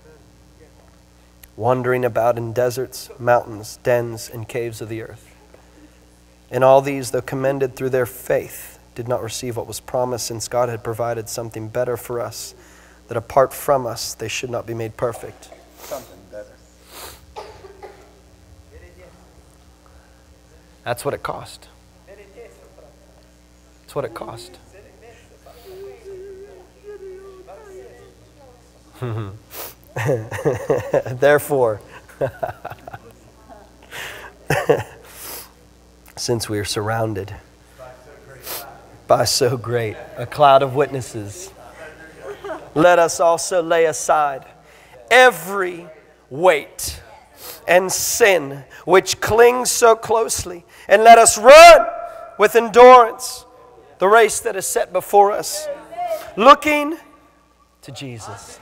Wandering about in deserts, mountains, dens, and caves of the earth. And all these, though commended through their faith, did not receive what was promised, since God had provided something better for us, that apart from us, they should not be made perfect. Something better. That's what it cost. That's what it cost. Therefore, since we are surrounded by so great a cloud of witnesses, let us also lay aside every weight and sin which clings so closely, and let us run with endurance the race that is set before us, looking to Jesus.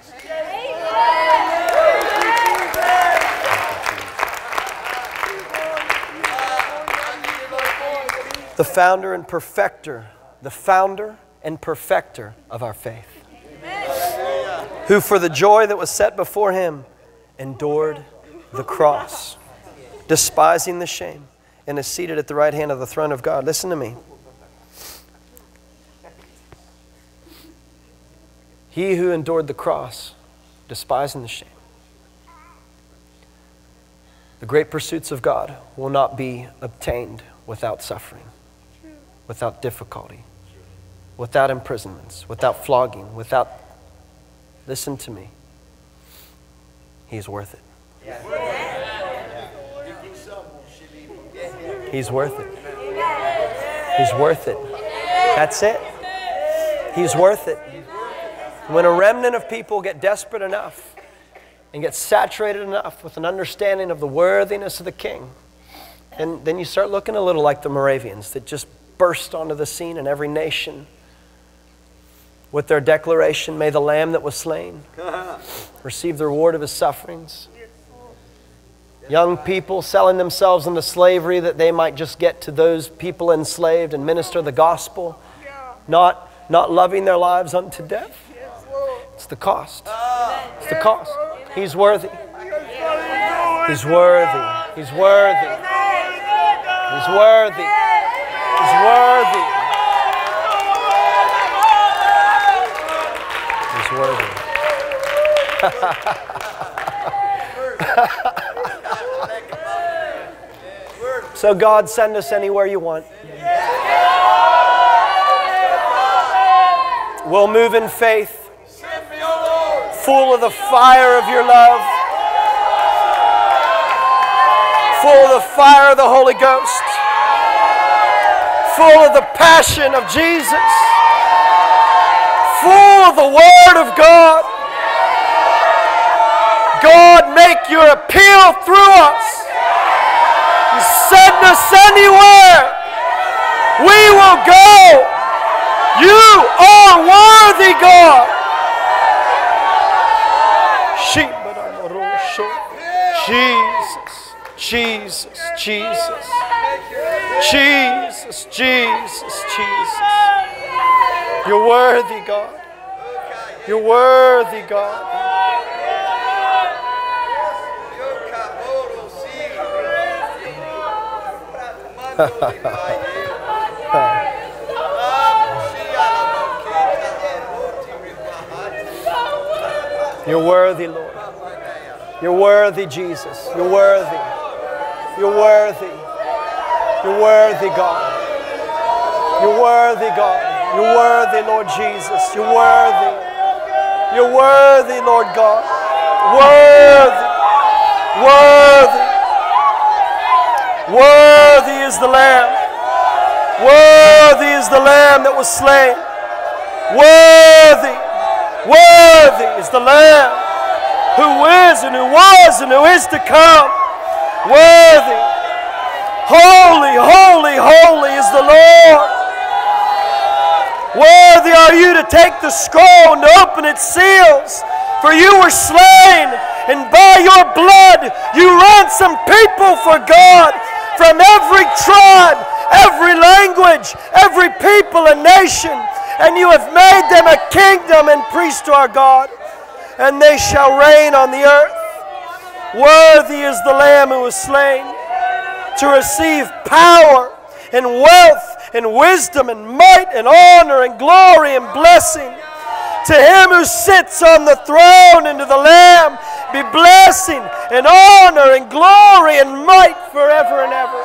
The founder and perfecter, the founder and perfecter of our faith, who for the joy that was set before him endured the cross, despising the shame, and is seated at the right hand of the throne of God. Listen to me. He who endured the cross, despising the shame. The great pursuits of God will not be obtained without suffering, without difficulty, without imprisonments, without flogging, without... Listen to me. He's worth it. He's worth it. He's worth it. That's it. He's worth it. When a remnant of people get desperate enough and get saturated enough with an understanding of the worthiness of the King, and then you start looking a little like the Moravians that just burst onto the scene in every nation with their declaration, "May the Lamb that was slain receive the reward of his sufferings." Young people selling themselves into slavery that they might just get to those people enslaved and minister the gospel, not, not loving their lives unto death. It's the cost. It's the cost. He's worthy. He's worthy. He's worthy. He's worthy. He's worthy. He's worthy. So God, send us anywhere you want. We'll move in faith, full of the fire of your love, full of the fire of the Holy Ghost, full of the passion of Jesus, full of the Word of God. God, make your appeal through us. Send us anywhere. We will go. You are worthy, God. Jesus, Jesus, Jesus. Jesus, Jesus, Jesus. You're worthy, God. You're worthy, God. You're worthy, Lord. You're worthy, Jesus. You're worthy. You're worthy. You're worthy, God. You're worthy, God. You're worthy, Lord Jesus. You're worthy. You're worthy, Lord God. Worthy. Worthy. Worthy is the Lamb. Worthy is the Lamb that was slain. Worthy. Worthy is the Lamb who is and who was and who is to come. Worthy. Holy, holy, holy is the Lord. Worthy are you to take the scroll and to open its seals. For you were slain, and by your blood you ransomed people for God from every tribe, every language, every people and nation. And you have made them a kingdom and priests to our God, and they shall reign on the earth. Worthy is the Lamb who was slain to receive power and wealth and wisdom and might and honor and glory and blessing. To him who sits on the throne and to the Lamb be blessing and honor and glory and might forever and ever.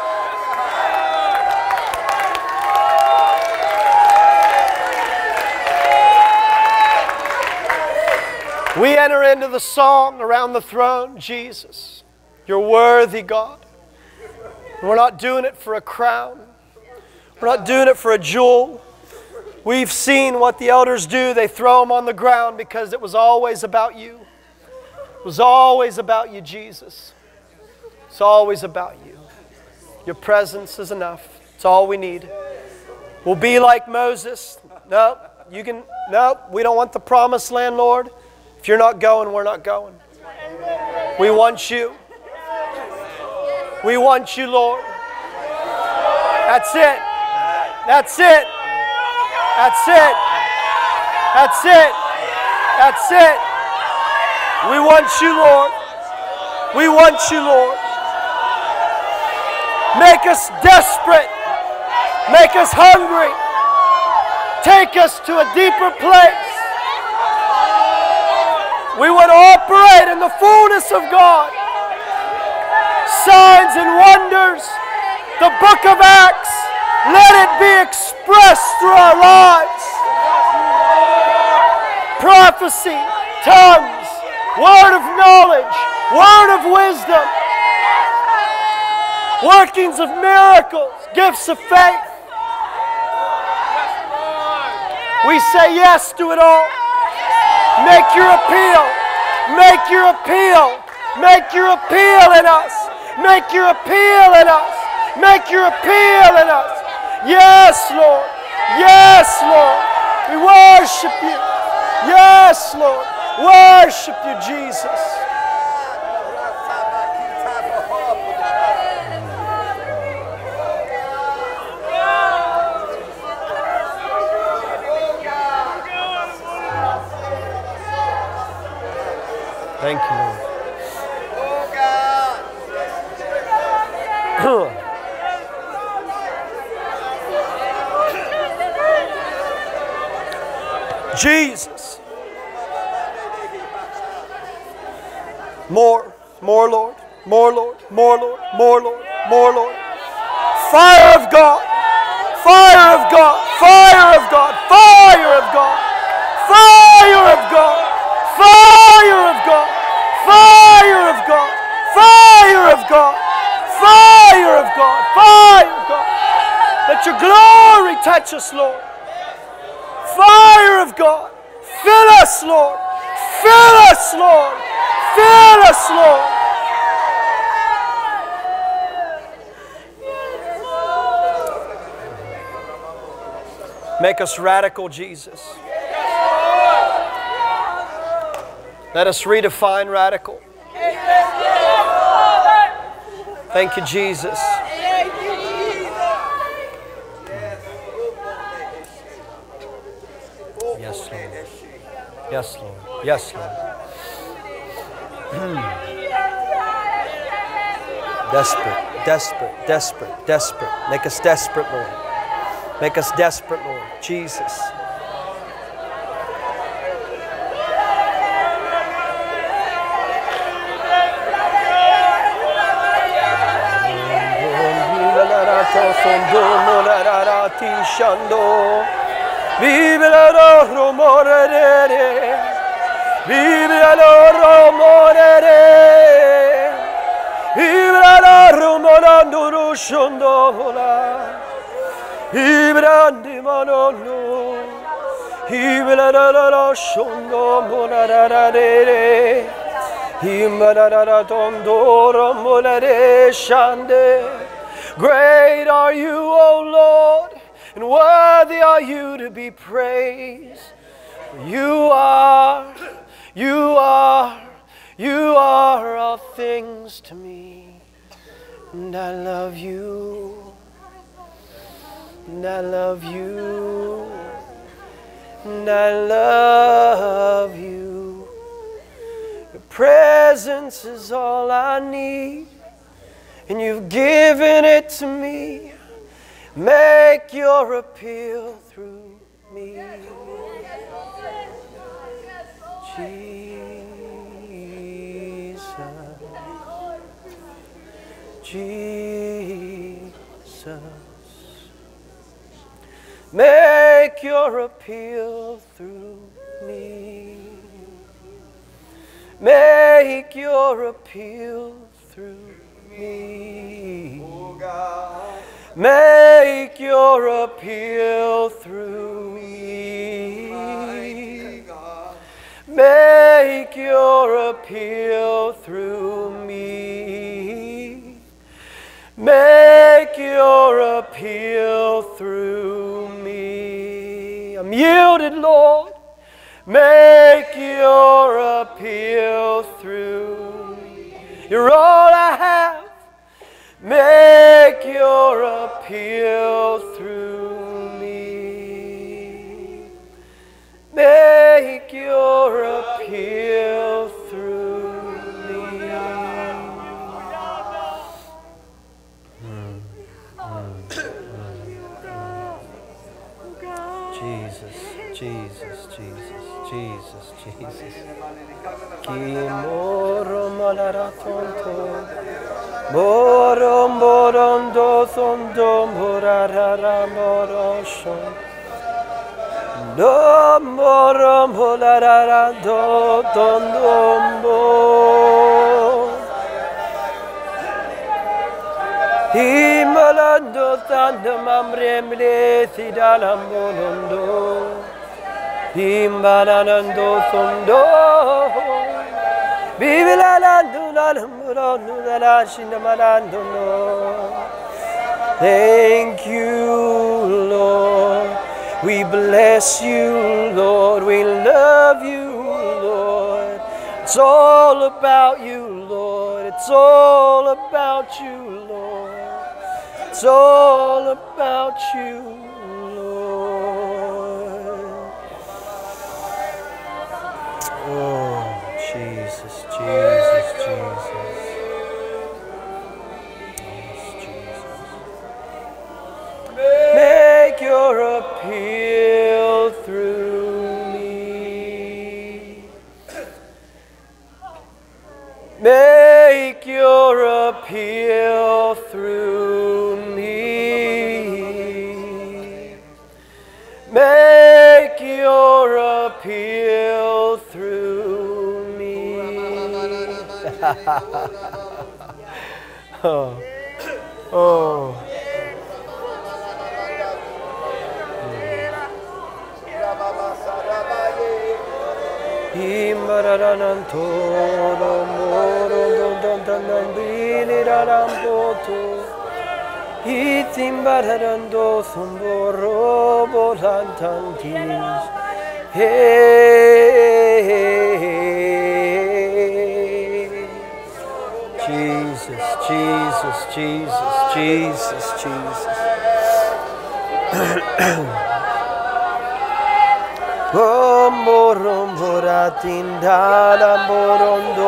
We enter into the song around the throne, Jesus, you're worthy, God. We're not doing it for a crown. We're not doing it for a jewel. We've seen what the elders do. They throw them on the ground because it was always about you. It was always about you, Jesus. It's always about you. Your presence is enough. It's all we need. We'll be like Moses. No, you can. No, we don't want the promised land, Lord. If you're not going, we're not going. We want you. We want you, Lord. That's it. That's it. That's it. That's it. That's it. We want you, Lord. We want you, Lord. Make us desperate. Make us hungry. Take us to a deeper place. We want to operate in the fullness of God. Signs and wonders, the book of Acts, let it be expressed through our lives. Prophecy, tongues, word of knowledge, word of wisdom, workings of miracles, gifts of faith. We say yes to it all. Make your appeal. Make your appeal. Make your appeal in us. Make your appeal in us. Make your appeal in us. Yes, Lord. Yes, Lord. We worship you. Yes, Lord. Worship you, Jesus. Thank you, Lord. Jesus. More, more, Lord. More, Lord. More, Lord. More, Lord. More, Lord. Fire of God. Fire of God. Fire of God. Fire of God. Fire of God. Fire of God. Fire of God. Fire of God. Fire of God. Fire of God. Let your glory touch us, Lord. Fire of God. Fill us, Lord. Fill us, Lord. Fill us, Lord. Make us radical, Jesus. Let us redefine radical. Thank you, Jesus. Yes, Lord. Yes, Lord. Yes, Lord. Desperate, desperate, desperate, desperate. Make us desperate, Lord. Make us desperate, Lord. Jesus. Vive la rumore, vive la rumore, vive la rumore duro shondola, vive la dimano, vive la la shondola rare, vive la tondoro molare shande. Great are you, O Lord, and worthy are you to be praised. You are, you are, you are all things to me. And I love you, and I love you, and I love you. Your presence is all I need, and you've given it to me. Make your appeal through me. Jesus, Jesus, make your appeal through me. Make your appeal through me. Oh God. Make your appeal through me. Make your appeal through me. Make your appeal through me. I'm yielded, Lord. Make your appeal through me. You're all I have. Make your appeal through me. Make your appeal through me. Mm. Mm. Mm. Jesus, Jesus, Jesus, Jesus, Jesus. Ki moro malara tonto. Morom morom do sondo morara moroshon. Do morom morara do tondombo. Himalando tandam amremle sidalam bolondo. Himbalanando sondo. Thank you, Lord. We bless you, Lord. We love you, Lord. It's all about you, Lord. It's all about you, Lord. It's all about you, Lord. Oh, Jesus, Jesus, Jesus. Yes, Jesus. Make your appeal through me. Make your appeal through me. Make your appeal through me. Oh. Oh. Himaranantoro moro dondanambili raramboto. Hitimbarando somboro volantantis. Hey, Jesus, Jesus, Jesus, Jesus, Jesus. Oh, morom moratindala morondo.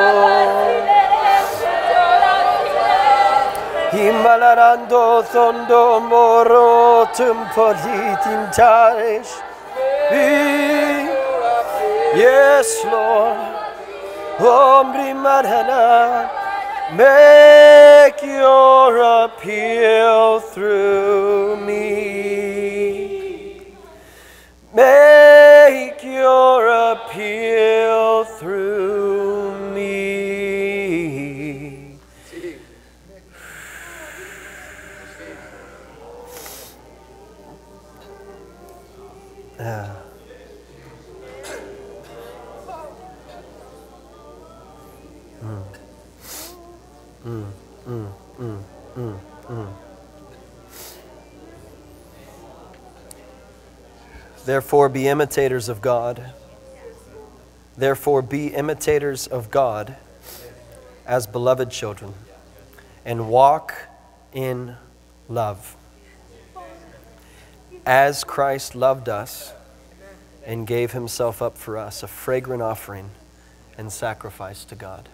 Himalarando sondo moro tumpolitintaresh. Yes, Lord. Omri marana. Make your appeal through me. Make your appeal through me. Ah. Mm. Mm, mm, mm, mm, mm. Therefore, be imitators of God. Therefore, be imitators of God as beloved children, and walk in love, as Christ loved us and gave himself up for us, a fragrant offering and sacrifice to God.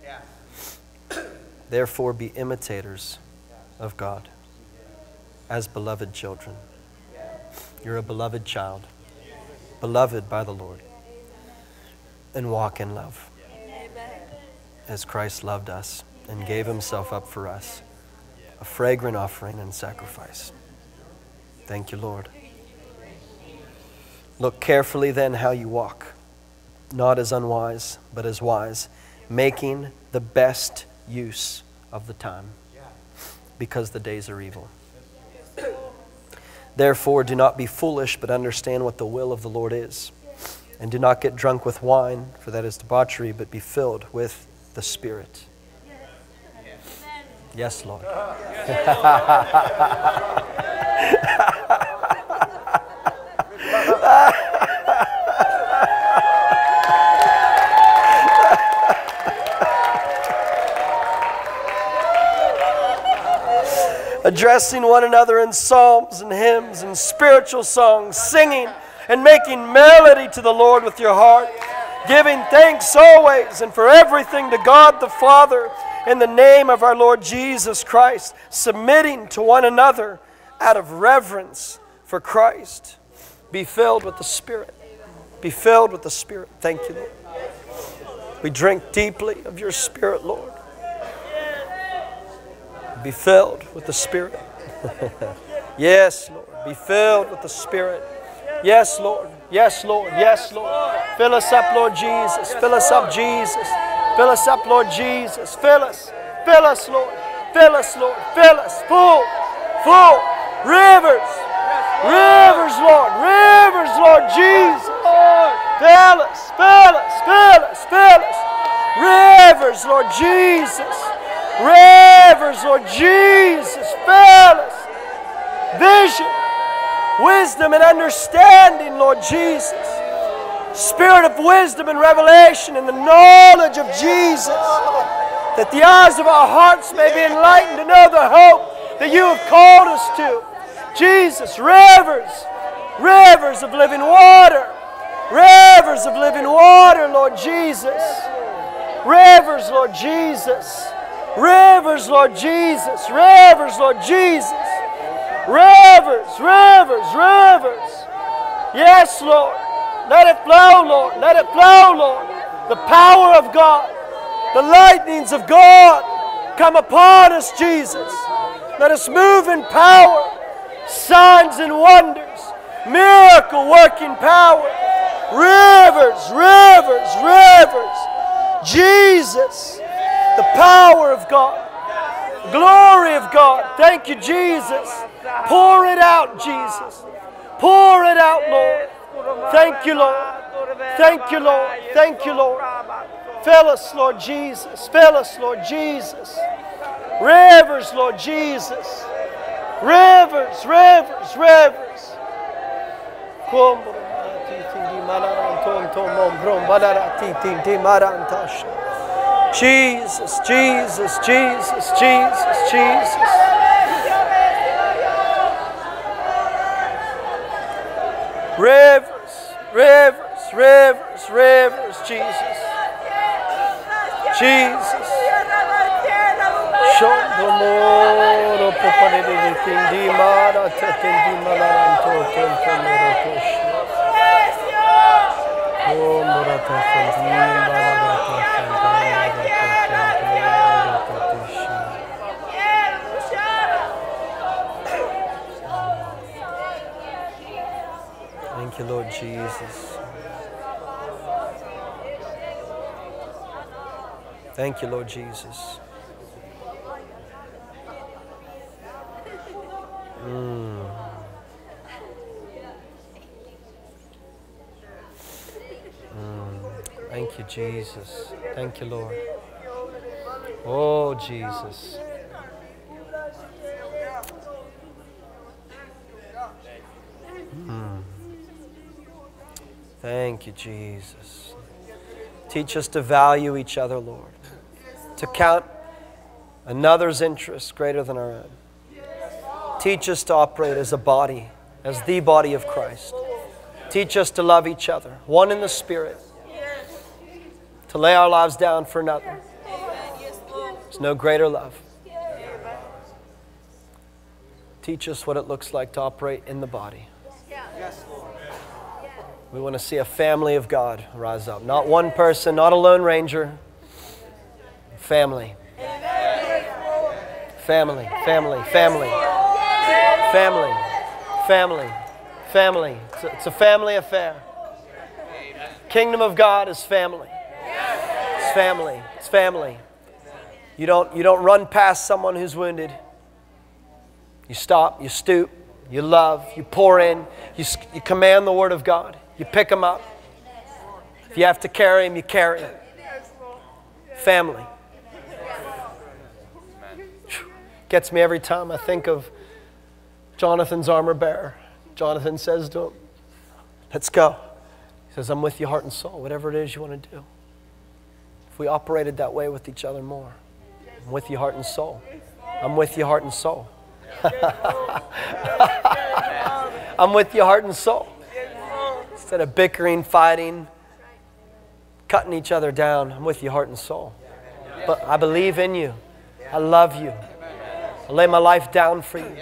Therefore, be imitators of God as beloved children. You're a beloved child, beloved by the Lord, and walk in love as Christ loved us and gave himself up for us, a fragrant offering and sacrifice. Thank you, Lord. Look carefully then how you walk, not as unwise, but as wise, making the best use of the time, because the days are evil. Therefore, do not be foolish, but understand what the will of the Lord is. And do not get drunk with wine, for that is debauchery, but be filled with the Spirit. Yes, Lord. Addressing one another in psalms and hymns and spiritual songs, singing and making melody to the Lord with your heart, giving thanks always and for everything to God the Father in the name of our Lord Jesus Christ, submitting to one another out of reverence for Christ. Be filled with the Spirit. Be filled with the Spirit. Thank you, Lord. We drink deeply of your Spirit, Lord. Be filled with the Spirit. Yes, Lord. Be filled with the Spirit. Yes, Lord. Yes, Lord. Yes, Lord. Fill us up, Lord Jesus. Fill us up, Jesus. Fill us up, Lord Jesus. Fill us. Fill us, Lord. Fill us, Lord. Fill us. Full. Full. Rivers. Rivers, Lord. Rivers, Lord Jesus. Fill us. Fill us. Fill us. Fill us. Rivers, Lord Jesus. Rivers, Lord Jesus. Fill us. Vision, wisdom, and understanding, Lord Jesus. Spirit of wisdom and revelation and the knowledge of Jesus. That the eyes of our hearts may be enlightened to know the hope that you have called us to. Jesus, rivers, rivers of living water. Rivers of living water, Lord Jesus. Rivers, Lord Jesus. Rivers, Lord Jesus. Rivers, Lord Jesus. Rivers, rivers, rivers. Yes, Lord. Let it flow, Lord. Let it flow, Lord. The power of God, the lightnings of God come upon us, Jesus. Let us move in power, signs and wonders, miracle working power. Rivers, rivers, rivers. Jesus, the power of God, glory of God. Thank you, Jesus. Pour it out, Jesus. Pour it out, Lord. Thank you, Lord. Thank you, Lord. Thank you, Lord. Fill us, Lord Jesus. Fill us, Lord Jesus. Rivers, Lord Jesus. Rivers, rivers, rivers. Jesus, Jesus, Jesus, Jesus, Jesus. Rivers, rivers, rivers, rivers, Jesus. Jesus. Thank you, Lord Jesus. Thank you, Lord Jesus. Mm. Mm. Thank you, Jesus. Thank you, Lord. Oh, Jesus. Mm. Thank you, Jesus. Teach us to value each other, Lord. To count another's interests greater than our own. Teach us to operate as a body, as the body of Christ. Teach us to love each other, one in the Spirit. To lay our lives down for another. There's no greater love. Teach us what it looks like to operate in the body. We want to see a family of God rise up. Not one person, not a lone ranger. Family. Family, family, family. Family, family, family. It's a, it's a family affair. Kingdom of God is family. It's family. It's family. You don't, you don't run past someone who's wounded. You stop, you stoop, you love, you pour in, you, you command the Word of God. You pick them up. If you have to carry them, you carry them. Family. Gets me every time I think of Jonathan's armor bearer. Jonathan says to him, let's go. He says, I'm with you heart and soul, whatever it is you want to do. If we operated that way with each other more. I'm with you heart and soul. I'm with you heart and soul. I'm with you heart and soul. Instead of bickering, fighting, cutting each other down, I'm with you heart and soul. But I believe in you. I love you. I lay my life down for you.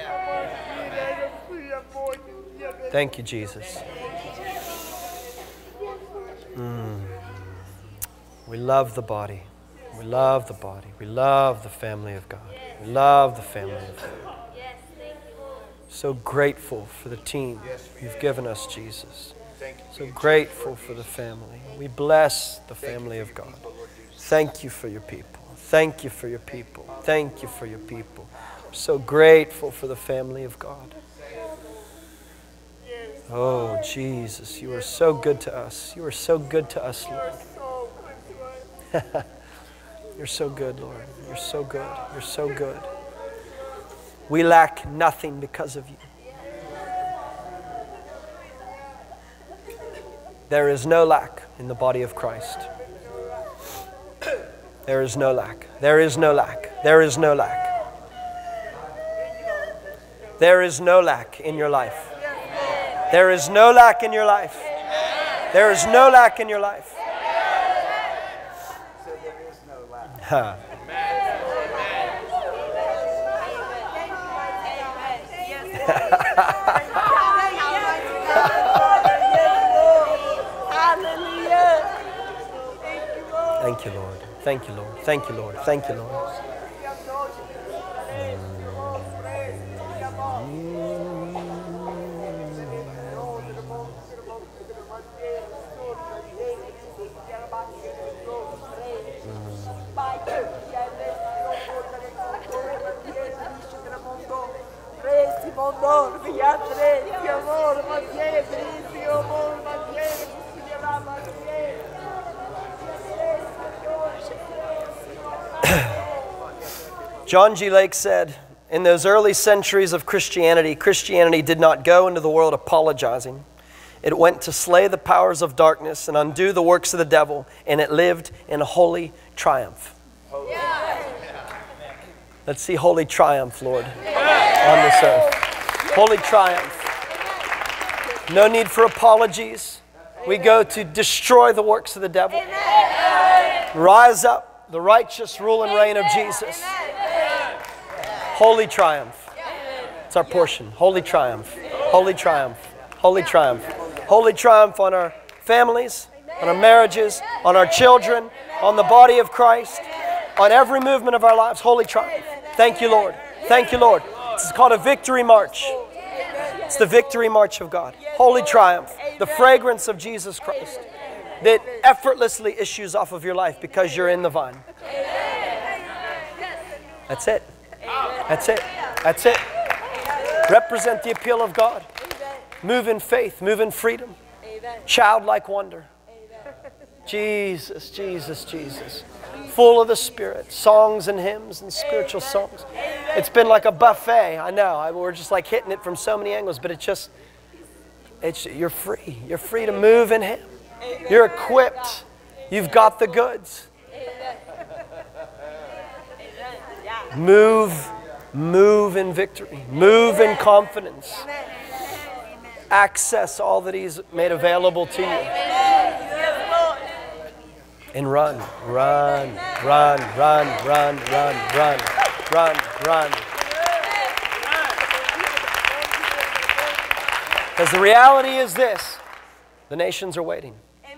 Mm. We love the body. We love the body. We love the family of God. We love the family of God. So grateful for the team you've given us, Jesus. So grateful for the family. We bless the family of God. Thank you for your people. Thank you for your people. Thank you for your people. We're so grateful for the family of God. Oh, Jesus, you are so good to us. You are so good to us, Lord. You're so good, Lord. You're so good. You're so good. We lack nothing because of you. There is no lack in the body of Christ. There is no lack. There is no lack. There is no lack. There is no lack in your life. There is no lack in your life. There is no lack in your life. Huh. Thank you, Lord. Thank you, Lord. Thank you, Lord. Thank you, Lord. John G. Lake said, in those early centuries of Christianity, Christianity did not go into the world apologizing. It went to slay the powers of darkness and undo the works of the devil, and it lived in holy triumph. Let's see holy triumph, Lord, on this earth. Holy triumph. No need for apologies. We go to destroy the works of the devil. Rise up, the righteous rule and reign of Jesus. Holy triumph. It's our portion. Holy triumph. Holy triumph. Holy triumph. Holy triumph on our families, on our marriages, on our children, on the body of Christ, on every movement of our lives. Holy triumph. Thank you, Lord. Thank you, Lord. It's called a victory march. It's the victory march of God. Holy triumph. The fragrance of Jesus Christ that effortlessly issues off of your life because you're in the vine. That's it. That's it. That's it. Represent the appeal of God. Move in faith. Move in freedom. Childlike wonder. Jesus, Jesus, Jesus. Full of the Spirit. Songs and hymns and spiritual songs. It's been like a buffet. I know. I, we're just like hitting it from so many angles, but it just, it's, you're free. You're free to move in Him. You're equipped. You've got the goods. Move, move in victory. Move in confidence. Access all that He's made available to you. And run, run, run, run, run, run, run, run, run. Because the reality is this, the nations are waiting.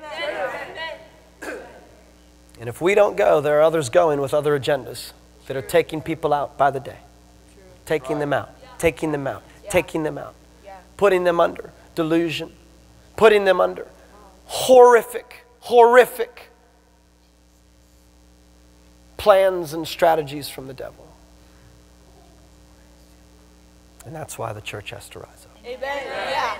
And if we don't go, there are others going with other agendas that are taking people out by the day. Taking them out, taking them out, taking them out. Putting them under delusion. Putting them under horrific, horrific plans and strategies from the devil. And that's why the church has to rise up. Amen. Yeah.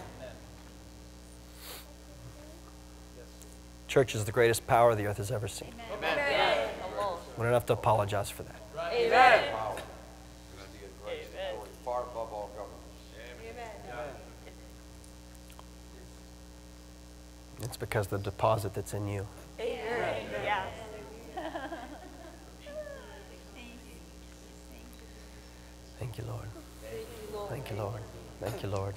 Church is the greatest power the earth has ever seen. Amen. We don't have to apologize for that. Amen. Far above all governments. It's because of the deposit that's in you. Amen. Yeah. Thank you, Lord. Thank you, Lord. Thank you, Lord.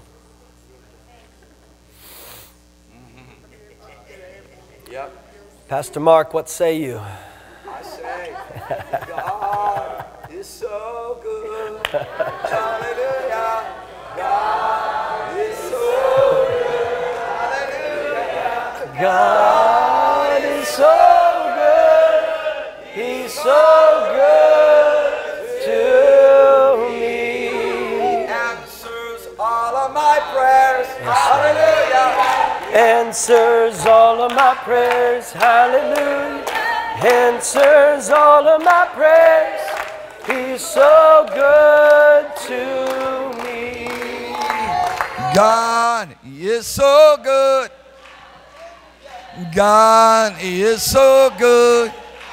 Yep. Pastor Mark, what say you? I say, God is so good. Hallelujah. God is so good. Hallelujah. God so good to me. Answers all of my prayers. Hallelujah. Answers all of my prayers. Hallelujah. Answers all of my prayers. He's so good to me. God is so good. God is so good.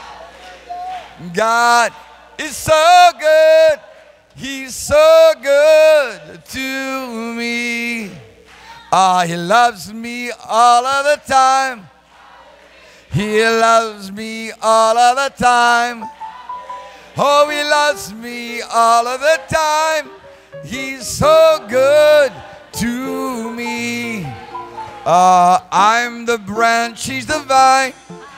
God is so good. He's so good to me. Ah, He loves me all of the time. He loves me all of the time. Oh, He loves me all of the time. He's so good to me. Uh, I'm the branch, He's the vine.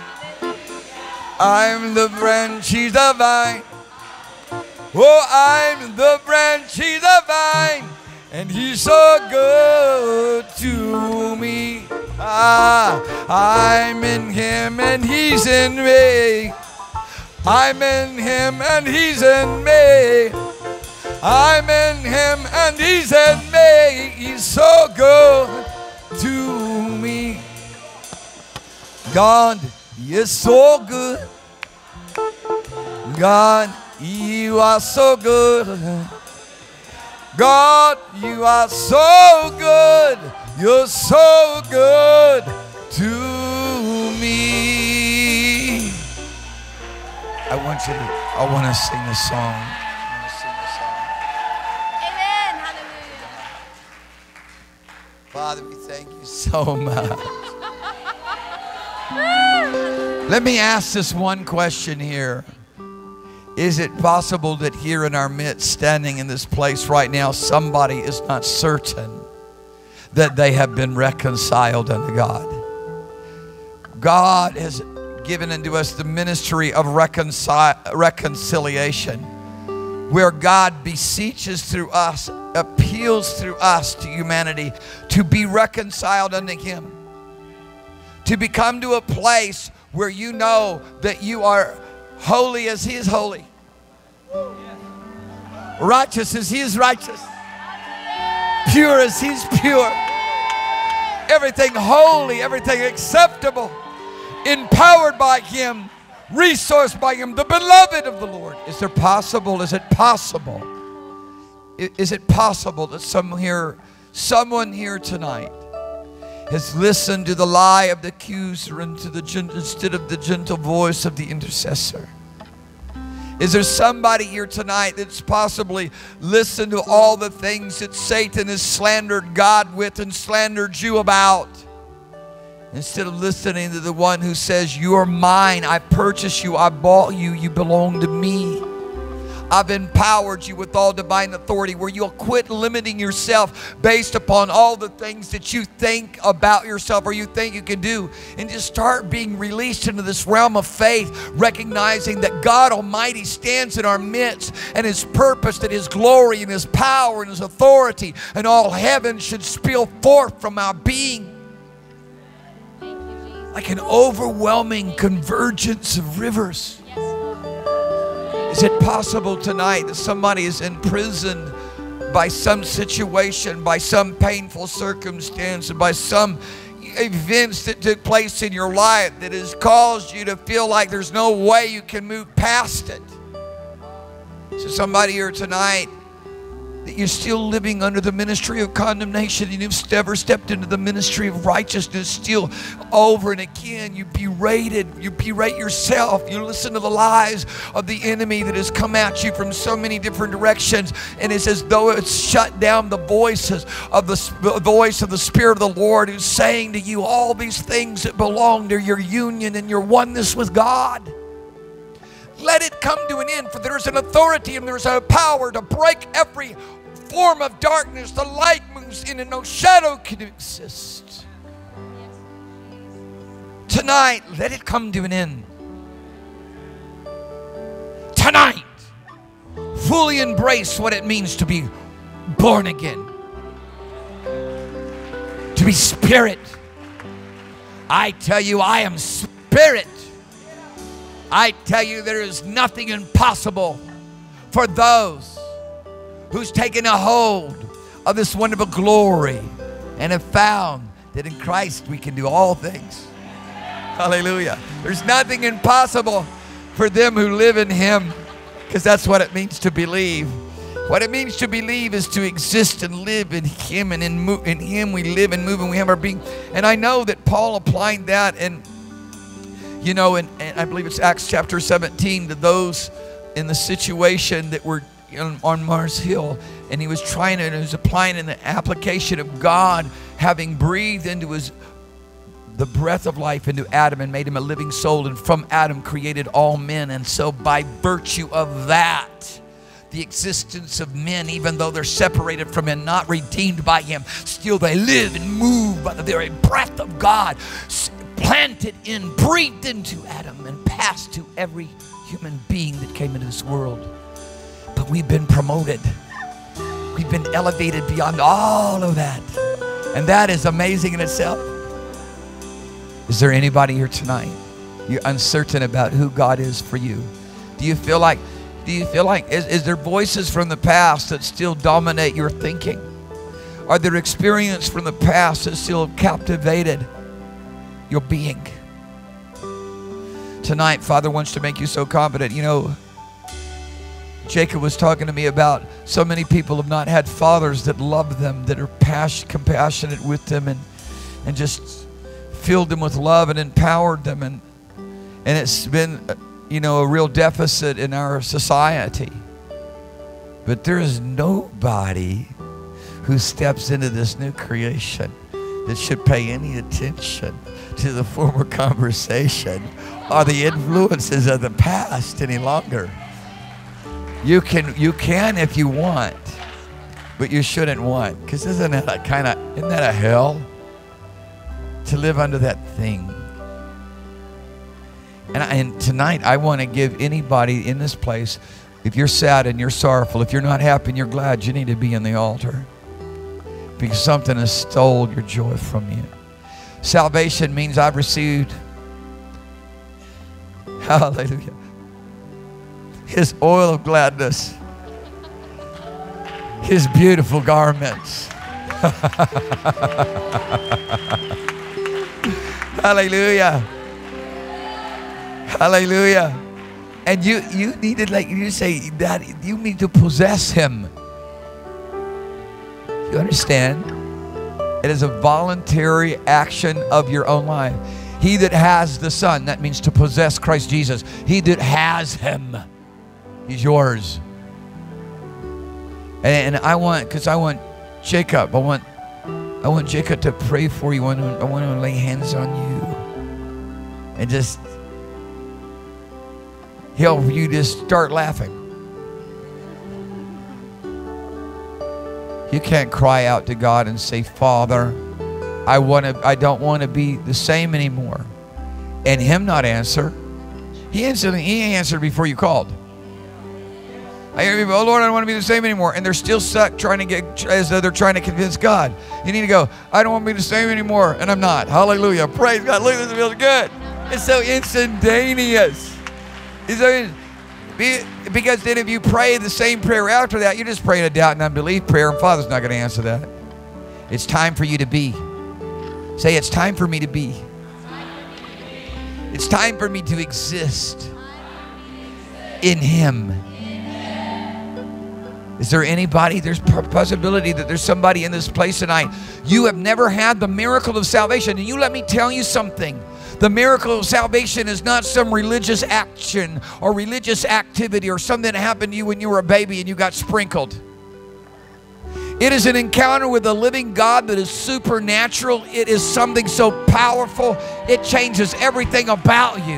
I'm the branch, He's the vine. Oh, I'm the branch, He's the vine. And He's so good to me. Ah, I'm in Him and He's in me. I'm in Him and He's in me. I'm in Him and He's in me. He's so good to me. God, He is so good. God, You are so good. God, You are so good. You're so good to me. I want you to, I want to sing a song. I want to sing a song. Amen. Hallelujah. Father, we thank You so much. Let me ask this one question here. Is it possible that here in our midst, standing in this place right now, somebody is not certain that they have been reconciled unto God? God has given unto us the ministry of reconcil reconciliation, where God beseeches through us, appeals through us to humanity to be reconciled unto Him, to become to a place where you know that you are holy as He is holy, righteous as He is righteous, pure as He's pure, everything holy, everything acceptable, empowered by Him, resourced by Him, the beloved of the Lord. Is there possible? Is it possible? Is it possible that some here, someone here tonight has listened to the lie of the accuser and to the instead of the gentle voice of the intercessor? Is there somebody here tonight that's possibly listened to all the things that Satan has slandered God with and slandered you about, instead of listening to the one who says, "You are mine, I purchased you, I bought you, you belong to me. I've empowered you with all divine authority," where you'll quit limiting yourself based upon all the things that you think about yourself or you think you can do, and just start being released into this realm of faith, recognizing that God Almighty stands in our midst, and His purpose, that His glory and His power and His authority and all heaven should spill forth from our being like an overwhelming convergence of rivers. Is it possible tonight that somebody is imprisoned by some situation, by some painful circumstance, by some events that took place in your life that has caused you to feel like there's no way you can move past it? So somebody here tonight, that you're still living under the ministry of condemnation, and you've never stepped into the ministry of righteousness, still over and again you berated, you berate yourself, you listen to the lies of the enemy that has come at you from so many different directions, and it's as though it's shut down the voices of the, the voice of the Spirit of the Lord, who's saying to you all these things that belong to your union and your oneness with God. Let it come to an end, for there's an authority and there's a power to break every form of darkness. The light moves in and no shadow can exist. Tonight, let it come to an end. Tonight, fully embrace what it means to be born again, to be spirit. I tell you, I am spirit. I tell you, there is nothing impossible for those who's taken a hold of this wonderful glory and have found that in Christ we can do all things. Hallelujah. There's nothing impossible for them who live in Him, because that's what it means to believe. What it means to believe is to exist and live in Him, and in, mo- in Him we live and move and we have our being. And I know that Paul applied that, and you know, and, and I believe it's Acts chapter seventeen, to those in the situation that were on, on Mars Hill, and he was trying to, and he was applying in the application of God having breathed into his the breath of life into Adam and made him a living soul, and from Adam created all men. And so by virtue of that, the existence of men, even though they're separated from Him, not redeemed by Him, still they live and move by the very breath of God, planted in, breathed into Adam, and passed to every human being that came into this world. But we've been promoted. We've been elevated beyond all of that. And that is amazing in itself. Is there anybody here tonight? You're uncertain about who God is for you. Do you feel like, do you feel like, is, is there voices from the past that still dominate your thinking? Are there experiences from the past that still have captivated your being? Tonight, Father wants to make you so confident. You know, Jacob was talking to me about so many people have not had fathers that love them, that are passion, compassionate with them, and, and just filled them with love and empowered them. And, and it's been, you know, a real deficit in our society. But there is nobody who steps into this new creation that should pay any attention to the former conversation or the influences of the past any longer. You can, you can if you want, but you shouldn't want, because isn't that a kind of, isn't that a hell to live under that thing? And, I, and tonight I want to give anybody in this place, if you're sad and you're sorrowful, if you're not happy and you're glad, you need to be in the altar, because something has stole your joy from you. Salvation means I've received, hallelujah, His oil of gladness, His beautiful garments. Hallelujah. Hallelujah. And you, you need to, like you say, that you need to possess Him. You understand? It is a voluntary action of your own life. He that has the Son, that means to possess Christ Jesus. He that has Him, He's yours. And, and I want, because I want Jacob, I want, I want Jacob to pray for you. I want, to, I want to lay hands on you and just help you just start laughing. You can't cry out to God and say, Father, I want to, I don't want to be the same anymore, and Him not answer. He answered, He answered before you called. I hear people, oh Lord, I don't want to be the same anymore, and they're still stuck trying to get, as though they're trying to convince God. You need to go, I don't want to be the same anymore, and I'm not. Hallelujah. Praise God. Look, this feels good. It's so instantaneous. It's so, because then if you pray the same prayer after that, you're just praying a doubt and unbelief prayer, and Father's not going to answer that. It's time for you to be. Say, it's time for me to be. It's time for me to exist in Him. Is there anybody, there's a possibility that there's somebody in this place tonight. You have never had the miracle of salvation. And you let me tell you something. The miracle of salvation is not some religious action or religious activity or something that happened to you when you were a baby and you got sprinkled. It is an encounter with a living God that is supernatural. It is something so powerful, it changes everything about you.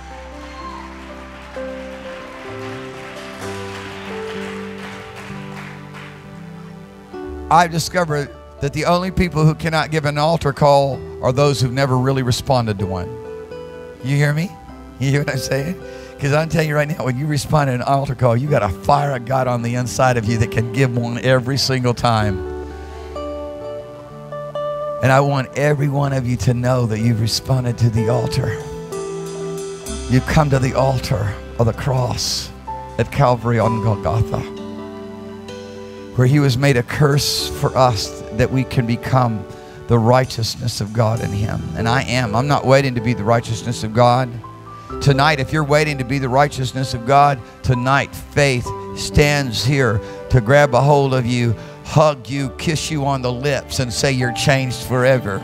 I've discovered that the only people who cannot give an altar call are those who've never really responded to one. You hear me? You hear what I'm saying? Because I'm telling you right now, when you respond to an altar call, you got a fire of God on the inside of you that can give one every single time. And I want every one of you to know that you've responded to the altar. You come to the altar of the cross at Calvary on Golgotha, where he was made a curse for us that we can become the righteousness of God in him. And I am. I'm not waiting to be the righteousness of God. Tonight, if you're waiting to be the righteousness of God, tonight faith stands here to grab a hold of you, hug you, kiss you on the lips, and say you're changed forever.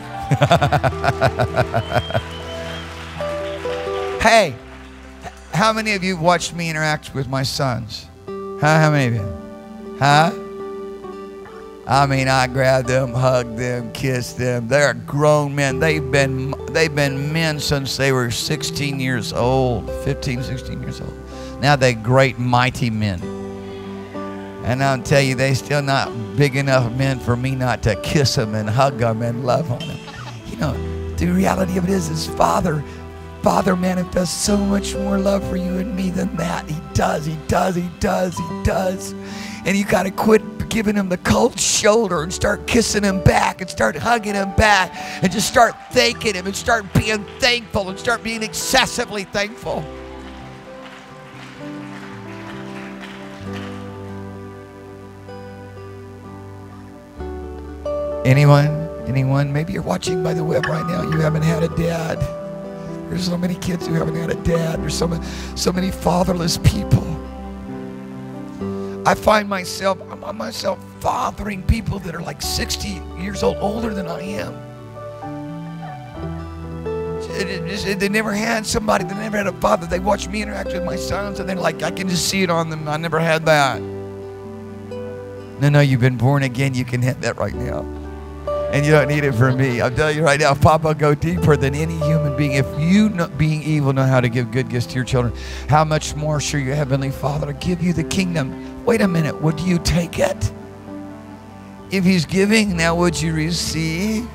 Hey, how many of you have watched me interact with my sons? Huh? How many of you? Huh? I mean, I grab them, hug them, kiss them. They're grown men. They've been, they've been men since they were sixteen years old, fifteen, sixteen years old. Now they're great, mighty men. And I'll tell you, they're still not big enough men for me not to kiss them and hug them and love on them. You know, the reality of it is, is Father, Father manifests so much more love for you and me than that. He does, he does, he does, he does. And you got to quit giving him the cold shoulder and start kissing him back and start hugging him back and just start thanking him and start being thankful and start being excessively thankful. Anyone? Anyone? Maybe you're watching by the web right now. You haven't had a dad. There's so many kids who haven't had a dad. There's so many, so many fatherless people. I find myself, I'm on myself fathering people that are like sixty years old, older than I am. It, it, it, they never had somebody, they never had a father. They watch me interact with my sons and they're like, I can just see it on them. I never had that. No, no, you've been born again. You can have that right now. And you don't need it from me. I'm telling you right now, Papa, go deeper than any human being. If you, know, being evil, know how to give good gifts to your children, how much more should your Heavenly Father give you the kingdom? Wait a minute, would you take it? If he's giving, now would you receive?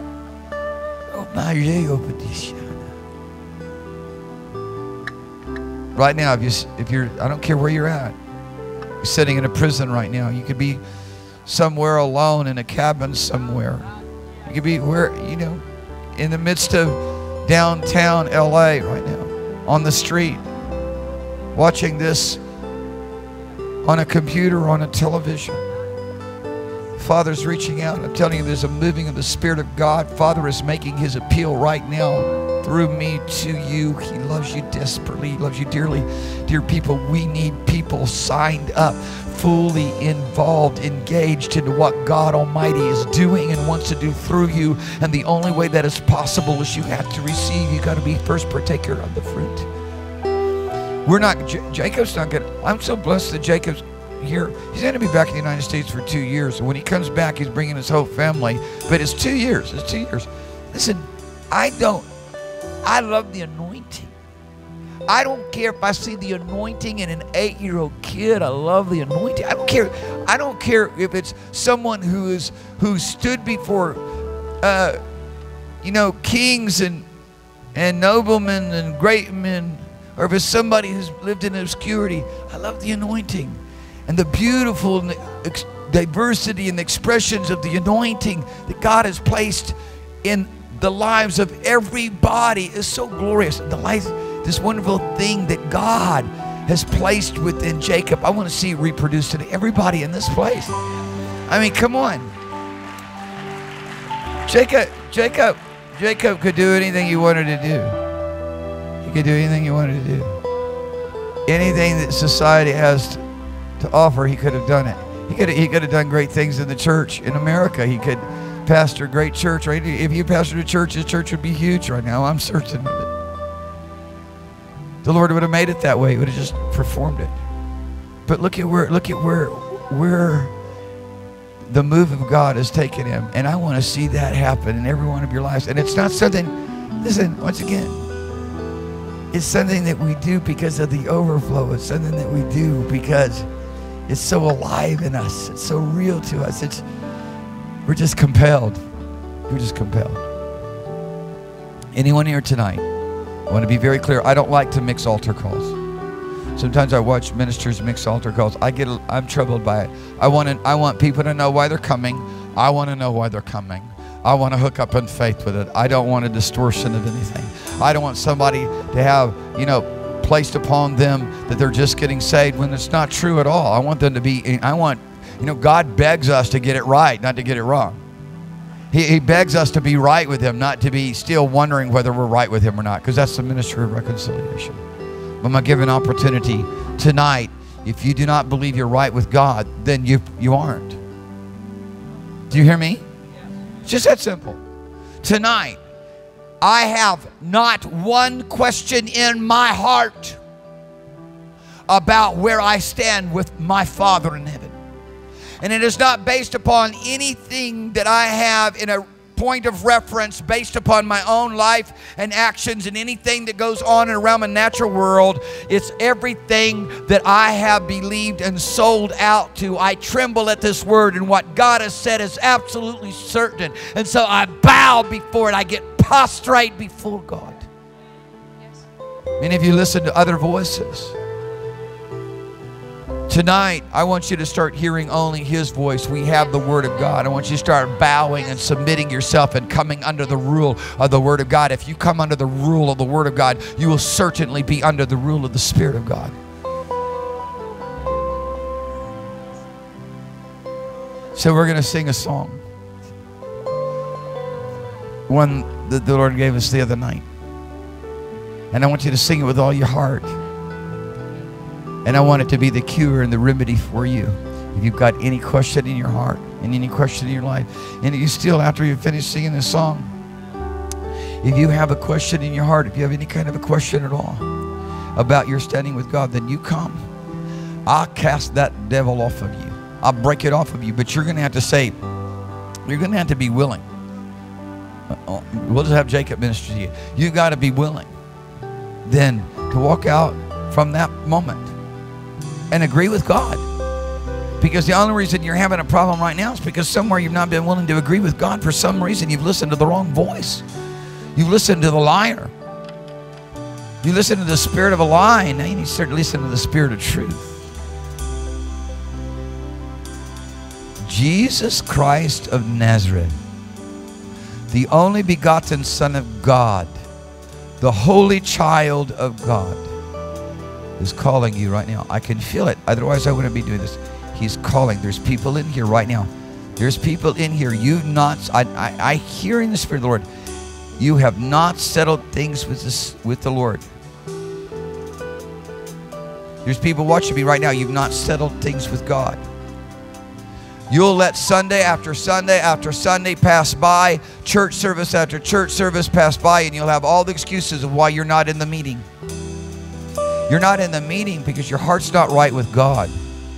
Right now, if, you, if you're, I don't care where you're at. You're sitting in a prison right now. You could be somewhere alone in a cabin somewhere. You could be where, you know, in the midst of downtown L A right now, on the street, watching this on a computer or on a television. Father's reaching out. I'm telling you, there's a moving of the Spirit of God. Father is making his appeal right now through me to you. He loves you desperately. He loves you dearly. Dear people, we need people signed up, fully involved, engaged into what God Almighty is doing and wants to do through you. And the only way that is possible is you have to receive. You got to be first partaker of the fruit. We're not, J Jacob's not good. I'm so blessed that Jacob's here. He's going to be back in the United States for two years. And when he comes back, he's bringing his whole family. But it's two years. It's two years. Listen, I don't, I love the anointing. I don't care if I see the anointing in an eight-year-old kid. I love the anointing. I don't care. I don't care if it's someone who is who stood before, uh, you know, kings and and noblemen and great men, or if it's somebody who's lived in obscurity. I love the anointing and the beautiful diversity and expressions of the anointing that God has placed in the lives of everybody is so glorious. The life, this wonderful thing that God has placed within Jacob, I want to see it reproduced in everybody in this place. I mean, come on. Jacob, Jacob, Jacob could do anything he wanted to do. He could do anything he wanted to do. Anything that society has to offer, he could have done it. He could he could have done great things in the church in America. He could pastor a great church, right? If he pastored a church, his church would be huge right now. I'm certain of it. The Lord would have made it that way. He would have just performed it. But look at where look at where where the move of God has taken him. And I want to see that happen in every one of your lives. And it's not something, listen, once again, it's something that we do because of the overflow. It's something that we do because it's so alive in us. It's so real to us. It's We're just compelled. We're just compelled. Anyone here tonight? I want to be very clear. I don't like to mix altar calls. Sometimes I watch ministers mix altar calls. I get, I'm troubled by it. I want to, I want people to know why they're coming. I want to know why they're coming. I want to hook up in faith with it. I don't want a distortion of anything. I don't want somebody to have, you know, placed upon them that they're just getting saved when it's not true at all. I want them to be, I want, you know, God begs us to get it right, not to get it wrong. He, he begs us to be right with Him, not to be still wondering whether we're right with Him or not, because that's the ministry of reconciliation. I'm going to give an opportunity tonight. If you do not believe you're right with God, then you, you aren't. Do you hear me? It's just that simple. Tonight, I have not one question in my heart about where I stand with my Father in heaven. And it is not based upon anything that I have in a point of reference based upon my own life and actions and anything that goes on and around the natural world. It's everything that I have believed and sold out to. I tremble at this word, and what God has said is absolutely certain. And so I bow before it. I get prostrate before God. Many of you listen to other voices. Tonight, I want you to start hearing only His voice. We have the Word of God. I want you to start bowing and submitting yourself and coming under the rule of the Word of God. If you come under the rule of the Word of God, you will certainly be under the rule of the Spirit of God. So we're going to sing a song. One that the Lord gave us the other night. And I want you to sing it with all your heart. And I want it to be the cure and the remedy for you. If you've got any question in your heart and any question in your life, and you still, after you finish singing this song, if you have a question in your heart, if you have any kind of a question at all about your standing with God, then you come. I'll cast that devil off of you. I'll break it off of you. But you're going to have to say, you're going to have to be willing. We'll just have Jacob minister to you. You've got to be willing then to walk out from that moment and agree with God. Because the only reason you're having a problem right now is because somewhere you've not been willing to agree with God. For some reason you've listened to the wrong voice. You've listened to the liar. You listen to the spirit of a lie, and now you need to start listening to the spirit of truth. Jesus Christ of Nazareth, the only begotten Son of God, the holy child of God, is calling you right now. I can feel it. Otherwise, I wouldn't be doing this. He's calling. There's people in here right now. There's people in here. You've not, I, I, I hear in the Spirit of the Lord, you have not settled things with, this, with the Lord. There's people watching me right now. You've not settled things with God. You'll let Sunday after Sunday after Sunday pass by, church service after church service pass by, and you'll have all the excuses of why you're not in the meeting. You're not in the meeting because your heart's not right with God.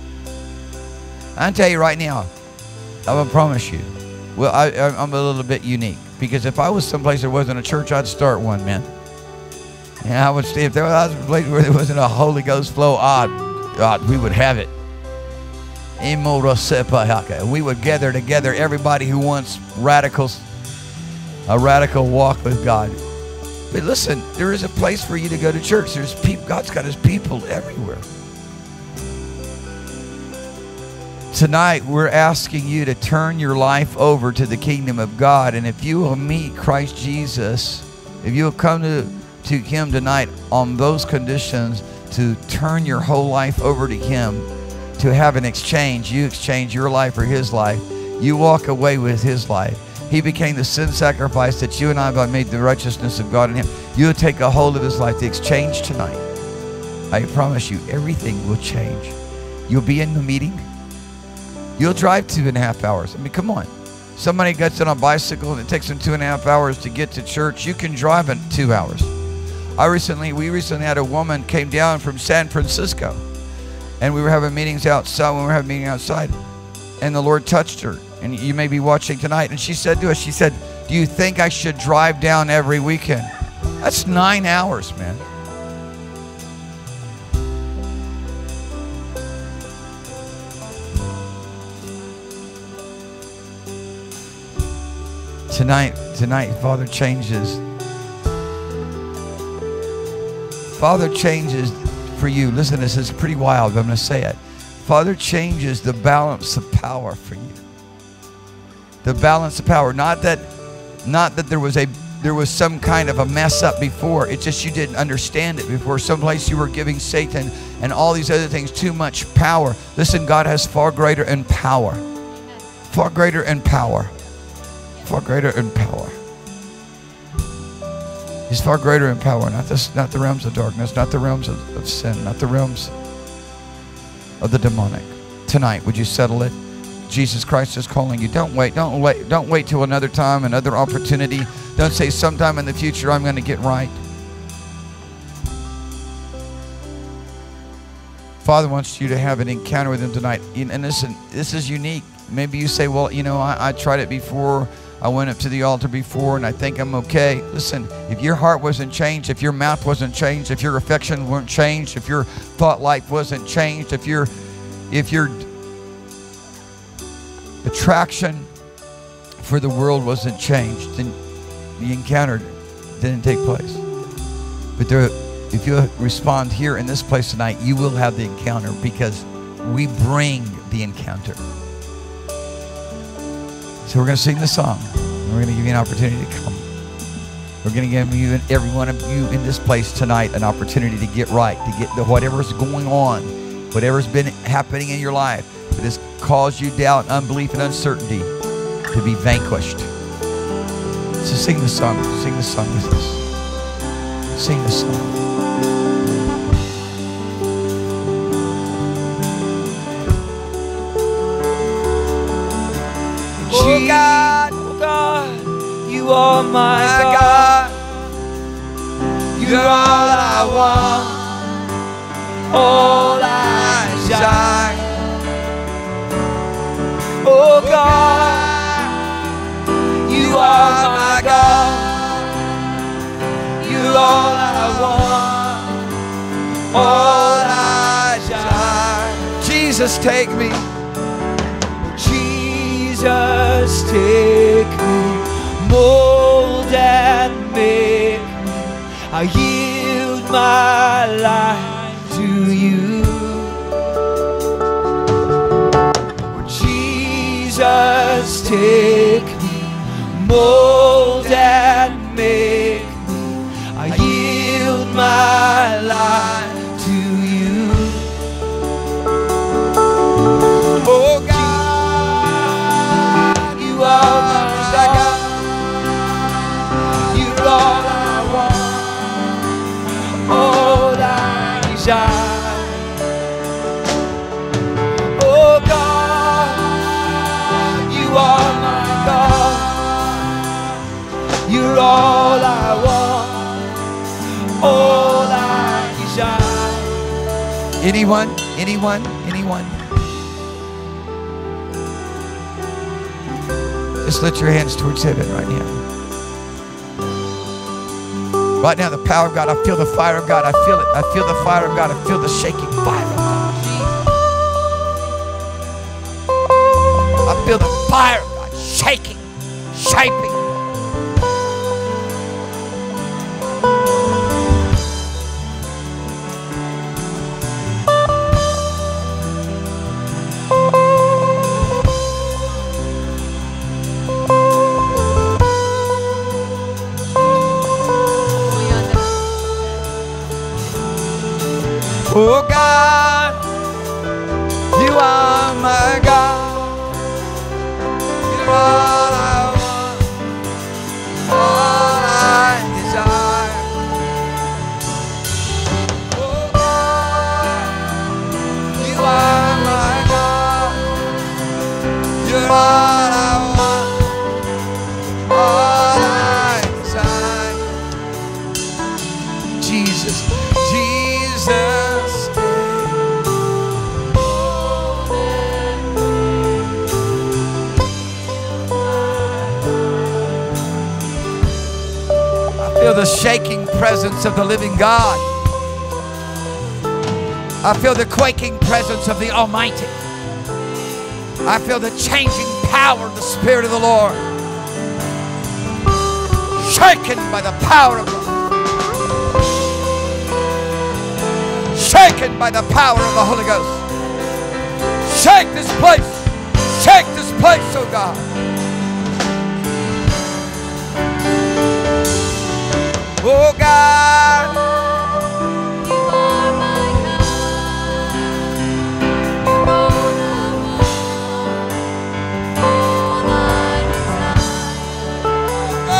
I can tell you right now, I will promise you, well, I, I'm a little bit unique. Because if I was someplace there wasn't a church, I'd start one, man. And I would stay, if there was a place where there wasn't a Holy Ghost flow, ah, God, we would have it. We would gather together everybody who wants radicals, a radical walk with God. But listen, there is a place for you to go to church. There's people, God's got His people everywhere. Tonight, we're asking you to turn your life over to the kingdom of God. And if you will meet Christ Jesus, if you will come to, to Him tonight on those conditions, to turn your whole life over to Him, to have an exchange, you exchange your life for His life. You walk away with His life. He became the sin sacrifice that you and I have made the righteousness of God in Him. You'll take a hold of His life. The exchange tonight, I promise you, everything will change. You'll be in the meeting. You'll drive two and a half hours. I mean, come on. Somebody gets on a bicycle and it takes them two and a half hours to get to church. You can drive in two hours. I recently, we recently had a woman came down from San Francisco, and we were having meetings outside. When we were having a meeting outside, and the Lord touched her. And you may be watching tonight. And she said to us, she said, do you think I should drive down every weekend? That's nine hours, man. Tonight, tonight, Father changes. Father changes for you. Listen, this is pretty wild, but I'm going to say it. Father changes the balance of power for you. The balance of power. Not that, not that there was a there was some kind of a mess up before. It's just you didn't understand it before. Someplace you were giving Satan and all these other things too much power. Listen, God has far greater in power. Far greater in power. Far greater in power. He's far greater in power. Not this, not the realms of darkness, not the realms of, of sin, not the realms of the demonic. Tonight, would you settle it? Jesus Christ is calling you. Don't wait. Don't wait. Don't wait till another time, another opportunity. Don't say sometime in the future I'm going to get right. Father wants you to have an encounter with him tonight. And listen, this is unique. Maybe you say, well, you know, I, I tried it before. I went up to the altar before and I think I'm okay. Listen, if your heart wasn't changed, if your mouth wasn't changed, if your affection weren't changed, if your thought life wasn't changed, if your if your attraction for the world wasn't changed, then the encounter didn't take place. But there, if you respond here in this place tonight, you will have the encounter because we bring the encounter. So we're going to sing the song. And we're going to give you an opportunity to come. We're going to give you and every one of you in this place tonight an opportunity to get right, to get the whatever's going on, whatever's been happening in your life that has caused you doubt, unbelief, and uncertainty to be vanquished. So sing the song. Sing the song with us. Sing the song. Oh God, oh God, you are my, my God. God. You're all I want, all I desire. Oh God, you are my God. You're all I want, all I desire. Jesus, take me. Jesus, take me, mold and make me. I yield my life to you. Jesus, take me, mold and make me. I yield my life to you. Oh God, you are my God. You're all I want, all I desire. Oh God, you are my God. You're all I want, all I desire. Anyone? Anyone? Anyone? Just lift your hands towards heaven right now. Right now, the power of God. I feel the fire of God. I feel it. I feel the fire of God. I feel the shaking fire of God. I feel the fire of God shaking, shaping. Oh God, you are my God. You're all I want, all I desire. Oh God, you are my God. You're all I want, all I desire. Jesus, Jesus. I feel the shaking presence of the living God. I feel the quaking presence of the Almighty. I feel the changing power of the Spirit of the Lord. Shaken by the power of God. Shaken by the power of the Holy Ghost. Shake this place. Shake this place, oh God. Oh God, You are my God. You're all I want, all I desire. oh,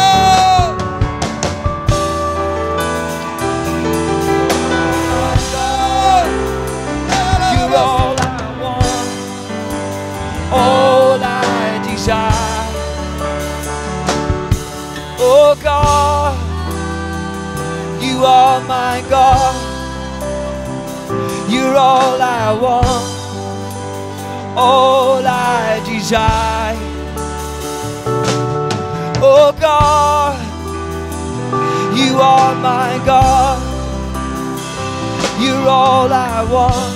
You're all I want, all I desire. Oh God, you are my God. You're all I want, all I desire. Oh God, you are my God. You're all I want,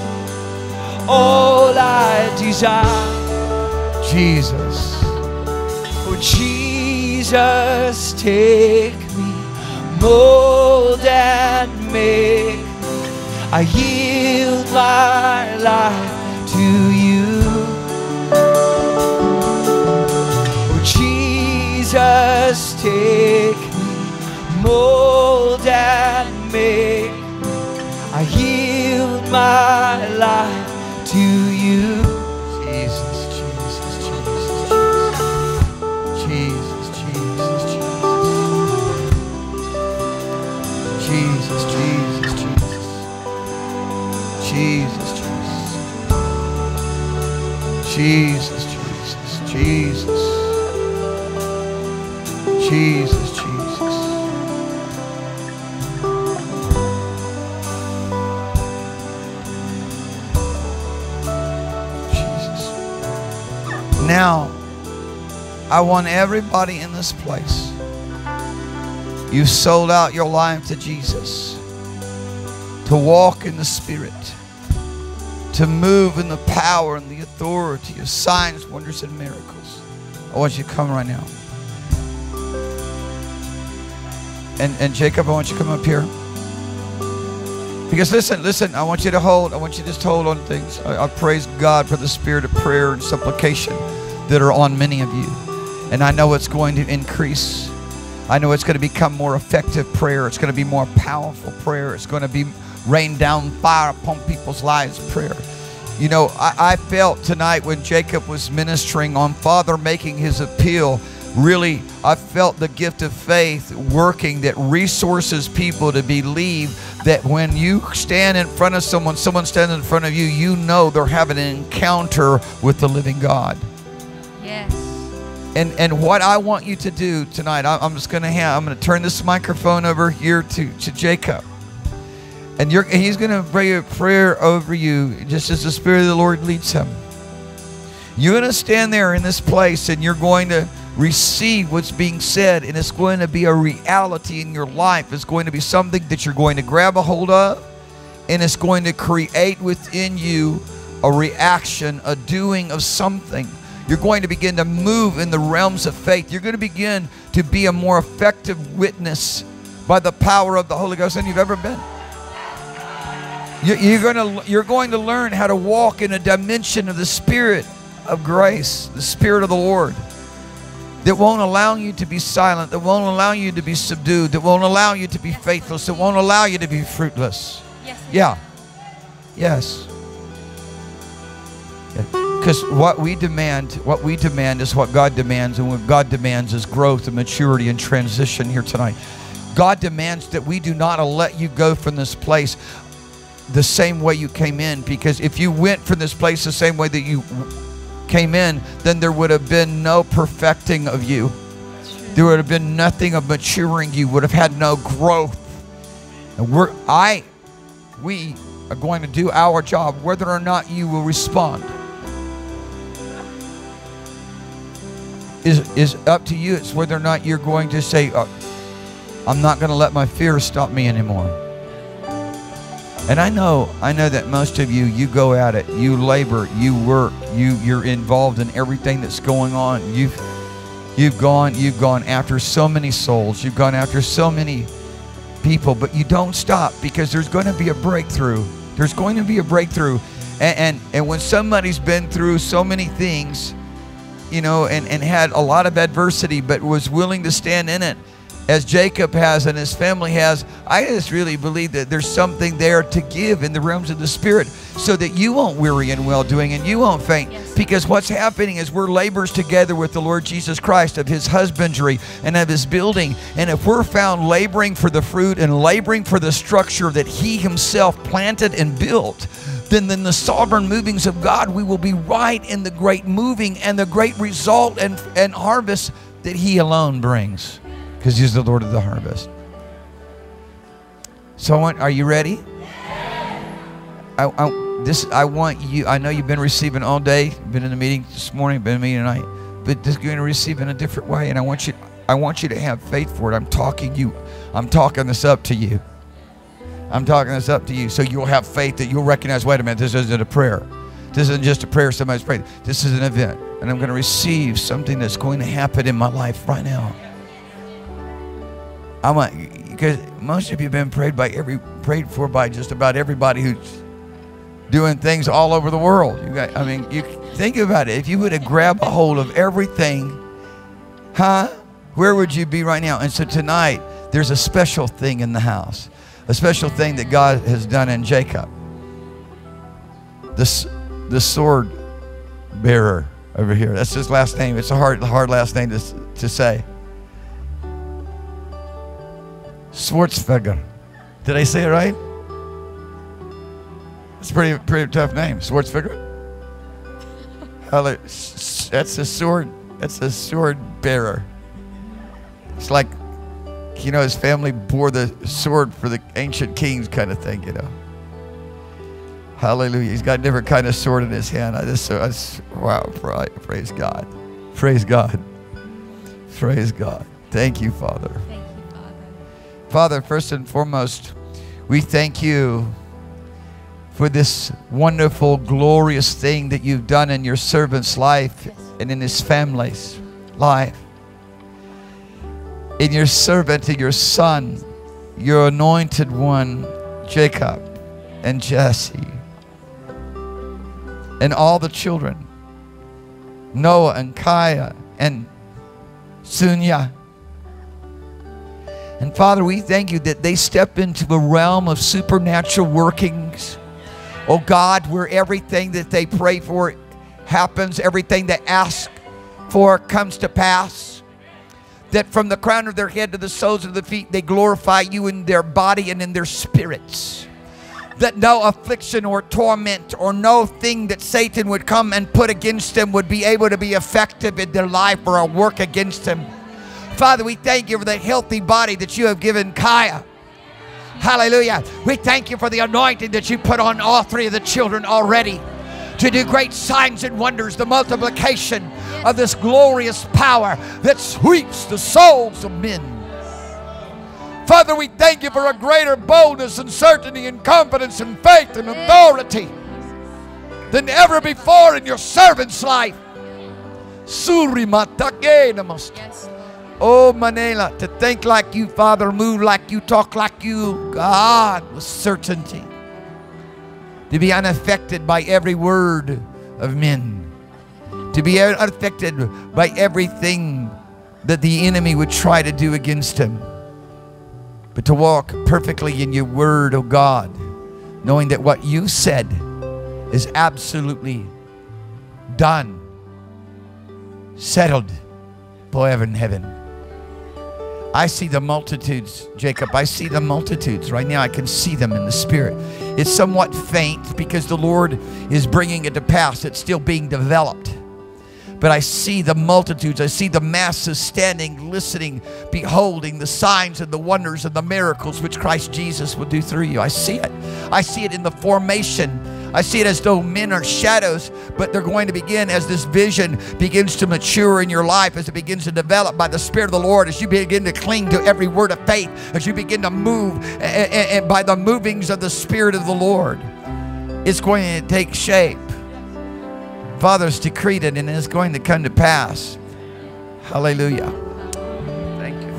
all I desire. Jesus. Oh Jesus, take me, mold and make me. I yield my life to you. Oh Jesus, take me, mold and make me. I yield my life to you. Jesus, Jesus, Jesus, Jesus, Jesus, Jesus, Jesus, Jesus, Jesus, Jesus, Jesus, Jesus, Jesus. Now, I want everybody in this place, you've sold out your life to Jesus, to walk in the Spirit, to move in the power and the authority of signs, wonders, and miracles. I want you to come right now. And, and Jacob, I want you to come up here. Because listen, listen, I want you to hold, I want you to just hold on things. I, I praise God for the spirit of prayer and supplication that are on many of you. And I know it's going to increase. I know it's going to become more effective prayer. It's going to be more powerful prayer. It's going to be rain down fire upon people's lives prayer. You know, I, I felt tonight when Jacob was ministering on Father making his appeal, really, I felt the gift of faith working that resources people to believe that when you stand in front of someone, someone standing in front of you, you know they're having an encounter with the living God. Yes. And and what I want you to do tonight, I, I'm just going to have, I'm going to turn this microphone over here to, to Jacob. And you're, he's going to pray a prayer over you just as the Spirit of the Lord leads him. You're going to stand there in this place and you're going to receive what's being said, and it's going to be a reality in your life. It's going to be something that you're going to grab a hold of, and it's going to create within you a reaction, a doing of something. You're going to begin to move in the realms of faith. You're going to begin to be a more effective witness by the power of the Holy Ghost than you've ever been. You're going to, you're going to learn how to walk in a dimension of the Spirit of grace, the Spirit of the Lord, that won't allow you to be silent, that won't allow you to be subdued, that won't allow you to be faithless, that won't allow you to be fruitless. Yes. Yeah. Yes. Because what we demand, what we demand is what God demands, and what God demands is growth and maturity and transition here tonight. God demands that we do not let you go from this place the same way you came in, because if you went from this place the same way that you came in, then there would have been no perfecting of you. There would have been nothing of maturing you, would have had no growth. And we're, I, we are going to do our job, whether or not you will respond. Is, is up to you. It's whether or not you're going to say, oh, I'm not going to let my fear stop me anymore. And I know, I know that most of you, you go at it, you labor, you work, you, you're involved in everything that's going on. You've, you've gone, you've gone after so many souls. You've gone after so many people, but you don't stop, because there's going to be a breakthrough. There's going to be a breakthrough. And, and, and when somebody's been through so many things, you know, and, and had a lot of adversity, but was willing to stand in it, as Jacob has and his family has, I just really believe that there's something there to give in the realms of the Spirit so that you won't weary in well-doing and you won't faint. Yes. Because what's happening is we're laborers together with the Lord Jesus Christ of his husbandry and of his building. And if we're found laboring for the fruit and laboring for the structure that he himself planted and built, then in the sovereign movings of God, we will be right in the great moving and the great result and, and harvest that he alone brings. Because he's the Lord of the harvest. So I want, are you ready? I, I, this, I want you, I know you've been receiving all day, been in the meeting this morning, been in the meeting tonight, but just going to receive in a different way. And I want you, I want you to have faith for it. I'm talking you, I'm talking this up to you. I'm talking this up to you so you'll have faith that you'll recognize, wait a minute, this isn't a prayer. This isn't just a prayer somebody's praying. This is an event. And I'm going to receive something that's going to happen in my life right now. I want, because most of you have been prayed by every prayed for by just about everybody who's doing things all over the world. You got, I mean, you think about it. If you would have grabbed a hold of everything, huh? Where would you be right now? And so tonight, there's a special thing in the house, a special thing that God has done in Jacob. This, the sword bearer over here. That's his last name. It's a hard, hard last name to to say. Schwertfeger. Did I say it right? It's a pretty, pretty tough name. Schwertfeger. That's a sword. That's a sword bearer. It's like, you know, his family bore the sword for the ancient kings kind of thing, you know. Hallelujah. He's got a different kind of sword in his hand. I just, I just wow, praise God. Praise God. Praise God. Thank you, Father. Thank you, Father. Father, first and foremost, we thank you for this wonderful, glorious thing that you've done in your servant's life and in his family's life. In your servant, in your son, your anointed one, Jacob and Jesse, and all the children, Noah and Kaya and Sunya. And Father, we thank you that they step into the realm of supernatural workings. Oh God, where everything that they pray for happens, everything they ask for comes to pass. That from the crown of their head to the soles of their feet, they glorify you in their body and in their spirits. That no affliction or torment or no thing that Satan would come and put against them would be able to be effective in their life or a work against them. Father, we thank you for the healthy body that you have given Kaya. Hallelujah. We thank you for the anointing that you put on all three of the children already to do great signs and wonders, the multiplication of this glorious power that sweeps the souls of men. Father, we thank you for a greater boldness and certainty and confidence and faith and authority than ever before in your servant's life. Yes. Oh, Manela, to think like you, Father, move like you, talk like you, God, with certainty. To be unaffected by every word of men. To be unaffected by everything that the enemy would try to do against him. But to walk perfectly in your word, oh God, knowing that what you said is absolutely done, settled forever in heaven. I see the multitudes, Jacob. I see the multitudes. Right now I can see them in the spirit. It's somewhat faint because the Lord is bringing it to pass. It's still being developed. But I see the multitudes. I see the masses standing, listening, beholding the signs and the wonders and the miracles which Christ Jesus will do through you. I see it. I see it in the formation. I see it as though men are shadows, but they're going to begin as this vision begins to mature in your life, as it begins to develop by the Spirit of the Lord, as you begin to cling to every word of faith, as you begin to move and, and by the movings of the Spirit of the Lord. It's going to take shape. Father's decreed it, and it's going to come to pass. Hallelujah. Thank you.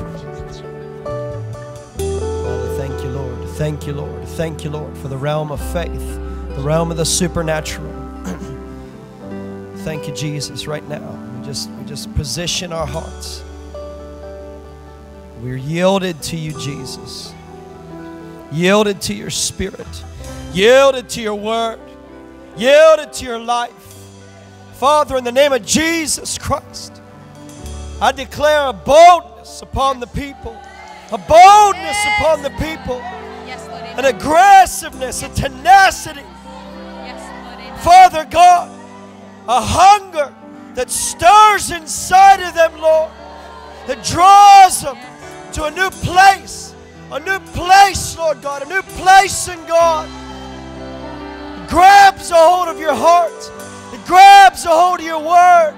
Father, thank you, Lord. Thank you, Lord. Thank you, Lord, for the realm of faith, the realm of the supernatural. Thank you, Jesus, right now. We just, we just position our hearts. We're yielded to you, Jesus. Yielded to your Spirit. Yielded to your word. Yielded to your life. Father, in the name of Jesus Christ, I declare a boldness upon the people. A boldness upon the people. Yes, Lord. An aggressiveness, a tenacity. Yes, Lord. Amen. Father God, a hunger that stirs inside of them, Lord, that draws them to a new place, a new place, Lord God, a new place in God. It grabs a hold of your heart. It grabs a hold of your word.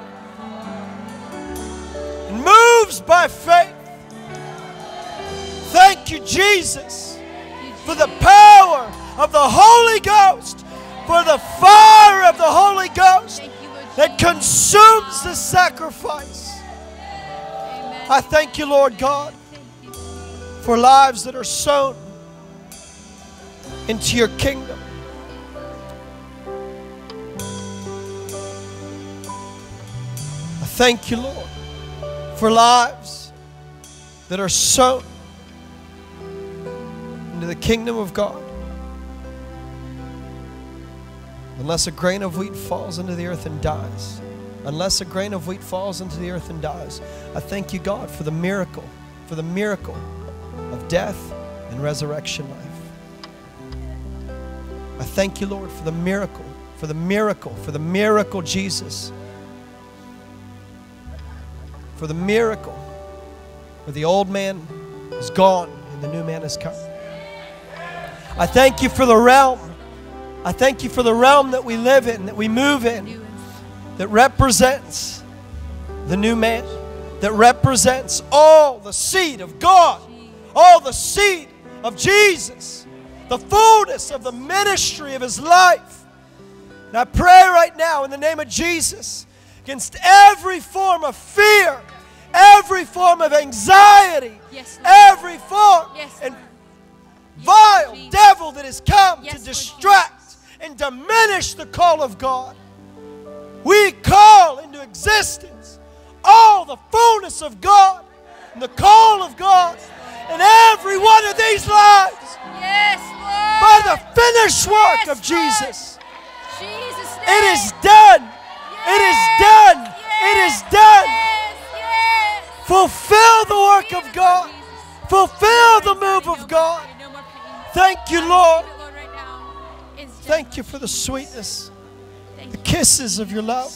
It moves by faith. Thank you, Jesus, for the power of the Holy Ghost, for the fire of the Holy Ghost that consumes the sacrifice. I thank you, Lord God, for lives that are sown into your kingdom. I thank you, Lord, for lives that are sown into the kingdom of God. Unless a grain of wheat falls into the earth and dies. Unless a grain of wheat falls into the earth and dies. I thank you, God, for the miracle, for the miracle of death and resurrection life. I thank you, Lord, for the miracle, for the miracle, for the miracle, Jesus. For the miracle where the old man is gone and the new man has come. I thank you for the realm. I thank you for the realm that we live in, that we move in, that represents the new man, that represents all the seed of God, all the seed of Jesus, the fullness of the ministry of his life. And I pray right now in the name of Jesus against every form of fear, every form of anxiety, Yes, every form Yes, and vile devil that has come Yes, to Lord distract and diminish the call of God. We call into existence all the fullness of God and the call of God in every one of these lives Yes, Lord. by the finished work Yes, of Jesus. Jesus' name. It is done. It is done. It is done. Yes, yes. Fulfill the work of God. Fulfill the move of God. No more pain. Thank you, Lord. Lord, right now. It's just- Thank you for the sweetness, Thank the you. kisses of your love.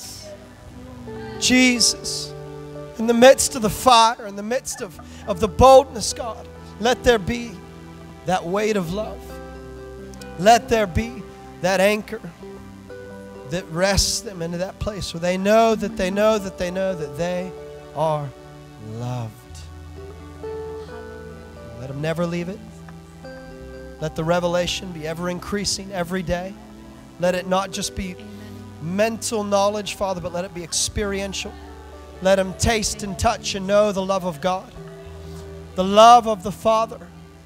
Jesus, in the midst of the fire, in the midst of, of the boldness, God, let there be that weight of love. Let there be that anchor that rests them into that place where they know that they know that they know that they are loved. Let them never leave it. Let the revelation be ever increasing every day. Let it not just be mental knowledge, Father, but let it be experiential. Let them taste and touch and know the love of God, the love of the Father.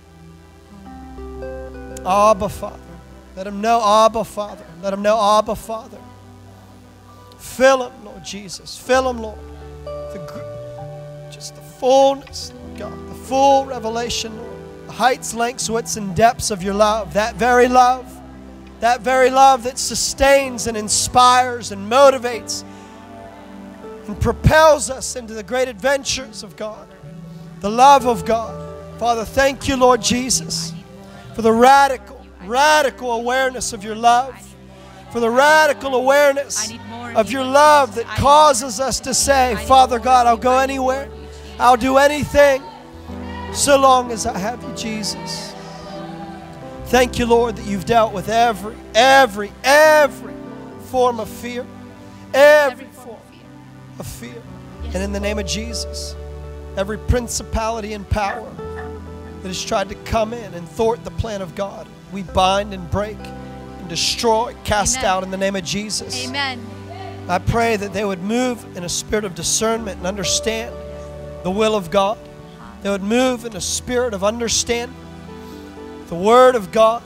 Abba, Father. Let them know Abba, Father. Let them know Abba, Father. Fill them, Lord Jesus. Fill them, Lord. The, gr- just the fullness, Lord God. The full revelation, Lord. The heights, lengths, widths, and depths of your love. That very love. That very love that sustains and inspires and motivates and propels us into the great adventures of God. The love of God. Father, thank you, Lord Jesus, for the radical, radical awareness of your love. For the radical awareness of your love that causes us to say, Father God, I'll go anywhere. I'll do anything so long as I have you, Jesus. Thank you, Lord, that you've dealt with every, every, every form of fear. Every form of fear. And in the name of Jesus, every principality and power that has tried to come in and thwart the plan of God, we bind and break and destroy, cast Amen. out in the name of Jesus. Amen. I pray that they would move in a spirit of discernment and understand the will of God. They would move in a spirit of understanding. The Word of God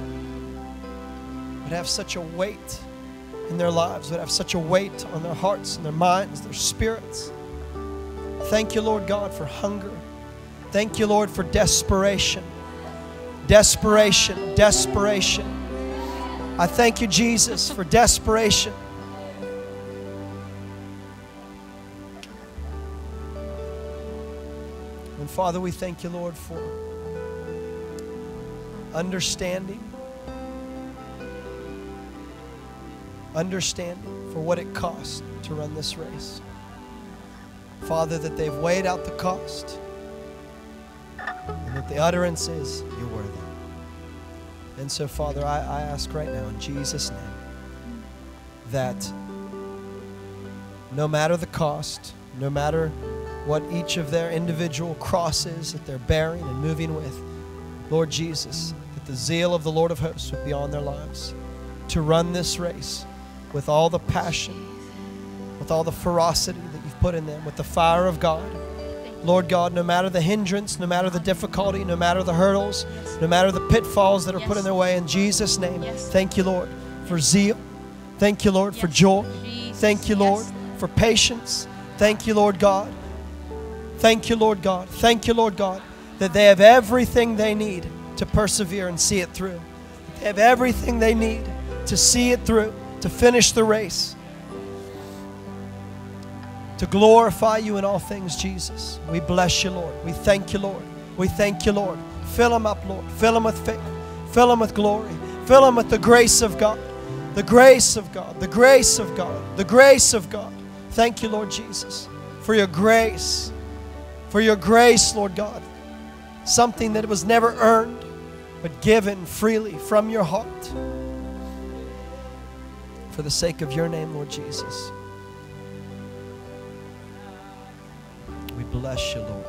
would have such a weight in their lives, would have such a weight on their hearts and their minds, their spirits. Thank you, Lord God, for hunger. Thank you, Lord, for desperation. Desperation, desperation. I thank you, Jesus, for desperation. And Father, we thank you, Lord, for understanding. Understanding for what it costs to run this race. Father, that they've weighed out the cost. And that the utterance is, you're worthy. And so, Father, I, I ask right now in Jesus' name that no matter the cost, no matter what each of their individual crosses that they're bearing and moving with, Lord Jesus, that the zeal of the Lord of hosts would be on their lives to run this race with all the passion, with all the ferocity that you've put in them, with the fire of God. Lord God, no matter the hindrance, no matter the difficulty, no matter the hurdles, no matter the pitfalls that are put in their way, in Jesus' name, thank you, Lord, for zeal. Thank you, Lord, for joy. Thank you, Lord, for patience. Thank you, Lord God. Thank you, Lord God. Thank you, Lord God, that they have everything they need to persevere and see it through. They have everything they need to see it through, to finish the race, to glorify you in all things, Jesus. We bless you, Lord. We thank you, Lord. We thank you, Lord. Fill them up, Lord. Fill them with faith. Fill them with glory. Fill them with the grace of God. The grace of God. The grace of God. The grace of God. Thank you, Lord Jesus, for your grace. For your grace, Lord God. Something that was never earned, but given freely from your heart. For the sake of your name, Lord Jesus. We bless you, Lord.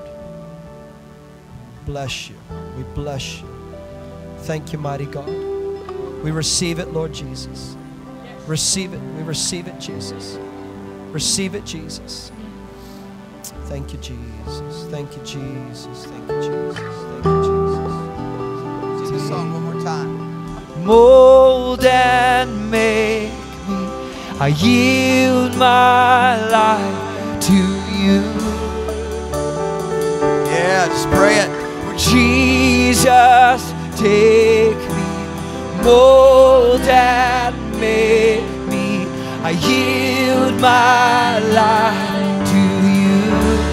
Bless you. We bless you. Thank you, mighty God. We receive it, Lord Jesus. Receive it. We receive it, Jesus. Receive it, Jesus. Thank you, Jesus. Thank you, Jesus. Thank you, Jesus. Thank you, Jesus. Sing the song one more time. Mold and make me. I yield my life to you. Yeah, just pray it. Jesus, take me, mold and make me. I yield my life to you.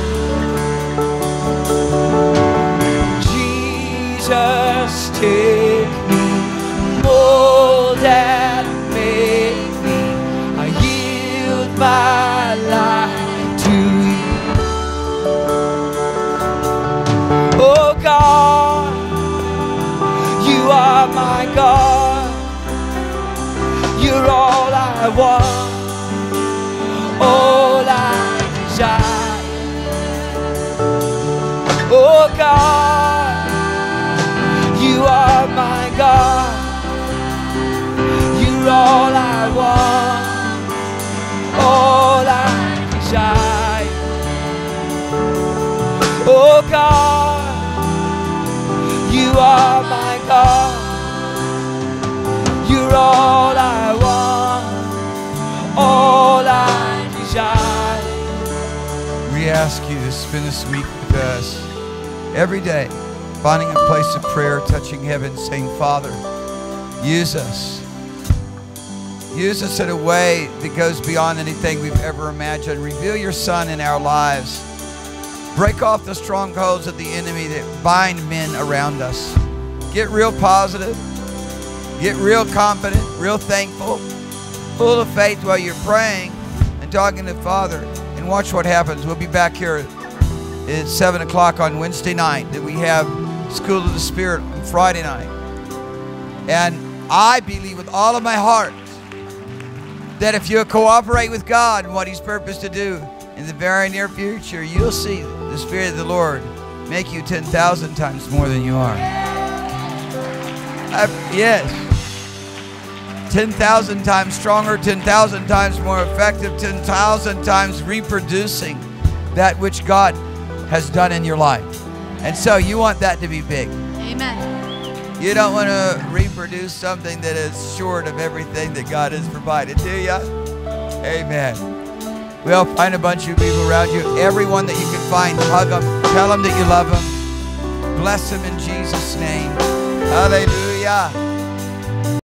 Jesus, take me, mold and make me. I yield my life to you. Oh God, you are my God. You're all I want, all I desire. Oh God, you are my God. You're all I want, all I desire. Oh God, you are my God. You're all I want, all I desire. We ask you to spend this week with us every day, finding a place of prayer, touching heaven, saying, Father, use us. Use us in a way that goes beyond anything we've ever imagined. Reveal your Son in our lives. Break off the strongholds of the enemy that bind men around us. Get real positive. Get real confident, real thankful, full of faith while you're praying and talking to Father. And watch what happens. We'll be back here at seven o'clock on Wednesday night. That we have School of the Spirit on Friday night. And I believe with all of my heart that if you cooperate with God and what He's purposed to do in the very near future, you'll see the Spirit of the Lord make you ten thousand times more than you are. I, yes. ten thousand times stronger, ten thousand times more effective, ten thousand times reproducing that which God has done in your life. And so you want that to be big. Amen. You don't want to reproduce something that is short of everything that God has provided, do you? Amen. Well, find a bunch of people around you. Everyone that you can find, hug them. Tell them that you love them. Bless them in Jesus' name. Hallelujah.